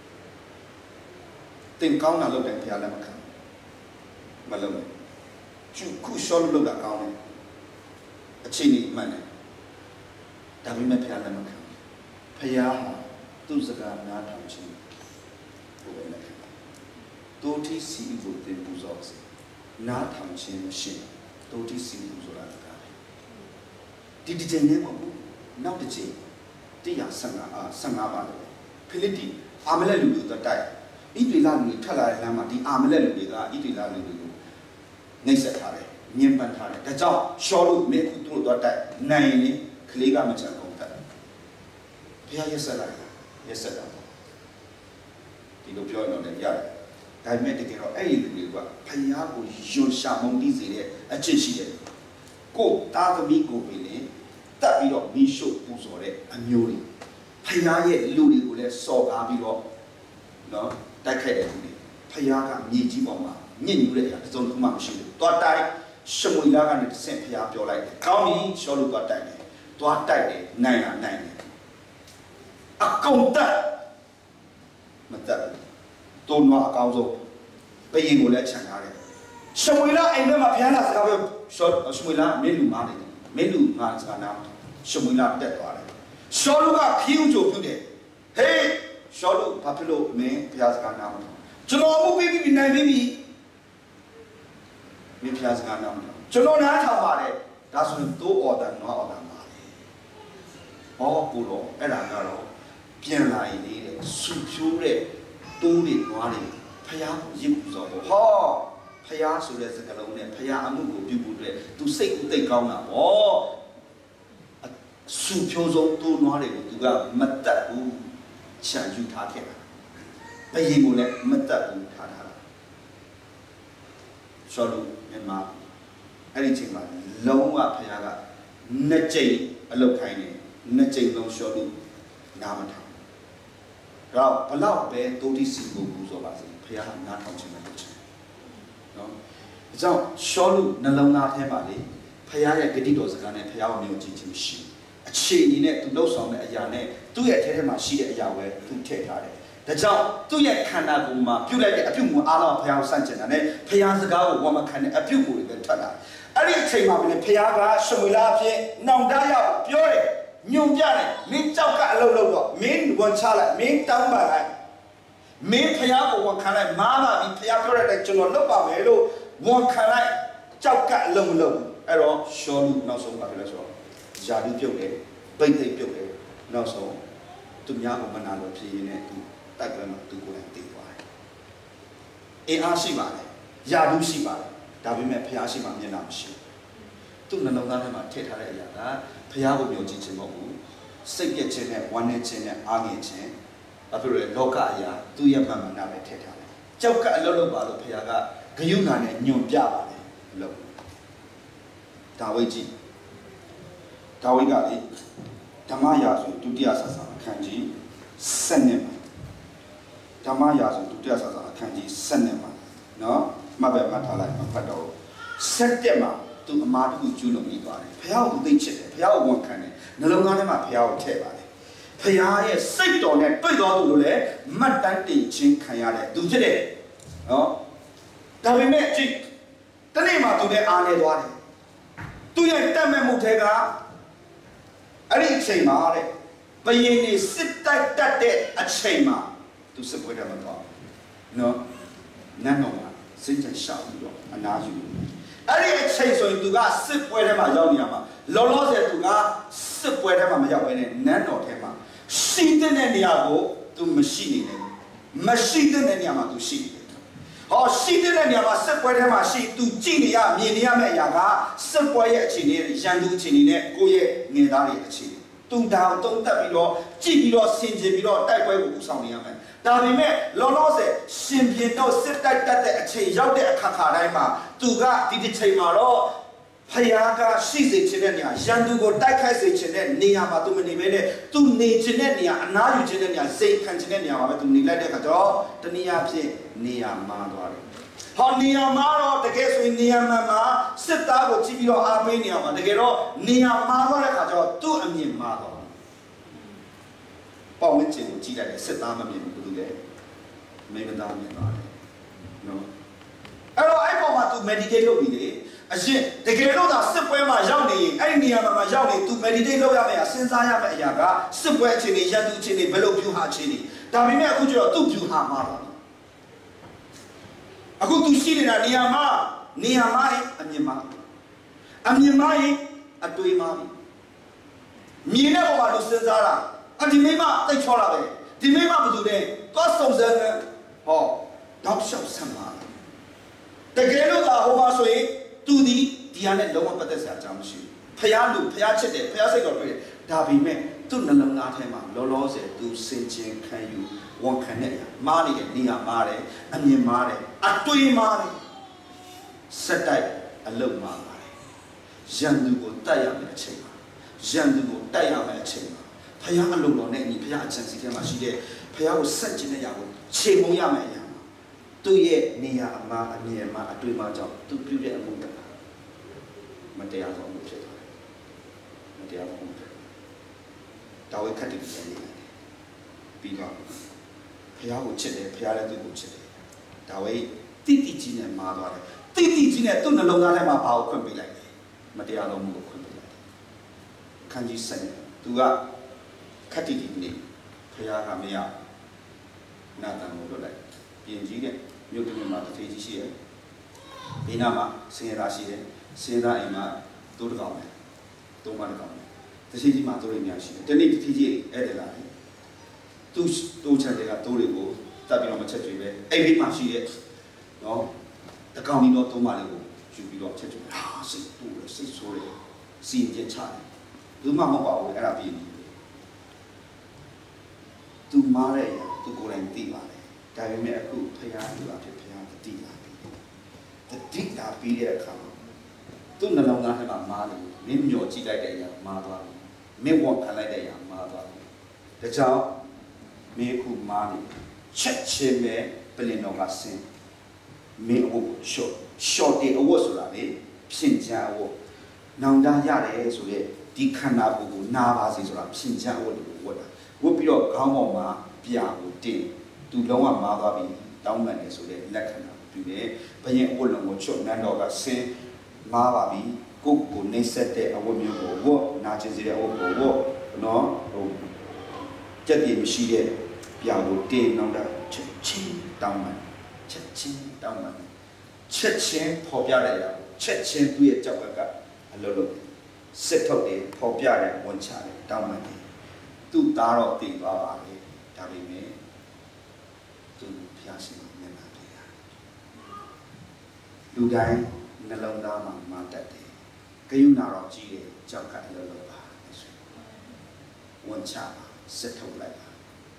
တင်ကောင်းတာလုပ်တယ်ဖယားလည်းမခံမလုပ်နဲ့ကျုပ်ခုရှောလို့လုပ်တာကောင်းတယ်အချိန်ကြီးမှန်တယ်ဒါပေမဲ့ဖယားလည်းမခံဖယားဟာသူ့စကားနားထောင်ခြင်းကိုပဲလက်ခံတိုးတီစီကိုတင်ပူဇော်စေနားထောင်ခြင်းမရှိတိုးတီစီပူဇော်တာကဒီတစ်ချိန်နဲ့မဟုတ်ဘူးနောက်တစ်ချိန်115ပါလို့ဖိလိပ္ပိအာမလက်လူတွေတော့တိုက်ဣတိလလူတွေထွက်လာတဲ့လမ်းမှာဒီအာမလက်လူတွေကဣတိလလူတွေကိုနှိမ့်ဆက်ထားတယ်ညှဉ်းပန်းထားတယ်ဒါကြောင့်ရှောလို့မေခုသူ့တော့တိုက်နိုင်ရင်ကလေးကမချန်ကုန်တယ်ဘုရားရက်ဆက်လိုက်ရက်ဆက်တာဒီလိုပြောရင်လည်းရတယ်ဒါပေမဲ့တကယ်တော့အဲ့ဒီလူတွေကဖယားကိုယွန်ရှာမုန်တီးစေတဲ့အကျင့်ရှိတယ်ကိုသားသမီးကိုပဲလေတက်ပြီးတော့မိရှုပူဇော်တဲ့အမျိုးတွေဖယားရဲ့လူတွေကိုလည်းစော်ကားပြီးတော့နော်တိုက်ခိုက်တဲ့လူတွေဖယားကမြေကြီးပေါ်မှာညစ်ညူးတဲ့အရာတစ်စုံတစ်ခုမှမရှိဘူးသွားတိုက်ရှမွေလကနေတဆင့်ဖယားပြောလိုက်တယ်ကောင်းပြီရှောလို့သွားတိုက်တယ်သွားတိုက်တယ်နိုင်လားနိုင်တယ်အကုန်တက်မတက်တုံးတော့အကောင်းဆုံးဘယင်ကိုလည်းခြံထားတယ်ရှမွေလအိမ်ထဲမှာဖယားလာစကားပြောရှမွေလမင်းလူမားနေတယ်မင်းလူမားစကားနာရှမွေလတက်သွားတယ်ရှောလူကခီးဦးကြိုပြုတယ်ဟေးရှောလူဘာဖြစ်လို့မင်းဖယားစကားနာမလို့ကျွန်တော်မှုပြီးပြီနိုင်ပြီမင်းဖျားစကားနားမလို့ကျွန်တော်နားထောင်ပါတယ်ဒါဆိုရင်တိုးအော်တာနွားအော်တာပါလေဟောကိုတော့အဲ့ဒါကတော့ပြန်လာရင်လေဆူဖြိုးတဲ့တိုးတွေနွားတွေဖျားကိုရစ်ပူစောတော့ဟောဖျားဆိုတဲ့စကားလုံးနဲ့ဖျားအမှုကိုပြုဖို့အတွက်သူစိတ်ကိုသိကောင်းတာဗောဆူဖြိုးဆုံးတိုးနွားတွေကိုသူကမတတ်ဘူးခြံယူထားခဲ့တာဘယင်ကိုလည်းမတတ်ဘူးထားတာရှောလို့မြန်မာအဲ့ဒီချိန်မှာလုံးဝဖယားကနှစ်ကြိမ်အလုပ်ခိုင်းတယ်နှစ်ကြိမ်လုံးရှောလို့နားမထောင်တော့ဘလောက်ပဲတိုးတိစီကိုပူဇော်ပါစေဖယားကနားထောင်ခြင်းမလုပ်ချင်နော်ဒါကြောင့်ရှောလို့နှလုံးသားထဲမှာလေဖယားရဲ့ဂတိတော်စကားနဲ့ဖယားကိုမြင်ကြည့်ခြင်းမရှိအခြေအနေနဲ့သူလှုပ်ဆောင်တဲ့အရာနဲ့သူ့ရဲ့အထဲထဲမှာရှိတဲ့အရာပဲသူထည့်ထားတယ်ဒါကြောင့်သူ့ရဲ့ခန္ဓာကိုယ်မှာပြုတ်လိုက်တဲ့အပြုတ်မှုအားလုံးဖယားကိုစန့်ကျင်တာနဲ့ဖယားစကားကိုဝါမခံတဲ့အပြုတ်ကိုတွေပဲထွက်လာအဲ့ဒီအချိန်မှာပဲဖယားကရှမွေလအဖြစ်နောင်တရောက်ပြောတယ်ညွန်ပြတယ်မင်းကြောက်ကအလုပ်လုပ်တော့မင်းဝန်ချလိုက်မင်းတောင်းပါလိုက်မင်းဖယားကိုဝန်ခံလိုက်မားပါပြီဖယားပြောတဲ့ကျွန်တော်လုပ်ပါမယ်လို့ဝန်ခံလိုက်ကြောက်ကအလုပ်မလုပ်ဘူးအဲ့တော့ရှောလူနောက်ဆုံးပါပြီလဲဆိုတော့ဇာတိပြုတ်တယ်ပိတ်သိပ်ပြုတ်တယ်နောက်ဆုံးသူများကိုမနာလို့ဖြစ်ရင်းနဲ့သူတိုက်ပွဲမှာသူကိုယ်တိုင်တည်သွားတယ်။အင်အားရှိပါတယ်။ယာဘူးရှိပါတယ်။ဒါပေမဲ့ဖျားရှိမှမျက်နှာမရှိဘူး။သူ့နှလုံးသားထဲမှာထည့်ထားတဲ့အရာကဖျားကိုမျှော်ကြည့်ခြင်းမဟုတ်ဘူး။စိတ်ပြည့်ခြင်းနဲ့ဝမ်းနည်းခြင်းနဲ့အားငယ်ခြင်းဘာဖြစ်လို့လဲလောကအရာသူ့ရဲ့မှန်မှန်နာပဲထည့်ထားတယ်ကြောက်ကအလုပ်လုပ်ပါလို့ဖခင်ကဂယုဏနဲ့ညွန်ပြပါတယ်လို့ဒါဝိဒ်ကြီးဒါဝိဒ်ကလေဓမ္မရာဇဝင်ဒုတိယဆာအခန်းကြီး7မှာဓမ္မရာဇဝင်ဒုတိယဆာအခန်းကြီး7မှာနော်မှတ်ပဲမှတ်ထားလိုက်မှဖတ်တော့7မှာသူအမားတစ်ခုကျူးလွန်ပြီးသွားတယ်ဖခင်ကိုသိချစ်တယ်ဖခင်ကိုဝန်ခံတယ်နှလုံးသားထဲမှာဖခင်ကိုထည့်ပါတယ်ဖခင်ရဲ့စိတ်တော်နဲ့တွေ့တော်သူလို့လည်းမှတ်တမ်းတင်ခြင်းခံရတဲ့သူဖြစ်တယ်နော်ဒါပေမဲ့ကြည့်တနေ့မှသူလည်းအားနေသွားတယ်သူရဲ့တတ်မဲ့မှုတွေကအဲ့ဒီအချိန်မှာတဲ့ဘယင်းနေစစ်တိုက်တတ်တဲ့အချိန်မှာသူစစ်ပွဲတယ်မသွားနော်နတ်တော်မှာစိတ်ချရှောက်ပြီးတော့အနာယူအဲ့ဒီအချိန်ဆိုရင်သူကစစ်ပွဲထဲမှာရောက်နေရမှာလောလောဆယ်သူကစစ်ပွဲထဲမှာမရောက်ဘဲနဲ့နတ်တော်ထဲမှာရှိတဲ့နေရာကိုသူမရှိနေတယ်မရှိတဲ့နေရာမှာသူရှိတယ်ဟောရှိတဲ့နေရာမှာစစ်ပွဲထဲမှာရှိသူကြည့်နေရမြင်နေရမယ့်အရာကစစ်ပွဲရဲ့အခြေအနေရန်သူအခြေအနေနဲ့ကိုယ့်ရဲ့ငယ်သားရဲ့အခြေအနေသူဒါကိုတုံးတက်ပြီးတော့ကြည့်ပြီးတော့ဆင်ခြင်ပြီးတော့တိုက်ပွဲကိုဦးဆောင်နေရမယ်ဒါပေမဲ့လောလောဆယ်ရှင်ပြန်တော့စစ်တိုက်တတ်တဲ့အချိန်ရောက်တဲ့အခါခါတိုင်းမှာသူကဒီတစ်ချိန်မှာတော့ဖယားကရှိစေခြင်းတဲ့နေရာရန်သူကိုတိုက်ခိုက်စေခြင်းတဲ့နေရာမှာသူမနေဘဲနဲ့သူနေခြင်းတဲ့နေရာအနားယူခြင်းတဲ့နေရာစိတ်ခံခြင်းတဲ့နေရာမှာပဲသူနေလိုက်တဲ့အခါကျတော့တနည်းအားဖြင့်နေရာမှားသွားတယ်။ဟောနေရာမှာတော့တကယ်ဆိုရင်နေရာမှန်မှာစစ်သားကိုကြည့်ပြီးတော့အားပေးနေရမှာတကယ်တော့နေရာမှားသွားတဲ့အခါကျတော့သူ့အမြင်မှားသွားတယ်။ပေါ့ဝင်ခြင်းကိုကြည့်လိုက်တယ်စစ်သားမမြင်ဘူးဘူးလေ။မိန်းမသားမြင်သွားတယ်။နော်။အဲ့တော့အဲ့ပေါ်မှာသူ meditate လုပ်ပြီးလေအရင်တကယ်လို့သာစစ်ပွဲမှာရောက်နေရင်အဲ့ဒီနေရာမှာရောက်နေသူ meditate လုပ်ရမယ့်အစဉ်းစားရမယ့်အရာကစစ်ပွဲအခြေအနေရန်သူအခြေအနေဘယ်လိုပြုဟာအခြေအနေဒါပေမဲ့အခုကျတော့သူ့ပြုဟာမှာပါအခုသူရှိနေတာနေရာမှာရင်အမြင်မှာရင်အတွေးမှာမြင်တဲ့ဘဝလို့စဉ်းစားတာဒီမိမတိတ်ချောလာပဲဒီမိမဘာလို့လဲသွားစုံစမ်းဟောတောက်လျှောက်ဆမ်းပါတကယ်လို့သာဟိုမှာဆိုရင်သူဒီဟာနဲ့လုံးဝပတ်သက်စရာအကြောင်းမရှိဘူးဖျားလူဖျားချစ်တယ်ဖျားစိတ်တော်တွေ့တယ်ဒါပေမဲ့သူ့နှလုံးသားထဲမှာလောလောဆယ်သူစင်ကြင်ခံယူဝန်ခံတဲ့မားနေတဲ့နေရာမားတယ်အမြင်မားတယ်အတွေးမားတယ်စက်တိုက်အလုံးမားပါတယ်ရန်သူကိုတတ်ရမယ့်အချိန်မှာရန်သူကိုတတ်ရမယ့်အချိန်မှာဖျားအလုံးတော်နဲ့ဒီဖျားအချမ်းစီထဲမှာရှိတဲ့ဖျားကိုဆက်ကျင်တဲ့ຢာကိုချိန်မုံရမယ့်အရာသူ့ရဲ့နေရာအမားအမြင်မားအတွေးမားကြောင့်သူပြုတဲ့အမှုတွေမတရားသောအမှုဖြစ်သွားတယ်မတရားသောအမှုဖြစ်ဒါဝိခတ်တိပြန်နေတယ်ပြီးတော့ဖျားကိုချစ်တယ်ဖျားလည်းသူ့ကိုချစ်တယ်ဒါဝိတိတိကြီးနဲ့မာသွားတယ်တိတိကြီးနဲ့သူ့နှလုံးသားထဲမှာဘာကိုခွင့်ပေးလိုက်လဲမတရားသောအမှုကိုခွင့်ပေးလိုက်တယ်ခန်းကြီးဆက်နေသူကခတ်တိတိနေဖျားကမရနာတန်ကိုလွတ်လိုက်ပြင်ကြီးတဲ့မြို့တွင်မှာတစ်ထေးကြီးရှိတယ်ဘေးနားမှာဆင်းရဲသားရှိတယ်ဆင်းရဲသားအိမ်မှာတိုးတကောင်ပဲတိုးမတကောင်ပဲတစ်ချိန်ကြီးမှာတိုးရများရှိတယ်ဒီနေ့တစ်ထေးကြီးအဲ့ဒါလာတယ်သူတိုးချတဲ့ကတိုးတွေကိုတက်ပြီးတော့မချက်ကျွေးပဲအဲ့ဒီမှာရှိတဲ့နော်တကောင်ကြီးတော့တိုးမလေးကိုယူပြီးတော့ချက်ကျွေးဟာစိတ်တိုးတယ်စိတ်ဆိုးတယ်စီရင်ချက်ချတယ်ဘူးမှမဟုတ်ပါဘူးအဲ့ဒါပြီးပြီသူမားတဲ့သူကိုယ်တိုင်သိပါတယ်ဒါပေမဲ့အခုဖျားသူအဖြစ်ဖျားတတိလာပြီးတတိလာပြီးတဲ့အခါသူ့နှလုံးသားထဲမှာမားတယ်မင်းမျောကြည့်လိုက်တဲ့အရာမားသွားတယ်မင်းဝန်ခံလိုက်တဲ့အရာမားသွားတယ်ဒါကြောင့်မင်းအခုမားနေချက်ချင်းပဲပြင်တော်ကဆင်းမင်းအဝတ်ရှော့တဲ့အဝတ်ဆိုတာလေဖြစ်ချအဝတ်နောင်တရတယ်ဆိုတဲ့ဒီခန္ဓာကိုယ်ကိုနာပါစေဆိုတာဖြစ်ချအဝတ်ကိုဝတ်တာဝတ်ပြီးတော့ခေါင်းပေါ်မှာပြာကိုတင်သူလုံးဝမားသွားပြီးတောင်းပန်နေဆိုတဲ့လက္ခဏာပြုတယ်ဘယင်အဝတ်လုံးကိုချွတ်နန်းတော်ကဆင်းမားပါပြီကိုယ်ကိုနှိမ့်ဆက်တဲ့အဝတ်မျိုးကိုဝတ်နာကျင်စေတဲ့အဝတ်ကိုဝတ်နော်ဟိုကြက်ပြေမရှိတဲ့ပြာကိုတင်နောက်တာချက်ချင်းတောင်းပန်ချက်ချင်းတောင်းပန်ချက်ချင်းပေါ်ပြတဲ့အရာချက်ချင်းသူ့ရဲ့ကြောက်ကအလုံးလုံးစစ်ထုတ်တယ်ပေါ်ပြတယ်ဝန်ချတယ်တောင်းပန်တယ်သူ့သားတော့တည်သွားပါလေဒါပေမဲ့သူဖျားရှင်မျက်နှာတွေ့တာလူတိုင်းနှလုံးသားမှာမတတ်တယ်ဂယုဏတော့ကြီးတယ်ကြောက်ကအလုံးလုံးပါဆိုဝန်ချပါစစ်ထုတ်လိုက်ပါ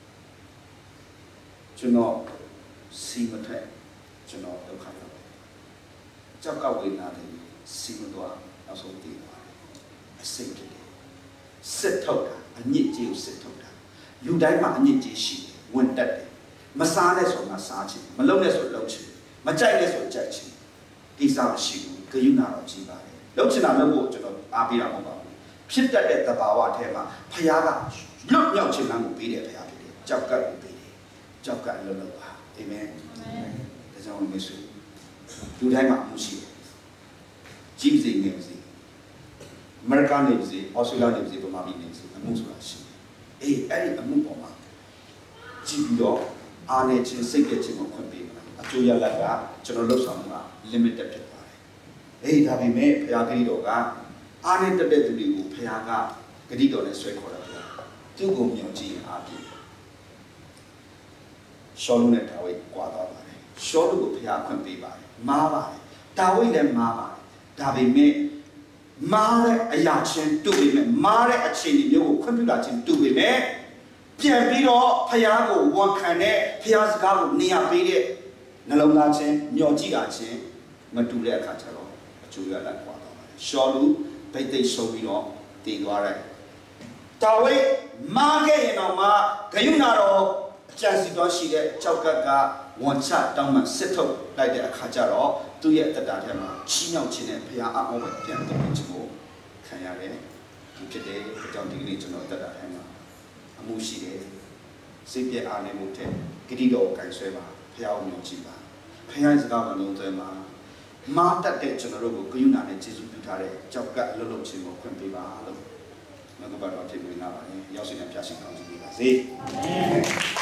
ကျွန်တော်စီမထွက်ကျွန်တော်ဒုက္ခရောက်ကြောက်ကဝေဒနာတွေစီမသွားနောက်ဆုံးတည်သွားတယ်အစိတ်ဖြစ်တယ်စစ်ထုတ်တာအညစ်အကြေးကိုစစ်ထုတ်တာလူတိုင်းမှာအညစ်အကြေးရှိတယ်ဝင်တက်တယ်မစားတဲ့ဆိုမှစားချင်မလုပ်တဲ့ဆိုလုပ်ချင်မကြိုက်တဲ့ဆိုကြိုက်ချင်ကိစ္စမရှိဘူးဂယုဏတော့ကြီးပါတယ်လုပ်ချင်တာလုပ်ဖို့ကျွန်တော်အားပေးတာမဟုတ်ပါဘူးဖြစ်တတ်တဲ့သဘာဝအထဲမှာဖခင်ကလွတ်မြောက်ခြင်းကိုပေးတယ်ဖခင်ဖြစ်တယ်ကြောက်ကပ်ကိုပေးတယ်ကြောက်ကပ်လွတ်လို့ပါအာမင်ဒါကြောင့်မိတ်ဆွေလူတိုင်းမှာအမှုရှိတယ်ကြီးစိတ်နေပါစေအမေရိကန်နေပါစေအော်စတြေးလျနေပါစေဗမာပြည်နေပါစေအမှုဆိုတာရှိတယ်အေးအဲ့ဒီအမှုပေါ်မှာကြည့်ပြီးတော့အားနဲ့ခြင်းစိတ်ရဲ့ခြင်းကိုခွင့်ပေးမှာအကျိုးရလဒ်ကကျွန်တော်လှုပ်ဆောင်မှုက limited ဖြစ်သွားတယ်အေးဒါပေမဲ့ဘုရားဂရုတော်ကအားနဲ့တက်တဲ့သူတွေကိုဘုရားကဂရုတော်နဲ့ဆွဲခေါ်တာဗျာသူ့ကိုမြင်ကြည့်အားဖြင့်ရှောလုနဲ့ဒါဝိဒ်ကြွားသွားပါတယ်ရှောလုကိုဘုရားခွင့်ပေးပါတယ်မားပါတယ်ဒါဝိဒ်လည်းမားပါတယ်ဒါပေမဲ့မားတဲ့အရာချင်းတူပေမဲ့မားတဲ့အခြေအနေမျိုးကိုခွင့်ပြုတာချင်းတူပေမဲ့ပြန်ပြီးတော့ဖျားကိုဝန်ခံတဲ့ဖျားစကားကိုနေရာပေးတဲ့နှလုံးသားချင်းမျှော်ကြည့်တာချင်းမတူတဲ့အခါကျတော့အကျိုးရလဒ်ပေါ်သွားပါတယ်ရှောလုဗိတ်သိက်ဆုံးပြီးတော့တည်သွားတယ်ဒါဝိဒ်မားခဲ့ရင်တော့မှဂယုဏတော်အကြံစီတော်ရှိတဲ့ကြောက်ကပ်ကဝန်ချတောင်းမှစစ်ထုတ်လိုက်တဲ့အခါကျတော့သူ့ရဲ့အတ္တထဲမှာချီးမြှောက်ခြင်းနဲ့ဘုရားအမောပဲပြန်တော်ခြင်းကိုခံရတယ်ဒီဖြစ်တဲ့အကြောင်းဒီကနေ့ကျွန်တော်အတ္တထဲမှာအမှုရှိတယ်စိတ်ပြည့်အားနဲ့မှုတဲ့ဂတိတော်ကိုင်ဆွဲပါဘုရားကိုမြင်ကြည့်ပါဘုရားစကားကိုလုံးသွဲမှာမာတတ်တဲ့ကျွန်တော်တို့ကိုဂယုဏနဲ့ကျေးဇူးပြုထားတဲ့ကြောက်ကပ်အလုပ်လုပ်ခြင်းကိုခွင့်ပေးပါလို့ငါကပါတော့ဖြစ်နေလာပါတယ်ရောက်ရှိတဲ့ဖျားရှိကောင်းကြီးပါစေအာမင်